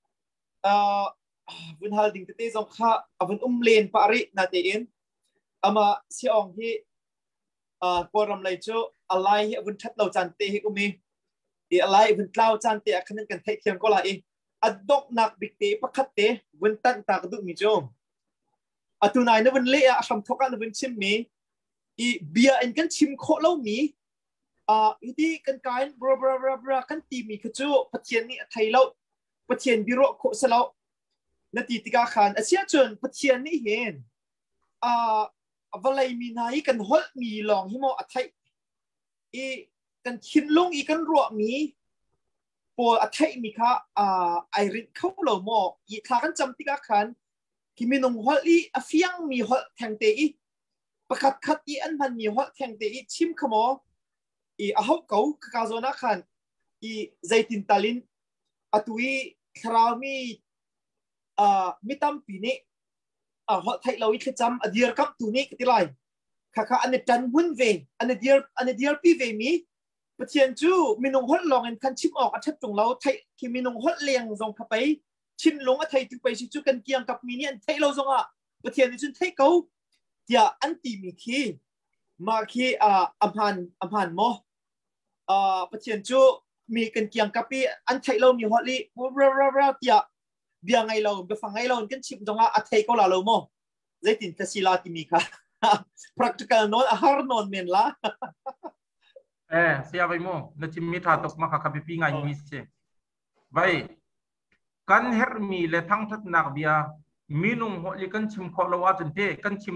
vun hal ding te zong kha avun len pari na te in ama siong hi koram lai chu alai vun that lo chan te hi umi i alai vun tlau chan te khanin kan thai thiam ko lai adok nak bikte pakate wentan tak du mi jom atunai na wen le a sam thoka na wen chim mi I bia en kan chim kho lo mi idi kan kain bra kan ti mi khachu pathian ni thai lo pathian biro kho salo na ti tika khan asia chon pathian ni hen avalai mi nai kan hol mi long hi mo athai I kan chin long I kan ro mi po athai mi kha ai rit kho lo mo I thla kan cham tika khan ki mi nong hol I afiang mi hol thang te Iประคัดอีอันพันมีหัวแทงเตอีชิมขโมอีอาเขาเก่าคาโซนักขันอีใจตินตาลินอตุยคราวมีตั้มปีนี้หัวไทยเราอีกจำอดีร์กับตัวนี้ก็ที่ไรข้าอันนี้จันวุ่นเวอันนี้เดียร์ปีเวมีประเทศจูมีนงหัวลองอันคันชิมออกอันชัดตรงเราไทยที่มีนงหัวเลี้ยงส่งเข้าไปชิมลงอันไทยถึงไปชิจูกันเกี่ยงกับมีเนี่ยไทยเราส่งประเทศนี้จนไทยเก่าเดี๋ยวอันตีมีคีมาคีอัมพันโมประเทศจูมีกันเกี่ยงกับปีอันไทยเรามีฮอลลี่เดี๋ยวไงเราไปฟังไงเรากันชิมตรงอันไทยก็เราโมใจตินทศิลาที่มีค่ะ practical นอนอาหารนอนเมนละเสียไปโมนั่นจิมมีท่าตกมาค่ะพี่ปีไงมิสเซไปกันเฮร์มีเลทั้งทัศนักเบียมีนุ่งฮอลลี่กันชิมขอเราว่าจนเทกันชิม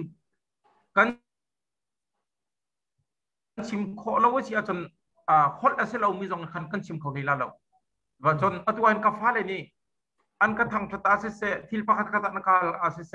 ขอเราว่าเสียจนฮอลล์เสเรามีจงกันชิมเขาเลยแล้วว่าจนตัวอันกับฟ้าเลยนี่อันกระทั่งทัศน์เสที่พักกระทั่งนักอาเส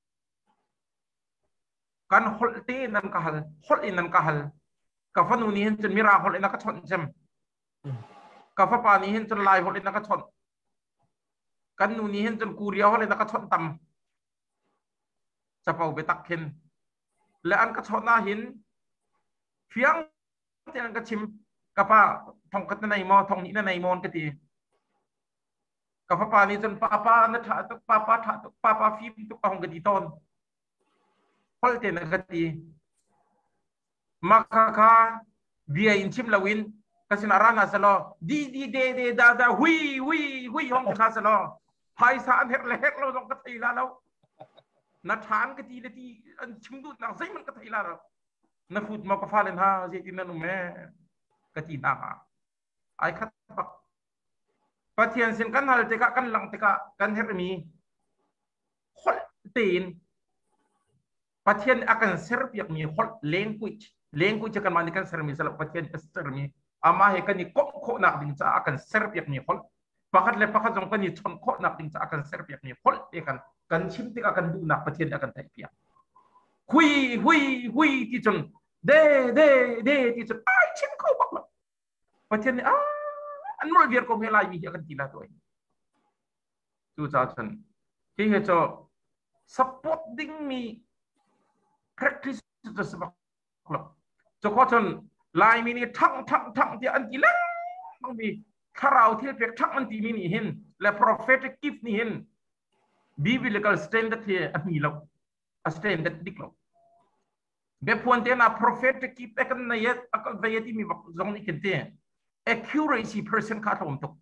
กันฮอลล์ตีนันกะฮัลฮอลล์อินนันกะฮัลกับฟ้านูนี่เห็นจนมีราฮอลล์อินนักชนเช่มกับฟ้าปานี่เห็นจนลายฮอลล์อินนักชนกันนูนี่เห็นจนกูเรียวฮอลล์อินนักชนต่ำจะเป่าไปตักเข็นและอันกระชอนหน้าหินเฟียงที่อันกระชิมกับป้าทองกัตในมอทองนี้ในมอนกตีกับป้านี่จนป้านั่นถ่าตุกป้าฟิล์มตุกของกตีต้นพอเตนกตีมาค่าเบียอินชิมลาวินกสินารานาสโลดีดาหุยห้องคาสโลไพศาลเฮกเราต้องกตีแล้วนัดฐานกตีเลยที่อันชิมดูนักซิมันกตีแล้วนักฟุตมากฟ้าเลนฮะเจตินันนุ่มแม่กตีนักไอ้ขัดปักประเทศสินกันฮัลเตกะกันหลังเตกะกันเฮรมีคนตีนประเทศอาการเซอร์เบียมีคนเลงกุยกันมาในกันเซอร์มีสลับประเทศเซอร์มีอามาเฮกันนี่ก้มโคนักดิ้งจะอาการเซอร์เบียมีคนปากเลยปากจงกันนี่ชนโคนักดิ้งจะอาการเซอร์เบียมีคนเอกันชิมที่อาการดูนักประเทศอาการไทยเปียหุยที่จนเดที่จนไอชิมเขาบักละประเทศนี้อันนู้นเรียกก็ไม่ไล่มีอาการกีฬาตัวเองจู่จ้าฉันที่เหตุsupporting me practice จะสมัครละจะขอฉันไล่มีนี่ทั้งที่อันกีฬาต้องมีคาราวที่เพียงทั้งอันที่มีนี่เห็นและ prophetic gift นี่เห็นbiblical standard ที่อันนี้เรา standard ดิกเราแบบพวนเตน่า prophetic gift กันในยัดกันในยัดที่มีบอกตรงนี้กันเตะ accuracy percent ขาดลงตก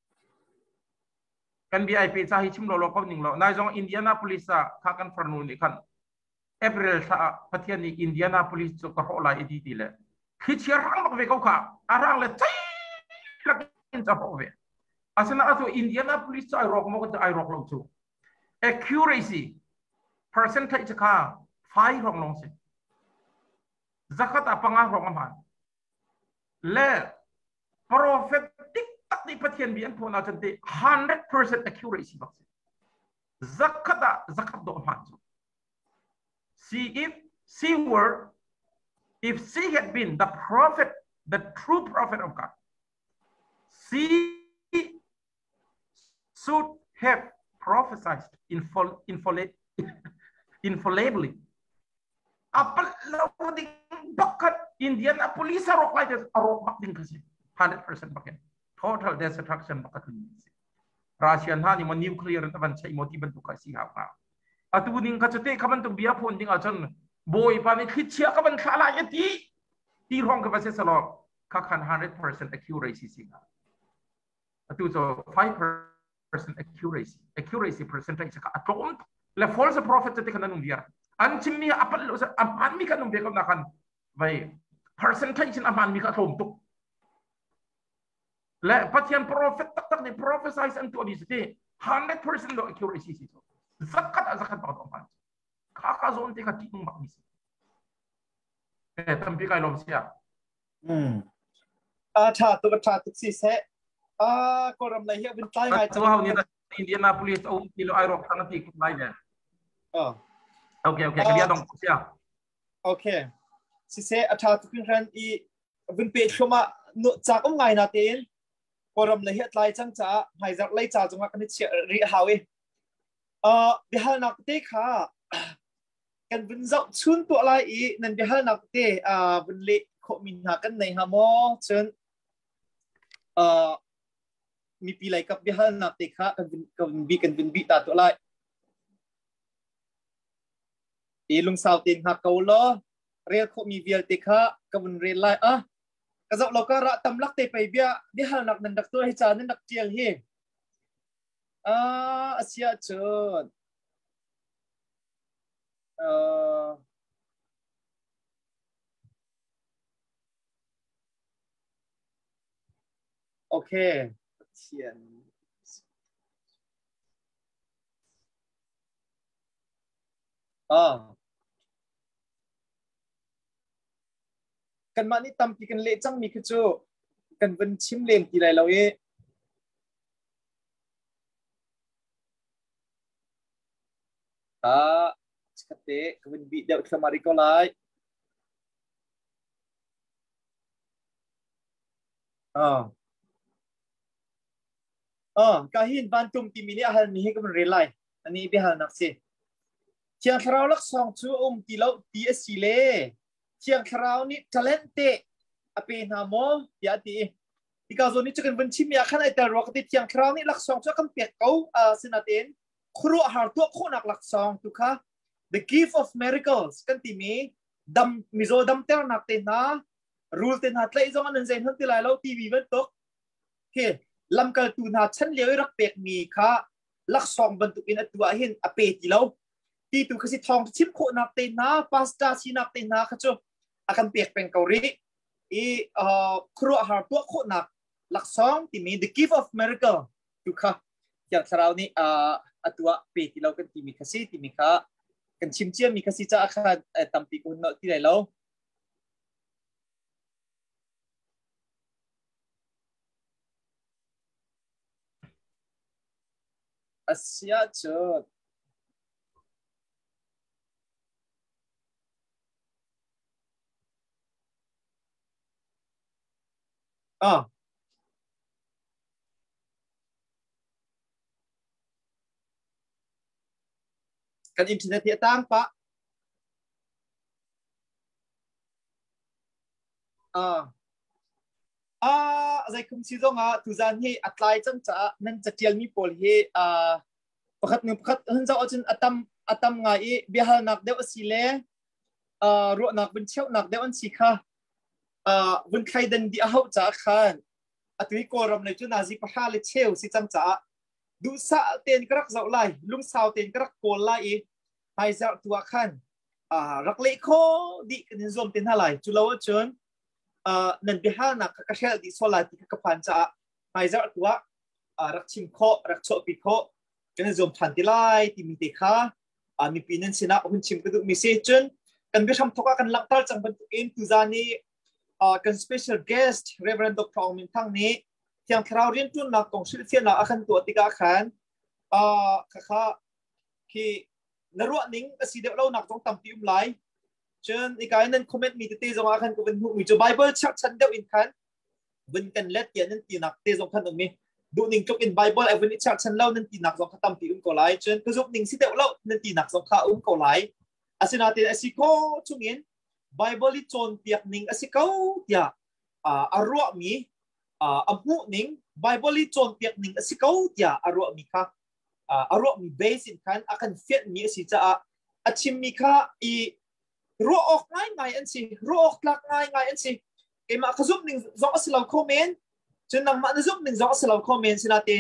กัน BIP จะให้ชิมเราก็หนึ่งเราในจังอินเดียนาโพลิสข้ากันฟรนูนี่กันเอเปริลประเทศนี้อินเดียนาโพลิสจะก็หลายดีเลยคิดเชื่อร่างบอกไปเขาขาร่างเลยใจรักอินจะบอกไปอาศัยนั้นตัวอินเดียนาโพลิสจะไอรอกมันก็จะไอรอกเราจู่ accuracy percentage จะค่าไฟรองลงสิzakat apa ngarong aman le prophetic tak di pathian bian pun au jante 100% accuracy bak zakat do aman if she had been the prophet the true prophet of God she should have prophesied infallibly apa lalu di bakat Indian police arok lagi arok bakin kasih 100% bakin total destruction bakat ini Russian hani mau nuclear teman saya mau tiba tuh kasih apa atau ning kacete kapan tuh biar pun tinggal jen boy panik kecil kapan salah ya di ruang kepala selo kakan 100% accuracy sih atau so 5% accuracy percentage ka atom le false prophet te kana nung dia an chimmi apal lo sa aman mi kanung dia na kan vai percentage in aman mi ka thom tuk le patian prophet tak ni prophesize an to disite 100% lo accuracy si so zakat ba to man ka zon te ka tinung makmis tampi kai lom sia cha tu si se ko ram lai hi bin tai ngai chaw ni Indianapolis au kilo aero tang ti ku lai ne okay dia dong sia okay si se atha tu kin ran I bin pe khoma no cha ko ngai na tin ko ram lai hi tlai chang cha hai zak lai cha chunga kan chi ri hawi bihal nak te kha kan bin zau chun tu lai I nan bihal nak te bin le kho min ha kan nei ha mo chun mi pi lai kap bihal nak te kha kan bin bi ta tu lai I lung sao tin ha ko lo real kho mi vial te kha ka bin re lai ka zau lo ka ra tam lak te pai bihal nak nan dak tu hi cha nan dak tial hi asia chun okay Tian kan mani tampi kan le chang mi chu kan vân chim lem ti lai lo e chate kan vân bi deu samari ko lai kahin ban tum ti mini ahal mi he kan re lai ani bi hal nak se chiang khrau lak song chu ti lo TSC le chiang khrau ni talente ape na mo ya ti ka zo ni chikan ban chim ya khan ai ta ro ka ti chiang khrau ni lak song chu kan pek ko sinatin khru har tu kho nak lak song tu kha the gift of miracles kan ti mi dam mizo dam ter nak te na rule ten hat lai zong an zen han ti lai lo TV ven tok ke lam kal tu na chan leu rak pek mi kha lak song ban tu in atua hin ape ti lo ti tu khasi thong chim kho nak te na pasta si nak te na kha chu akan pek peng kauri khru har tu kho nak lak song ti mi the gift of miracle tu kha ya sarau ni atua pe ti lo kan ti mi khasi ti mi kha kan chim chia mi khasi cha kha tampi ko no ti lai lo asia chut kan internet dia tang pak zai kum si zonga tu zan hi atlai chang cha nan chatial mi pol hi pakhat han zau chen atam nga I bihal nak deu asile ro nak bin cheu nak deu an si kha bun khai dan di hau cha khan atui ko ram nei chu na ji pa ha le cheu si chang cha du sa ten krak zau lai lung sao ten krak kol lai hai zau tua khan rak le kho di kan zom ten halai chu lo chon nan bihal nak ka khel di sola ti ka phan cha hai zau tua rak chim kho rak cho pi kho kan zom than ti lai ti mi te kha mi pinan sina hun chim ka du mi se chon kan bi tham thoka kan laktal chang ban in tu zani kan special guest Reverend Dr. Ong Min Thang ni tiang khrau rian tun na kong sil fian na akhan tu tika khan kha ki naru ning asi de lo nak jong tampi lai chen ikai nan comment mi te jong akhan ko ben hu mi jo Bible chak chan deu in khan ben kan let yan nan ti nak te jong khan mi du ning chok in Bible even chak chan lo nan ti nak jong khatam pi ko lai chen ko jok ning si deu lo nan ti nak jong kha ko lai asinatin asiko chungin Bible chon piak ning asikaw tia arwa mi amhu ning Bible chon piak ning asikaw tia arwa mi kha arwa mi base in kan akan fit mi si cha achim mi kha I ro ok ngai an si ro ok lak ngai an si ke ma khazum ning zo asilaw comment chen nang ma na zum ning zo asilaw comment sinatin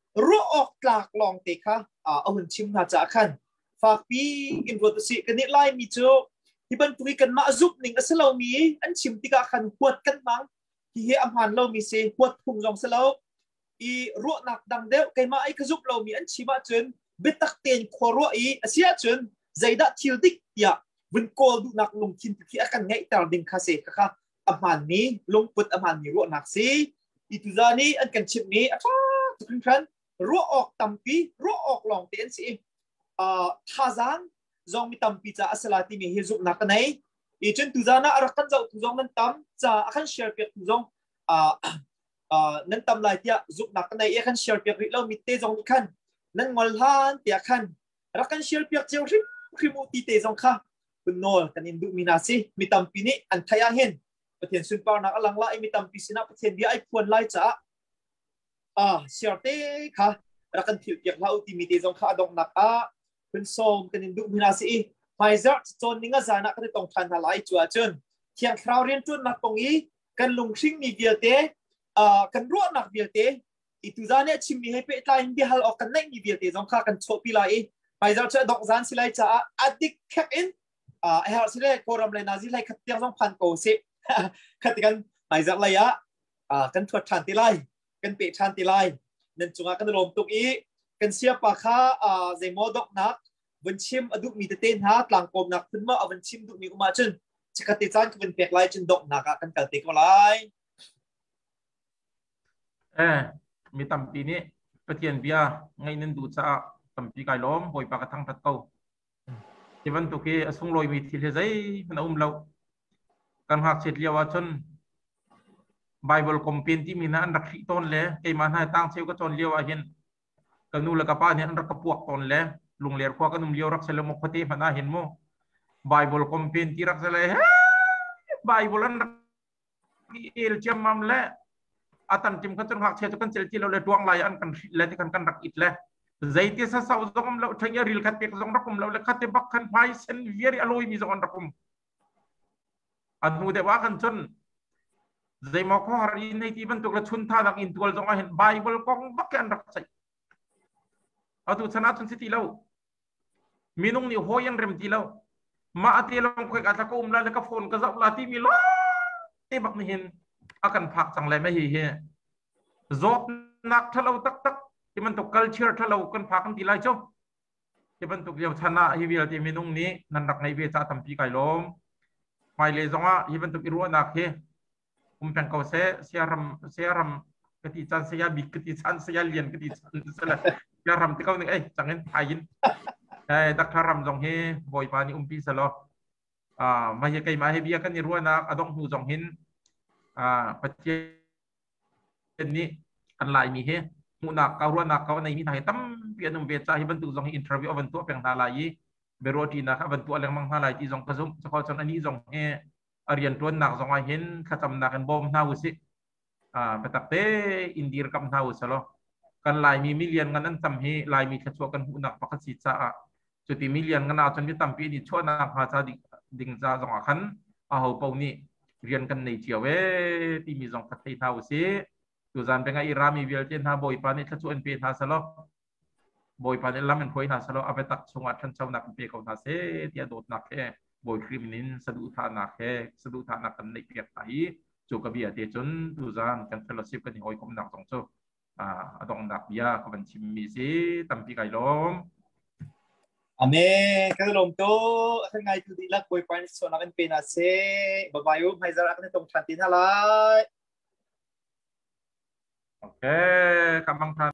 รัวออกหลากลองเตะค่ะเอาหุ่นชิมหาจากขันฝากปีอินโวตุสิกันนี่ไล่มีโจที่บันตุยกันมาจุบหนึ่งก็เสลามีอันชิมติกาขันปวดกันมั้งที่เฮอัมพันเรามีเสียปวดพุ่งลงเสลาอีรัวหนักดังเดียวไกมาไอ้กระจุบเรามีอันชิมาจนเบตักเตียนขวรัวอีเสียจนใจดัดทิลดิกยาวันโกลดูหนักลงทินที่อากันไงแต่ดึงคาเซ่ค่ะอัมพันนี้ลงปุดอัมพันนี้รัวหนักสิอีตุจานี้อันกันชิมนี้ทุกครั้งรัวออกตัมปีรัวออกลองเตียนสิท่าจังจงมีตัมปีจะอัศลาติมีเฮซุกนักไหนอีจนตุจานะอารักกันจะตุจงนั้นตัมจะอากันเชียร์เปียกตุจงนั้นตัมลายที่ซุกนักไหนอากันเชียร์เปียกเรามีเตจงอีกขันนั้นงอลฮันเตียขันรักกันเชียร์เปียกเจ้าริมูตีเตจงค่ะคุณโนกันอินดูมินาซีมีตัมปีนี้อันทายาเห็นประเทศสุนปานักอลังละมีตัมปีสินะประเทศเดียไอควรไล่จ้าเชียร์เตค่ะรักกันผิวเปียกเราตีมีเตจงค่ะดงนักคุณโซมกันอินดูมินาซีไฟเซอร์จนนิ่งอาจารย์นักที่ต้องทันทลายจัวจนเที่ยงคราวเรียนจนนักตรงนี้กันลงชิงมีเบียเตกันรัวนักเบียเตอีตุจานเนี่ยชิมมีให้เป็นลายมีฮัลออกกันในมีเบียเตจงค่ะกันโชว์ปีไลไฟเซอร์จะดอกจานสิไลจะอดิกแคปอินไอฮาร์สิไลโครัมเลยนาซิไลขัดเตียงจงพันโกเซขัดกันไฟเซอร์เลยกันถวดทันตีไลกันเปะทันตีไลนั่นจุงกันรวมตุกอีกันเสียปากข้าใจโมดอกนักวันชิมอดุมีเต้นฮะหลังกลมนักขึ้นมาเอาวันชิมดุมีกุมาจนจะกติจานก็เป็นเปียกไล่จนดอกนักกันกัดติกไล่มีตัมปีนี้ประเทศเบียไงนั่นดูซะตัมปีไก่ล้อมหอยปากกระทั่งทัดเต้าที่วันตุกีส่งลอยมีที่เลย์มันเราการหักเฉลี่ยว่าจนไบเบิลคอมเพนที่มีนั่นรักที่ต้นเลยไอ้มันให้ตั้งเซลก็จนเลี้ยวเห็นกันนู่นละกับป้าเนี่ยรักกับพวกต้นเลยลุงเลี้ยขวากันนุ่มเลี้ยวรักเสลมกพอดีมันน่าเห็นมั้งไบเบิลคอมเพนที่รักเสลไบเบิลนั้นเอลเจมมัมเล่อาตันจิมกันจนหักเชตุกันเจลที่เราเลยดวงลายอันกันเล่นกันรักอิดเล่ใจที่สาวๆจงเราทั้งยาริลขัดเปียกจงรักคุมเราเลยขัดเตบักขันไพเซนเวียร์อโลยมีจงรักคุมอันนู้นเดี๋ยวกันจนใจมอกฮารีในที่บรรทุกละชุนท่านักอินทัวร์จงเห็นไบเบิลกองบักกันรักใจเอาตัวชนะจนสิทีเรามีนุ่งนี่หัวยังเร็มทีเรามาอาทิตย์เราคุยกันตะกุมแล้วก็โฟนก็จะลาที่มีล้อเตบักไม่เห็นอาการพักจังเลยไม่เห็นจบนักถ้าเราตักที่มันตก culture ถ้าเรากันพักกันทีไรจ้าที่มันตกเดียวชนะฮิวิลที่มีนุ่งนี้นั่นรักในเวชาทำปีไก่ล้มไม่เลยจังว่าที่มันตกอิรัวนักเฮเป็นเขาเสียรำกติจันเสียบิกติจันเสียเลียนกติจันเสียรำที่เขาเนี่ยจังเงินหายินดักทารำจงเฮบอยปานี่ปีสลอมาเยไกมาให้เบียกันอิรัวนักอดงหูจงหินปัจเจกนี้กันลายมีเฮมุนักการัวนักเขาในมิถายตั้มเปลี่ยนนุ่มเบจ่าให้บรรทุกจงอินทรวิวบรรทุกเพียงทลายเบโรตีนะครับบรรทุกอะไรมั่งทลายที่จงกระซุ่มเฉพาะจนอันนี้จงเฮเรียนตัวนักจงเห็นขจำนักกันบ่มนาวุสิไปตักเตอินดีร์กับนาวุสลอกันลายมีมิเลียนกันนั้นจำเฮลายมีขจวกันมุนักปักสิจ้าจุดที่มิเลียนกันเอาจนมีตั้มปีนี้ชั่วนักหาจาดิ่งจ้าจงขันเอาเป่านี่เรียนกันในเจียวที่มีจงพัฒนาวุสิตัวจานเป็นไงอิรามีเวลเจนฮาบอยปานิขจวนเป็นฮาสลอบอยปานิลามันคุยฮาสลอเอาไปตักสงวัดทันเจ้านักเป็นเขาฮาเซที่โดดนักแค่บอยคริมินินสะดุทานักแค่สะดุทานักกันในเปียกไตจูกเบียเตจนตัวจานกันเฟลชิปกันหอยคมนักสองโซ่ดองนักเบียกับบัญชีมีสิตั้มปีไก่ล้มอเมกันลมโตทั้งไงทุดีลักบอยปานิส่วนนักเป็นอาเซบายอุ้มให้จารักในตรงชันตินอะไรโอเคกำลังทาน